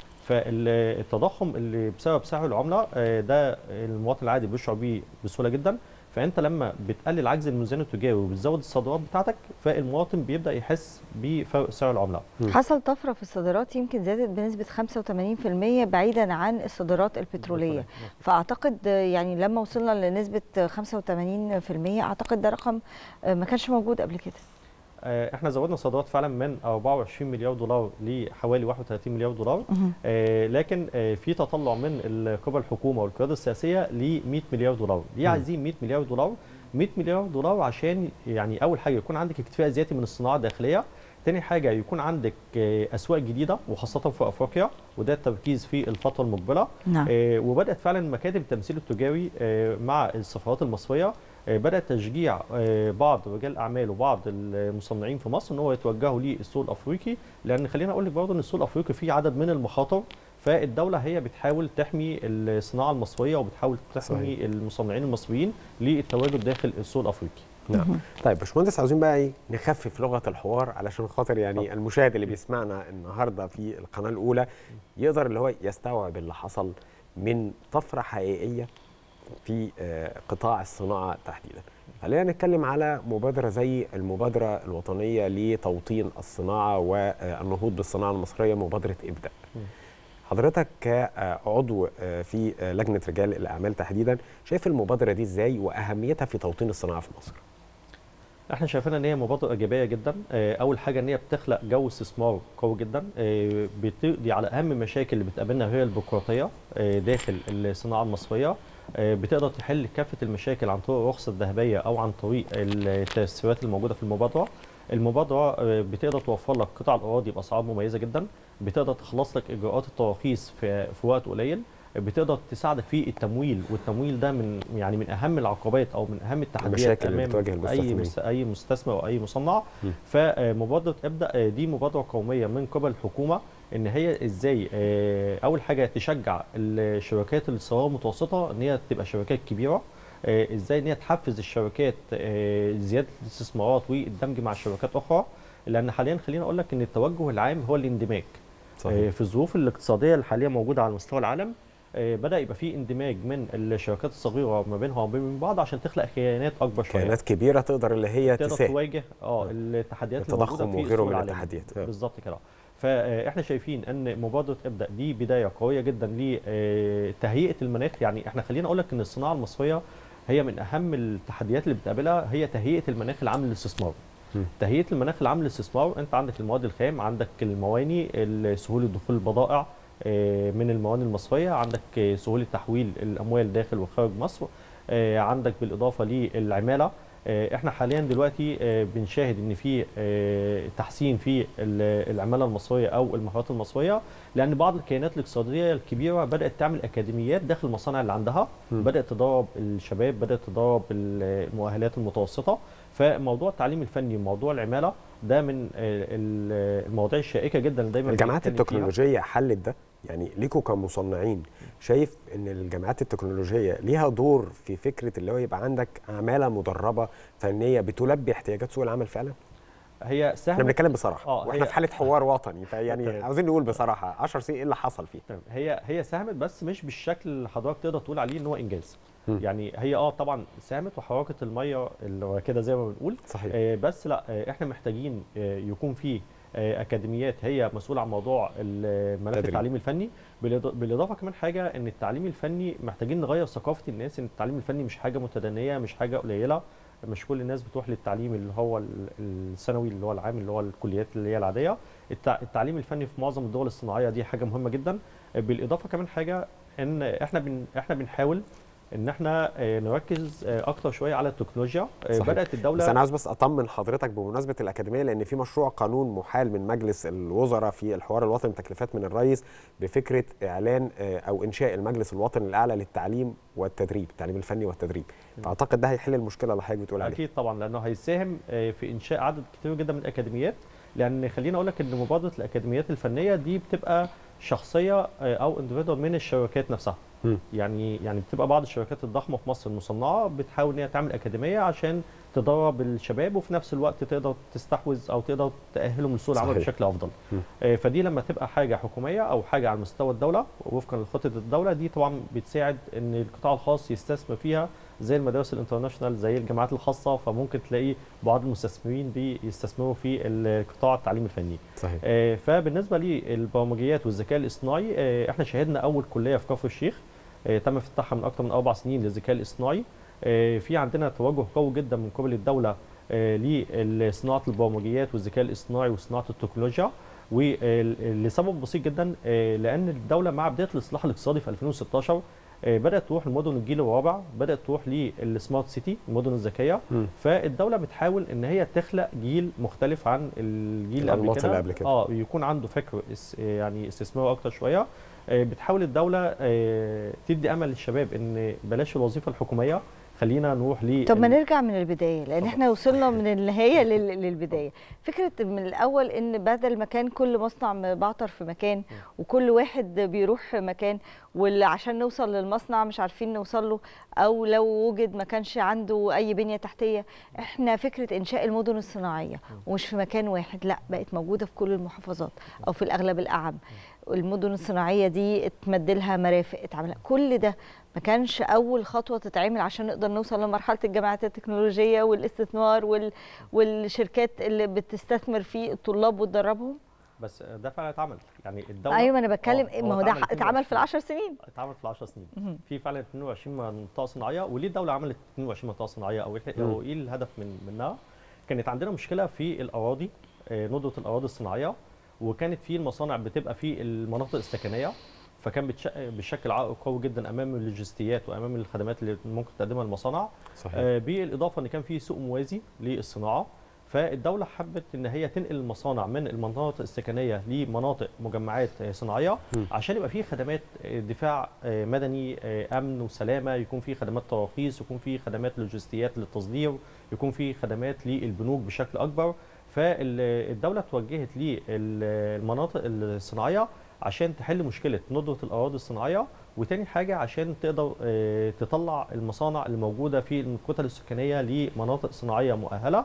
فالتضخم اللي بسبب سعر العمله ده المواطن العادي بيشعر بيه بسهوله جدا. فانت لما بتقلل عجز الميزان التجاري وبتزود الصادرات بتاعتك فالمواطن بيبدا يحس بفرق سعر العمله. حصل طفره في الصادرات يمكن زادت بنسبه خمسة وثمانين بالمئة بعيدا عن الصادرات البتروليه. فاعتقد يعني لما وصلنا لنسبه خمسة وثمانين بالمئة اعتقد ده رقم ما كانش موجود قبل كده. احنا زودنا صادرات فعلا من أربعة وعشرين مليار دولار لحوالي واحد وثلاثين مليار دولار. آه لكن آه في تطلع من قبل الحكومه والقياده السياسيه ل مئة مليار دولار. ليه عايزين مئة مليار دولار؟ مئة مليار دولار عشان يعني اول حاجه يكون عندك اكتفاء ذاتي من الصناعه الداخليه، ثاني حاجه يكون عندك آه اسواق جديده وخاصه في افريقيا وده التركيز في الفتره المقبله. نعم. آه وبدات فعلا مكاتب التمثيل التجاري آه مع السفارات المصريه بدأ تشجيع بعض رجال الاعمال وبعض المصنعين في مصر ان هو يتوجهوا للسوق الافريقي. لان خلينا اقول لك برضه ان السوق الافريقي فيه عدد من المخاطر، فالدوله هي بتحاول تحمي الصناعه المصريه وبتحاول تحمي صحيح. المصنعين المصريين للتواجد داخل السوق الافريقي. نعم. طيب باشمهندس عاوزين بقى ايه نخفف لغه الحوار علشان خاطر يعني المشاهد اللي بيسمعنا النهارده في القناه الاولى يقدر اللي هو يستوعب اللي حصل من طفره حقيقيه في قطاع الصناعه تحديدا. خلينا نتكلم على مبادره زي المبادره الوطنيه لتوطين الصناعه والنهوض بالصناعه المصريه، مبادره ابدأ. حضرتك كعضو في لجنه رجال الاعمال تحديدا شايف المبادره دي ازاي واهميتها في توطين الصناعه في مصر؟ احنا شايفينها ان هي مبادره ايجابيه جدا. اول حاجه ان هي بتخلق جو استثمار قوي جدا، بتقضي على اهم المشاكل اللي بتقابلنا وهي البيروقراطيه داخل الصناعه المصريه. بتقدر تحل كافه المشاكل عن طريق الرخصه الذهبيه او عن طريق التسهيلات الموجوده في المبادره. المبادره بتقدر توفر لك قطع الاراضي باسعار مميزه جدا، بتقدر تخلص لك اجراءات التراخيص في في وقت قليل، بتقدر تساعدك في التمويل، والتمويل ده من يعني من اهم العقبات او من اهم التحديات امام اي اي مستثمر او اي مصنع. فمبادره ابدا دي مبادره قوميه من قبل الحكومه ان هي ازاي اول حاجه تشجع الشركات الصغيره المتوسطه ان هي تبقى شركات كبيره، ازاي ان هي تحفز الشركات زياده الاستثمارات والدمج مع شركات اخرى. لان حاليا خلينا اقول لك ان التوجه العام هو الاندماج. صحيح. في الظروف الاقتصاديه الحاليه موجوده على مستوى العالم بدا يبقى في اندماج من الشركات الصغيره ما بينها وبين بعض عشان تخلق كيانات اكبر شويه، كيانات كبيره تقدر اللي هي تقدر تواجه اه التحديات التضخم وغيره من التحديات. بالظبط كده. فاحنا شايفين ان مبادره ابدا دي بدايه قويه جدا لتهيئه المناخ. يعني احنا خلينا اقول لك ان الصناعه المصريه هي من اهم التحديات اللي بتقابلها هي تهيئه المناخ العام للاستثمار. تهيئه المناخ العام للاستثمار، انت عندك المواد الخام، عندك المواني، سهوله دخول البضائع من الموانئ المصريه، عندك سهوله تحويل الاموال داخل وخارج مصر، عندك بالاضافه للعماله. احنا حاليا دلوقتي بنشاهد ان في تحسين في العماله المصريه او المهارات المصريه، لان بعض الكيانات الاقتصاديه الكبيره بدات تعمل اكاديميات داخل المصانع اللي عندها، م. بدات تدرب الشباب، بدات تدرب المؤهلات المتوسطه. فموضوع التعليم الفني وموضوع العماله ده من المواضيع الشائكه جدا دايما. الجامعات التكنولوجيه حلت ده؟ يعني ليكوا كمصنعين شايف ان الجامعات التكنولوجيه ليها دور في فكره اللي هو يبقى عندك عماله مدربه فنيه بتلبي احتياجات سوق العمل فعلا؟ هي سهله. احنا بنتكلم بصراحه آه واحنا في حاله حوار وطني، فيعني عاوزين نقول بصراحه عشر سنين ايه اللي حصل فيه؟ هي هي ساهمت بس مش بالشكل اللي حضرتك تقدر تقول عليه ان هو انجاز. م. يعني هي اه طبعا ساهمت وحركت الميه اللي كده زي ما بنقول. صحيح. آه بس لا آه احنا محتاجين آه يكون في اكاديميات هي مسؤوله عن موضوع الملف التعليم الفني. بالاضافه كمان حاجه ان التعليم الفني محتاجين نغير ثقافه الناس ان التعليم الفني مش حاجه متدنيه، مش حاجه قليله، مش كل الناس بتروح للتعليم اللي هو الثانوي اللي هو العام اللي هو الكليات اللي هي العاديه. التعليم الفني في معظم الدول الصناعيه دي حاجه مهمه جدا. بالاضافه كمان حاجه ان احنا بن احنا بنحاول ان احنا نركز اكتر شويه على التكنولوجيا. صحيح. بدات الدوله، بس انا عاوز بس اطمن حضرتك بمناسبه الاكاديميه، لان في مشروع قانون محال من مجلس الوزراء في الحوار الوطني تكليفات من الرئيس بفكره اعلان او انشاء المجلس الوطني الاعلى للتعليم والتدريب، التعليم الفني والتدريب. فاعتقد ده هيحل المشكله اللي حضرتك بتقول عليها. اكيد طبعا، لانه هيساهم في انشاء عدد كتير جدا من الاكاديميات. لان خليني اقول لك ان مبادره الاكاديميات الفنيه دي بتبقى شخصيه او اندفيدوال من الشركات نفسها. م. يعني يعني بتبقى بعض الشركات الضخمه في مصر المصنعه بتحاول ان هي تعمل اكاديميه عشان تدرب الشباب وفي نفس الوقت تقدر تستحوذ او تقدر تاهلهم لسوق العمل بشكل افضل. م. فدي لما تبقى حاجه حكوميه او حاجه على مستوى الدوله وفقا لخطه الدوله دي طبعا بتساعد ان القطاع الخاص يستثمر فيها زي المدارس الانترناشونال زي الجامعات الخاصه. فممكن تلاقي بعض المستثمرين بيستثمروا في القطاع التعليم الفني. صحيح. آه فبالنسبه للبرمجيات والذكاء الاصطناعي، آه احنا شهدنا اول كليه في كفر الشيخ آه تم افتتاحها من اكثر من اربع سنين للذكاء الاصطناعي. آه في عندنا توجه قوي جدا من قبل الدوله آه لصناعه البرمجيات والذكاء الاصطناعي وصناعه التكنولوجيا، ولسبب بسيط جدا آه لان الدوله مع بدايه الاصلاح الاقتصادي في ألفين وستاشر بدات تروح لمدن الجيل الرابع، بدات تروح للسمارت سيتي المدن الذكيه. م. فالدوله بتحاول ان هي تخلق جيل مختلف عن الجيل اللي قبل كده، اه يكون عنده فكر يعني استثمار اكتر شويه. بتحاول الدوله تدي امل للشباب ان بلاش الوظيفه الحكوميه، خلينا نروح ل طب ما نرجع من البدايه لان طبعا. احنا وصلنا من النهايه للبدايه. فكره من الاول ان بدل ما كان كل مصنع بعطر في مكان وكل واحد بيروح مكان، واللي عشان نوصل للمصنع مش عارفين نوصل له، او لو وجد ما كانش عنده اي بنيه تحتيه. احنا فكره انشاء المدن الصناعيه ومش في مكان واحد، لا بقت موجوده في كل المحافظات او في الاغلب الاعم. المدن الصناعيه دي اتمد لها مرافق، اتعمل كل ده. ما كانش اول خطوه تتعمل عشان نقدر نوصل لمرحله الجامعات التكنولوجيه والاستثمار وال... والشركات اللي بتستثمر في الطلاب وتدربهم؟ بس ده فعلا اتعمل. يعني الدوله ايوه انا بتكلم ما هو ده اتعمل في العشر سنين. اتعمل في العشر سنين. م- في فعلا اتنين وعشرين منطقه صناعيه. وليه الدوله عملت اتنين وعشرين منطقه صناعيه او ايه الهدف من منها؟ كانت عندنا مشكله في الاراضي، ندره الاراضي الصناعيه، وكانت في المصانع بتبقى في المناطق السكنيه، فكان بيشكل عائق قوي جدا امام اللوجستيات وامام الخدمات اللي ممكن تقدمها المصانع. صحيح. آه بالاضافه ان كان في سوق موازي للصناعه، فالدوله حبت ان هي تنقل المصانع من المناطق السكنيه لمناطق مجمعات صناعيه م. عشان يبقى في خدمات دفاع مدني، امن وسلامه، يكون في خدمات تراخيص، يكون في خدمات لوجستيات للتصدير، يكون في خدمات للبنوك بشكل اكبر. فالدوله توجهت للمناطق الصناعيه عشان تحل مشكله ندره الاراضي الصناعيه، وتاني حاجه عشان تقدر تطلع المصانع اللي موجوده في الكتل السكنيه لمناطق صناعيه مؤهله.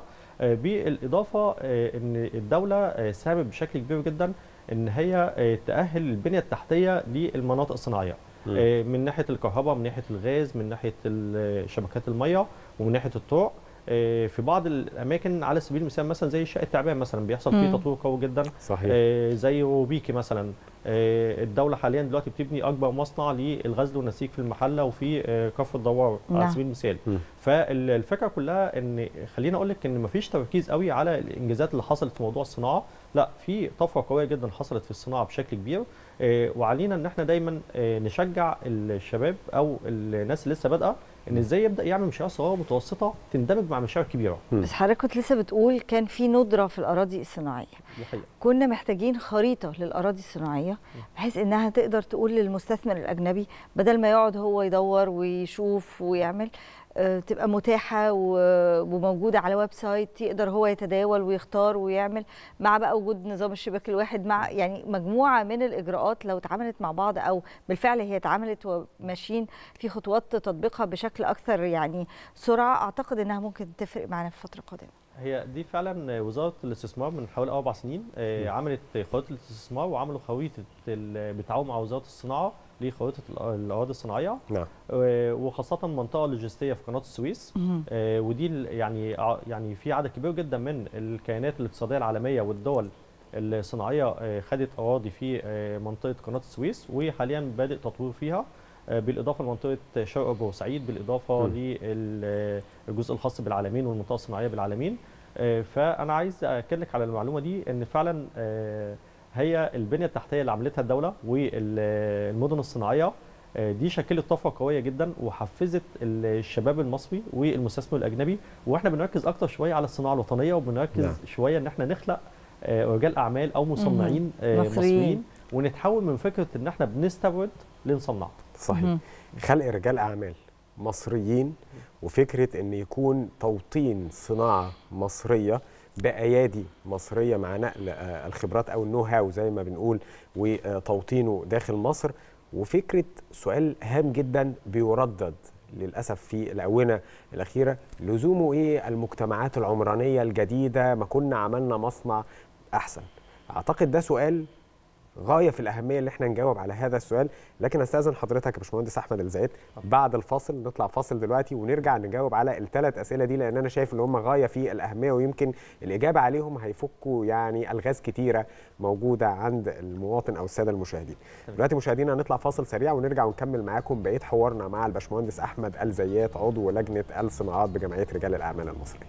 بالاضافه ان الدوله ساهمت بشكل كبير جدا ان هي تاهل البنيه التحتيه للمناطق الصناعيه من ناحيه الكهرباء، من ناحيه الغاز، من ناحيه شبكات الميه، ومن ناحيه الطرق. في بعض الاماكن على سبيل المثال مثلا زي شقه تعبان مثلا بيحصل فيه تطوير قوي جدا. صحيح. زي روبيكي مثلا، الدوله حاليا دلوقتي بتبني اكبر مصنع للغزل والنسيج في المحله وفي كفر الدوار على سبيل المثال. فالفكره كلها ان خليني اقول لك ان مفيش تركيز قوي على الانجازات اللي حصلت في موضوع الصناعه، لا في طفره قويه جدا حصلت في الصناعه بشكل كبير. وعلينا ان احنا دايما نشجع الشباب او الناس اللي لسه بادئه ان ازاي يبدا يعمل مشاريع صغيره ومتوسطه تندمج مع مشاريع كبيره. بس حضرتك كنت لسه بتقول كان في ندره في الاراضي الصناعيه. دي حقيقة. كنا محتاجين خريطه للاراضي الصناعيه بحيث انها تقدر تقول للمستثمر الاجنبي بدل ما يقعد هو يدور ويشوف ويعمل، تبقى متاحه وموجوده على ويب سايت يقدر هو يتداول ويختار ويعمل، مع بقى وجود نظام الشباك الواحد، مع يعني مجموعه من الاجراءات لو اتعملت مع بعض او بالفعل هي اتعملت وماشيين في خطوات تطبيقها بشكل اكثر يعني سرعه، اعتقد انها ممكن تفرق معنا في الفتره القادمه. هي دي فعلا وزاره الاستثمار من حوالي اربع سنين عملت خريطه الاستثمار وعملوا خريطه بالتعاون مع وزاره الصناعه لخريطه الاراضي الصناعيه. نعم. وخاصه منطقه لوجستيه في قناه السويس. ودي يعني يعني في عدد كبير جدا من الكيانات الاقتصاديه العالميه والدول الصناعيه خدت اراضي في منطقه قناه السويس وحاليا بادئ تطوير فيها، بالاضافه لمنطقه شرق بورسعيد، بالاضافه للجزء الخاص بالعلمين والمنطقه الصناعيه بالعلمين. فانا عايز اكد لك على المعلومه دي ان فعلا هي البنيه التحتيه اللي عملتها الدوله والمدن الصناعيه دي شكلت طفره قويه جدا وحفزت الشباب المصري والمستثمر الاجنبي، واحنا بنركز اكتر شويه على الصناعه الوطنيه وبنركز نعم. شويه ان احنا نخلق رجال اعمال او مصنعين مصريين ونتحول من فكره ان احنا بنستورد لنصنع. صحيح. خلق رجال اعمال مصريين وفكره ان يكون توطين صناعه مصريه بايادي مصريه مع نقل الخبرات او النو هاو زي ما بنقول وتوطينه داخل مصر. وفكره سؤال هام جدا بيردد للاسف في الاونه الاخيره، لزومه ايه المجتمعات العمرانيه الجديده؟ ما كنا عملنا مصنع احسن. اعتقد ده سؤال غايه في الاهميه اللي احنا نجاوب على هذا السؤال، لكن استاذن حضرتك يا باشمهندس احمد الزيات بعد الفاصل، نطلع فاصل دلوقتي ونرجع نجاوب على الثلاث اسئله دي، لان انا شايف ان هم غايه في الاهميه ويمكن الاجابه عليهم هيفكوا يعني الغاز كتيره موجوده عند المواطن او الساده المشاهدين. دلوقتي مشاهدينا هنطلع فاصل سريع ونرجع ونكمل معاكم بقيه حوارنا مع الباشمهندس احمد الزيات عضو لجنه الصناعات بجمعيه رجال الاعمال المصريه.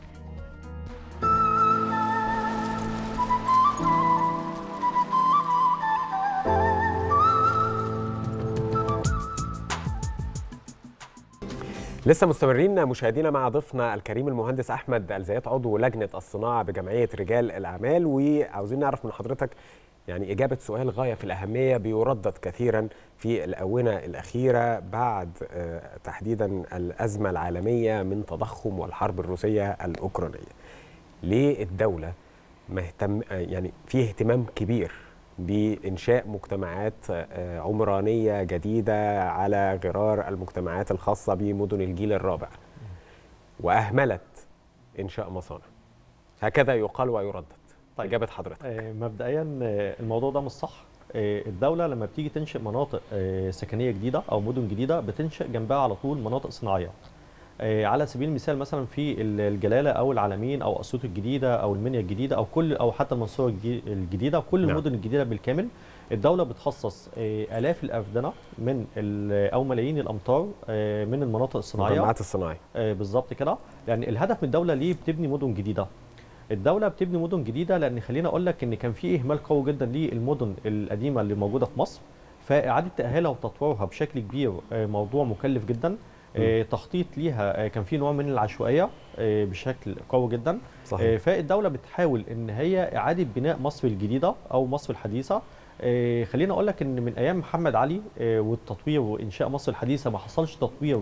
لسه مستمرين مشاهدينا مع ضيفنا الكريم المهندس احمد الزيات عضو لجنه الصناعه بجمعيه رجال الاعمال، وعاوزين نعرف من حضرتك يعني اجابه سؤال غايه في الاهميه بيردد كثيرا في الاونه الاخيره بعد تحديدا الازمه العالميه من تضخم والحرب الروسيه الاوكرانيه. ليه الدوله مهتم يعني في اهتمام كبير بإنشاء مجتمعات عمرانية جديدة على غرار المجتمعات الخاصة بمدن الجيل الرابع وأهملت إنشاء مصانع؟ هكذا يقال ويردد. طيب إجابة حضرتك. مبدئيا الموضوع ده مش صح. الدولة لما بتيجي تنشئ مناطق سكنية جديدة أو مدن جديدة بتنشئ جنبها على طول مناطق صناعية. على سبيل المثال مثلا في الجلاله او العلمين او اسيوط الجديده او المنيا الجديده او كل او حتى المنصوره الجديده وكل المدن الجديده بالكامل، الدوله بتخصص الاف الافدنه من او ملايين الامتار من المناطق الصناعيه المجمعات الصناعيه بالظبط كده. يعني الهدف من الدوله ليه بتبني مدن جديده؟ الدوله بتبني مدن جديده لان خليني اقول لك ان كان في اهمال قوي جدا للمدن القديمه اللي موجوده في مصر، فاعاده تاهيلها وتطويرها بشكل كبير موضوع مكلف جدا. آه، تخطيط ليها آه، كان في نوع من العشوائيه آه، بشكل قوي جدا. صحيح. فالدوله بتحاول ان هي اعاده بناء مصر الجديده او مصر الحديثه. خليني اقول لك ان من ايام محمد علي والتطوير وانشاء مصر الحديثه ما حصلش تطوير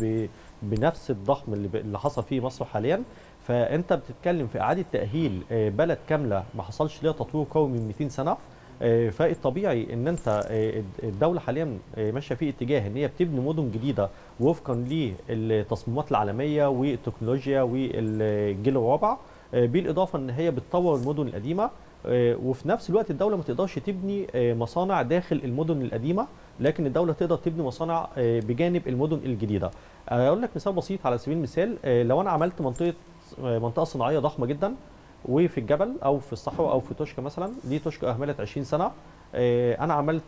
بنفس الضخم اللي حصل فيه مصر حاليا. فانت بتتكلم في اعاده تاهيل بلد كامله ما حصلش ليها تطوير قوي من مئتين سنه. فالطبيعي ان انت الدوله حاليا ماشيه في اتجاه ان هي بتبني مدن جديده وفقا للتصميمات العالميه والتكنولوجيا والجيل الرابع، بالاضافه ان هي بتطور المدن القديمه. وفي نفس الوقت الدوله ما تقدرش تبني مصانع داخل المدن القديمه، لكن الدوله تقدر تبني مصانع بجانب المدن الجديده. اقول لك مثال بسيط على سبيل المثال، لو انا عملت منطقه منطقه صناعيه ضخمه جدا وفي الجبل او في الصحراء او في توشكا مثلا، دي توشكا اهملت عشرين سنه، انا عملت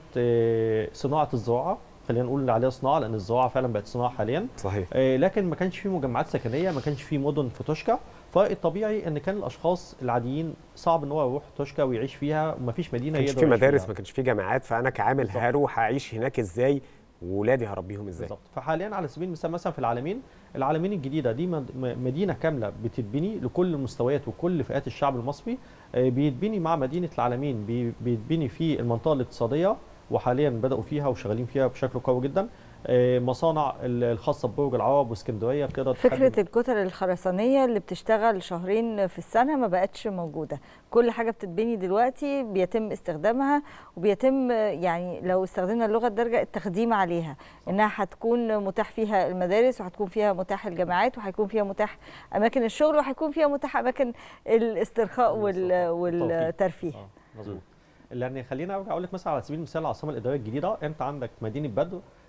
صناعه الزراعه، خلينا نقول عليها صناعه لان الزراعه فعلا بقت صناعه حاليا. صحيح. لكن ما كانش في مجمعات سكنيه، ما كانش في مدن في توشكا، فالطبيعي ان كان الاشخاص العاديين صعب ان هو يروح توشكا ويعيش فيها، وما فيش مدينه يقدر يعيش فيها. ما كانش في مدارس، ما كانش في جامعات، فانا كعامل بالزبط. هروح اعيش هناك ازاي؟ وولادي هربيهم ازاي؟ بالظبط. فحاليا على سبيل المثال مثلا في العالمين، العالمين الجديده دي مدينه كامله بتتبني لكل المستويات وكل فئات الشعب المصري، بيتبني مع مدينه العالمين، بيتبني في المنطقه الاقتصاديه وحاليا بداوا فيها وشغالين فيها بشكل قوي جدا. مصانع الخاصه ببرج العرب واسكندريه بتقدر فكره الكتل الخرسانيه اللي بتشتغل شهرين في السنه ما بقتش موجوده، كل حاجه بتتبني دلوقتي بيتم استخدامها وبيتم يعني لو استخدمنا اللغه الدارجه التخديم عليها، انها هتكون متاح فيها المدارس وهتكون فيها متاح الجامعات وهيكون فيها متاح اماكن الشغل وهيكون فيها متاح اماكن الاسترخاء والترفيه. مظبوط. لان خلينا ارجع اقول لك مثلا على سبيل المثال العاصمه الاداريه الجديده، انت عندك مدينه بدر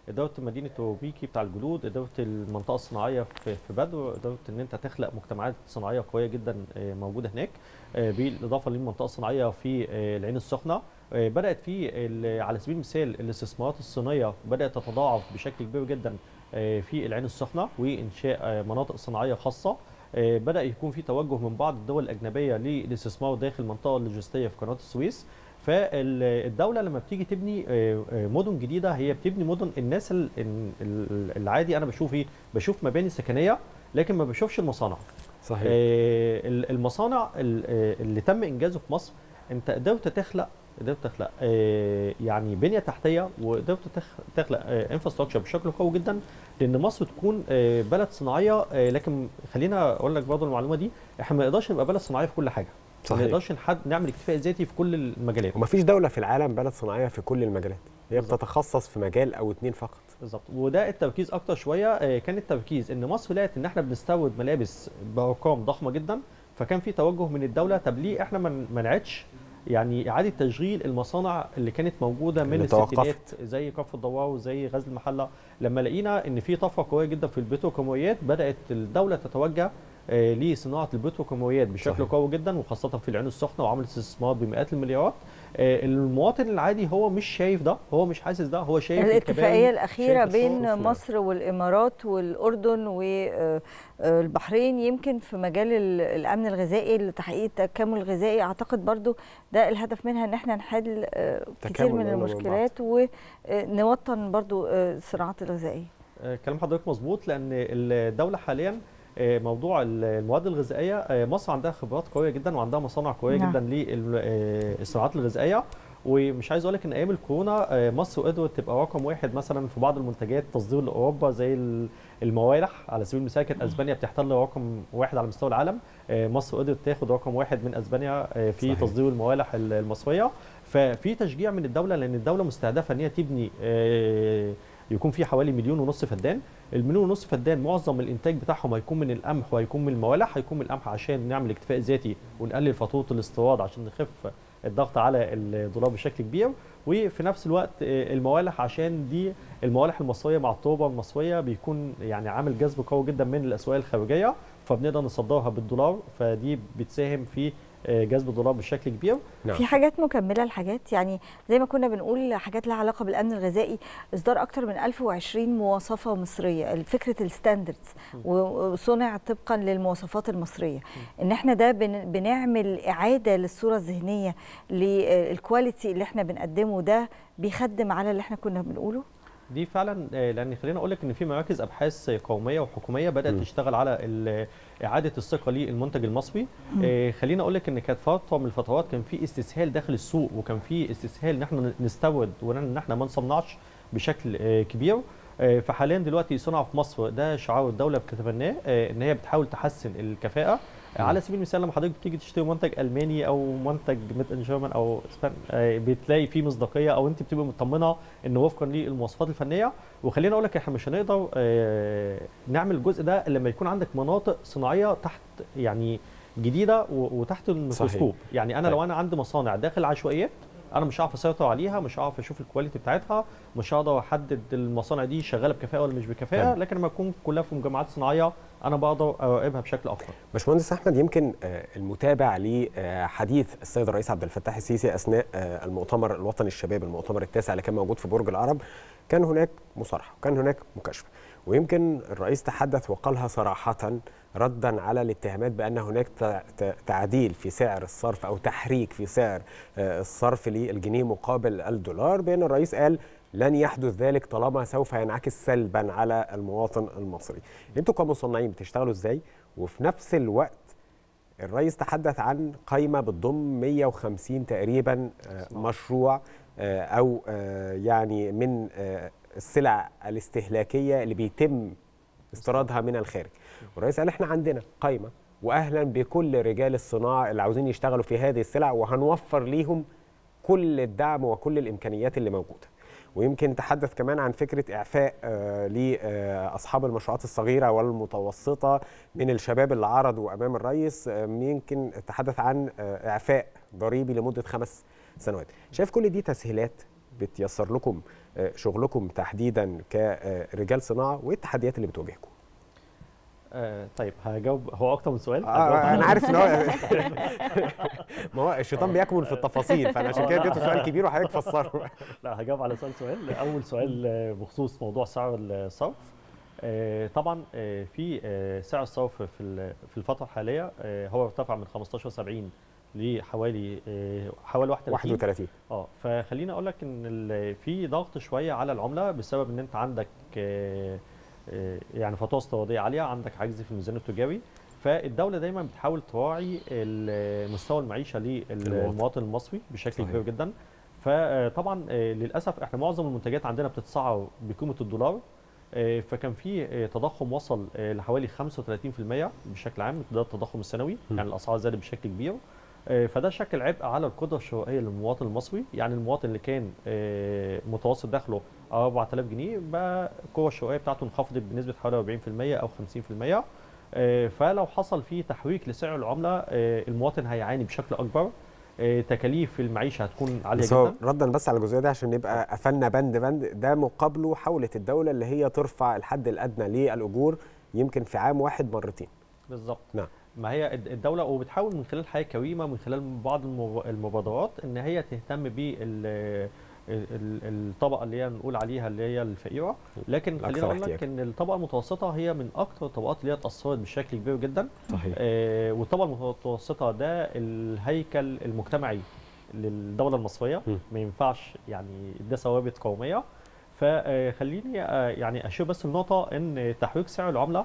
اداره مدينه روبيكي بتاع الجلود، اداره المنطقه الصناعيه في بدر، اداره ان انت تخلق مجتمعات صناعيه قويه جدا موجوده هناك، بالاضافه للمنطقه الصناعيه في العين السخنه. بدات في على سبيل المثال الاستثمارات الصينيه بدات تتضاعف بشكل كبير جدا في العين السخنه، وانشاء مناطق صناعيه خاصه. بدا يكون في توجه من بعض الدول الاجنبيه للاستثمار داخل المنطقه اللوجستيه في قناه السويس. فالدوله لما بتيجي تبني مدن جديده هي بتبني مدن الناس العادي. انا بشوف ايه؟ بشوف مباني سكنيه لكن ما بشوفش المصانع. صحيح. المصانع اللي تم انجازه في مصر انت قدرت تخلق قدرت تخلق يعني بنيه تحتيه، وقدرت تخلق انفراستراكشر بشكل قوي جدا لان مصر تكون بلد صناعيه. لكن خلينا اقول لك برضه المعلومه دي، احنا ما نقدرش نبقى بلد صناعيه في كل حاجه. صحيح. ما نقدرش نعمل اكتفاء ذاتي في كل المجالات، ومفيش دوله في العالم بلد صناعيه في كل المجالات، هي بتتخصص في مجال او اتنين فقط. بالظبط. وده التركيز اكتر شويه. كان التركيز ان مصر لقت ان احنا بنستورد ملابس بارقام ضخمه جدا، فكان في توجه من الدوله طب ليه احنا ما نعيدش يعني اعاده تشغيل المصانع اللي كانت موجوده من الستينات زي كفر الدوار وزي غزل المحله. لما لقينا ان في طفره قويه جدا في البتروكيماويات بدات الدوله تتوجه لصناعه البتروكيماويات بشكل قوي جدا، وخاصه في العين السخنه، وعملت استثمارات بمئات المليارات. المواطن العادي هو مش شايف ده، هو مش حاسس ده، هو شايف الاتفاقيه الاخيره بين مصر والامارات والاردن والبحرين يمكن في مجال الامن الغذائي لتحقيق التكامل الغذائي. اعتقد برضو ده الهدف منها ان احنا نحل كتير من المشكلات ونوطن برضو الصناعات الغذائيه. كلام حضرتك مظبوط، لان الدوله حاليا موضوع المواد الغذائيه مصر عندها خبرات قويه جدا وعندها مصانع قويه نعم. جدا للصناعات الغذائيه. ومش عايز اقول لك ان ايام الكورونا مصر قدرت تبقى رقم واحد مثلا في بعض المنتجات تصدير لاوروبا زي الموالح. على سبيل المثال كانت اسبانيا بتحتل رقم واحد على مستوى العالم، مصر قدرت تاخد رقم واحد من اسبانيا في صحيح. تصدير الموالح المصريه. ففي تشجيع من الدوله لان الدوله مستهدفه ان هي تبني يكون في حوالي مليون ونص فدان. المليون ونص فدان معظم الانتاج بتاعهم هيكون من القمح وهيكون من الموالح. هيكون من القمح عشان نعمل اكتفاء ذاتي ونقلل فاتوره الاستيراد عشان نخف الضغط على الدولار بشكل كبير، وفي نفس الوقت الموالح عشان دي الموالح المصريه مع التربه المصريه بيكون يعني عامل جذب قوي جدا من الاسواق الخارجيه، فبنقدر نصدرها بالدولار، فدي بتساهم في جذب الدولار بشكل كبير. نعم. في حاجات مكمله لحاجات، يعني زي ما كنا بنقول حاجات لها علاقه بالامن الغذائي، اصدار اكثر من ألف وعشرين مواصفه مصريه، فكره الستاندردز وصنع طبقا للمواصفات المصريه. ان احنا ده بنعمل اعاده للصوره الذهنيه للكواليتي اللي احنا بنقدمه، ده بيخدم على اللي احنا كنا بنقوله. دي فعلا، لان خلينا اقول لك ان في مراكز ابحاث قوميه وحكوميه بدات م. تشتغل على اعاده الثقه للمنتج المصري. خلينا اقول لك ان كانت فتره من الفترات كان في استسهال داخل السوق، وكان في استسهال ان احنا نستورد وان احنا ما نصنعش بشكل كبير. فحاليا دلوقتي صنع في مصر ده شعار الدوله بتتبناه، ان هي بتحاول تحسن الكفاءه. على سبيل المثال لما حضرتك بتيجي تشتري منتج الماني او منتج ميد ان جيرمان او اسبان، بتلاقي فيه مصداقيه او انت بتبقى مطمنه ان وفقا للمواصفات الفنيه. وخلينا اقول لك احنا مش هنقدر نعمل الجزء ده الا لما يكون عندك مناطق صناعيه تحت يعني جديده وتحت الميكروسكوب. يعني انا طيب. لو انا عندي مصانع داخل عشوائيات انا مش هعرف اسيطر عليها، مش هعرف اشوف الكواليتي بتاعتها، مش هقدر احدد المصانع دي شغاله بكفاءه ولا مش بكفاءه. لكن لما تكون كلها في مجمعات صناعيه انا بقدر اراقبها بشكل افضل. باشمهندس احمد، يمكن المتابع لحديث السيد الرئيس عبد الفتاح السيسي اثناء المؤتمر الوطني الشباب، المؤتمر التاسع اللي كان موجود في برج العرب، كان هناك مصارحه وكان هناك مكاشفه، ويمكن الرئيس تحدث وقالها صراحه ردا على الاتهامات بان هناك تعديل في سعر الصرف او تحريك في سعر الصرف للجنيه مقابل الدولار، بان الرئيس قال لن يحدث ذلك طالما سوف ينعكس سلبا على المواطن المصري. انتوا كمصنعين بتشتغلوا ازاي؟ وفي نفس الوقت الرئيس تحدث عن قائمه بتضم مئة وخمسين تقريبا مشروع او يعني من السلع الاستهلاكيه اللي بيتم استيرادها من الخارج. والرئيس قال احنا عندنا قائمه واهلا بكل رجال الصناعه اللي عاوزين يشتغلوا في هذه السلع، وهنوفر ليهم كل الدعم وكل الامكانيات اللي موجوده. ويمكن تحدث كمان عن فكره اعفاء آه لاصحاب المشروعات الصغيره والمتوسطه من الشباب اللي عرضوا امام الرئيس. آه يمكن تحدث عن آه اعفاء ضريبي لمده خمس سنوات. شايف كل دي تسهيلات بتيسر لكم شغلكم تحديدا كرجال صناعه وايه التحديات اللي بتواجهكم؟ آه طيب هجاوب. هو اكتر من سؤال. آه انا عارف ان هو ما هو الشيطان بيكمن في التفاصيل، فانا عشان كده اديته سؤال كبير وحضرتك فسره. لا هجاوب على سؤال سؤال. اول سؤال بخصوص موضوع سعر الصرف. آه طبعا آه في آه سعر الصرف في في الفتره الحاليه آه هو ارتفع من خمستاشر سبعين لحوالي آه حوالي واحد وثلاثين. اه فخليني اقول لك ان في ضغط شويه على العمله بسبب ان انت عندك آه يعني فاتوره استيراديه عاليه، عندك عجز في الميزان التجاري، فالدوله دايما بتحاول تراعي مستوى المعيشه للمواطن المصري بشكل كبير جدا. فطبعا للاسف احنا معظم المنتجات عندنا بتتسعر بقيمه الدولار، فكان في تضخم وصل لحوالي خمسة وثلاثين بالمئة بشكل عام، ده التضخم السنوي، يعني الاسعار زادت بشكل كبير، فده شكل عبء على القدره الشرائيه للمواطن المصري. يعني المواطن اللي كان متوسط دخله أربعة آلاف جنيه بقى القوه الشرائيه بتاعته انخفضت بنسبه حوالي أربعين بالمئة او خمسين بالمئة. فلو حصل فيه تحريك لسعر العمله المواطن هيعاني بشكل اكبر، تكاليف المعيشه هتكون عاليه بس جدا. ردا بس على الجزئيه دي عشان نبقى قفلنا بند بند، ده مقابله حاولت الدوله اللي هي ترفع الحد الادنى للاجور يمكن في عام واحد مرتين. بالظبط. نعم. ما هي الدوله وبتحاول من خلال حياه كريمه، من خلال بعض المبادرات ان هي تهتم بال الطبقه اللي هي نقول عليها اللي هي الفقيره، لكن خليني اقول لك ان الطبقه المتوسطه هي من اكثر الطبقات اللي هي اتاثرت بشكل كبير جدا. صحيح. آه والطبقه المتوسطه ده الهيكل المجتمعي للدوله المصريه، م. ما ينفعش يعني ده ثوابت قوميه. فخليني آه يعني اشير بس النقطه ان تحريك سعر العمله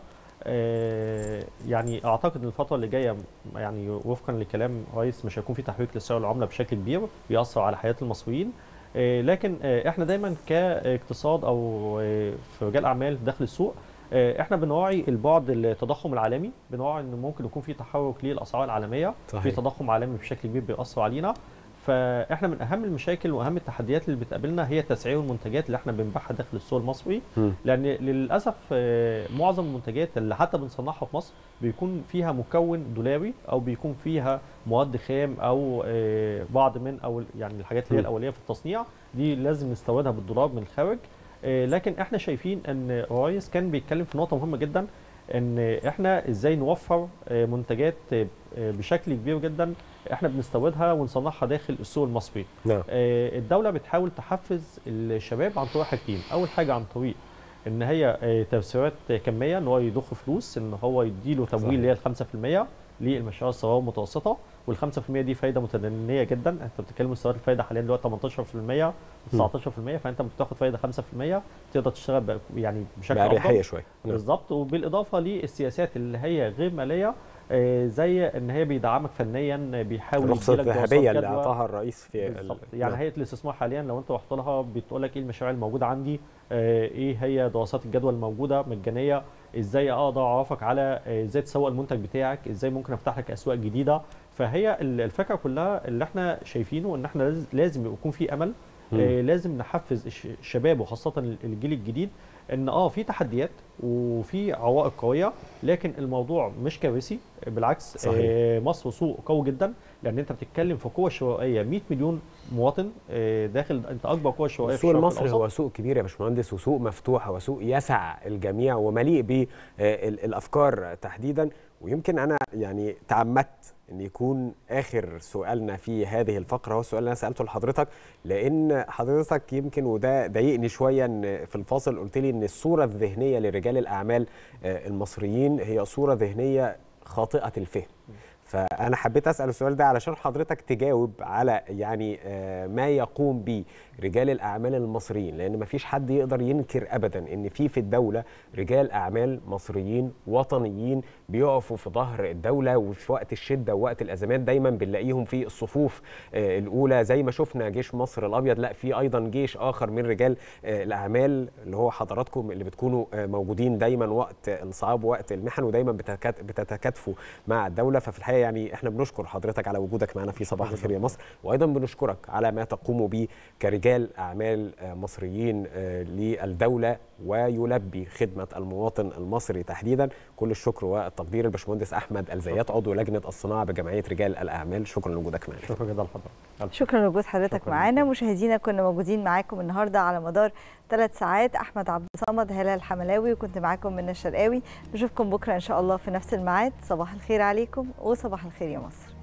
آه يعني اعتقد ان الفتره اللي جايه يعني وفقا لكلام رئيس مش هيكون في تحريك لسعر العمله بشكل كبير بيأثر على حياه المصريين. لكن احنا دايما كاقتصاد او في رجال اعمال داخل السوق احنا بنراعي البعد التضخم العالمي، بنراعي ان ممكن يكون في تحرك للاسعار العالميه. صحيح. في تضخم عالمي بشكل كبير بيأثر علينا، فاحنا من اهم المشاكل واهم التحديات اللي بتقابلنا هي تسعير المنتجات اللي احنا بنبيعها داخل السوق المصري. م. لان للاسف معظم المنتجات اللي حتى بنصنعها في مصر بيكون فيها مكون دولاري او بيكون فيها مواد خام او بعض من او يعني الحاجات اللي هي الاوليه في التصنيع دي لازم نستوردها بالدولار من الخارج. لكن احنا شايفين ان الرئيس كان بيتكلم في نقطه مهمه جدا، ان احنا ازاي نوفر منتجات بشكل كبير جدا احنا بنستوردها ونصنعها داخل السوق المصري. نعم. الدوله بتحاول تحفز الشباب عن طريق حاجتين، اول حاجه عن طريق ان هي تسعيرات كميه، ان هو يضخ فلوس، ان هو يديله تمويل اللي هي خمسة بالمئة للمشاريع الصغيره والمتوسطه، والخمسة بالمئة دي فايده متدنيه جدا. انت بتتكلم مستويات الفايده حاليا دلوقتي ثمانية عشر بالمئة تسعتاشر بالمئة، فانت بتاخد فايده خمسة بالمئة تقدر تشتغل يعني بشكل بأريحية شويه. بالظبط. وبالاضافه للسياسات اللي هي غير ماليه زي ان هي بيدعمك فنيا، بيحاول الرخصه الذهبيه اللي اعطاها الرئيس في بالظبط. يعني هيئه الاستثمار حاليا لو انت رحت لها بتقول لك ايه المشاريع الموجوده عندي، ايه هي دراسات الجدوى الموجوده مجانيه، ازاي اقدر اعرفك على ازاي تسوق المنتج بتاعك، ازاي ممكن افتح لك اسواق جديده. فهي الفكره كلها اللي احنا شايفينه ان احنا لازم يكون في امل، آه لازم نحفز الشباب وخاصه الجيل الجديد ان اه في تحديات وفي عوائق قويه، لكن الموضوع مش كارثي، بالعكس. صحيح. آه مصر سوق قوي جدا، لان انت بتتكلم في قوه شرائيه مئة مليون مواطن آه داخل، انت اكبر قوه شرائيه في السوق المصري. هو سوق كبير يا باشمهندس، وسوق مفتوح، وسوق يسع الجميع ومليء بالافكار تحديدا. ويمكن انا يعني تعمدت ان يكون اخر سؤالنا في هذه الفقره هو السؤال اللي انا سالته لحضرتك، لان حضرتك يمكن وده ضايقني شويه ان في الفاصل قلت لي ان الصوره الذهنيه لرجال الاعمال المصريين هي صوره ذهنيه خاطئه الفهم. فأنا حبيت أسأل السؤال ده علشان حضرتك تجاوب على يعني ما يقوم به رجال الأعمال المصريين، لأن مفيش حد يقدر ينكر أبدا إن في في الدولة رجال أعمال مصريين وطنيين بيقفوا في ظهر الدولة، وفي وقت الشدة ووقت الأزمات دايما بنلاقيهم في الصفوف الأولى، زي ما شفنا جيش مصر الأبيض. لا، في أيضا جيش آخر من رجال الأعمال اللي هو حضراتكم اللي بتكونوا موجودين دايما وقت الصعاب ووقت المحن، ودايما بتتكاتفوا مع الدولة. ففي الحقيقة يعني احنا بنشكر حضرتك على وجودك معنا في صباح الخير يا مصر، وايضا بنشكرك على ما تقوم به كرجال رجال اعمال مصريين للدوله ويلبي خدمه المواطن المصري تحديدا. كل الشكر والتقدير الباشمهندس احمد الزيات عضو لجنه الصناعه بجمعيه رجال الاعمال، شكرا لوجودك معنا. شكرا جدا لحضرتك. شكرا لوجود حضرتك معانا. مشاهدينا كنا موجودين معاكم النهارده على مدار ثلاث ساعات، احمد عبد الصمد، هلال الحملاوي، وكنت معاكم منى الشرقاوي. نشوفكم بكره ان شاء الله في نفس الميعاد. صباح الخير عليكم وصباح الخير يا مصر.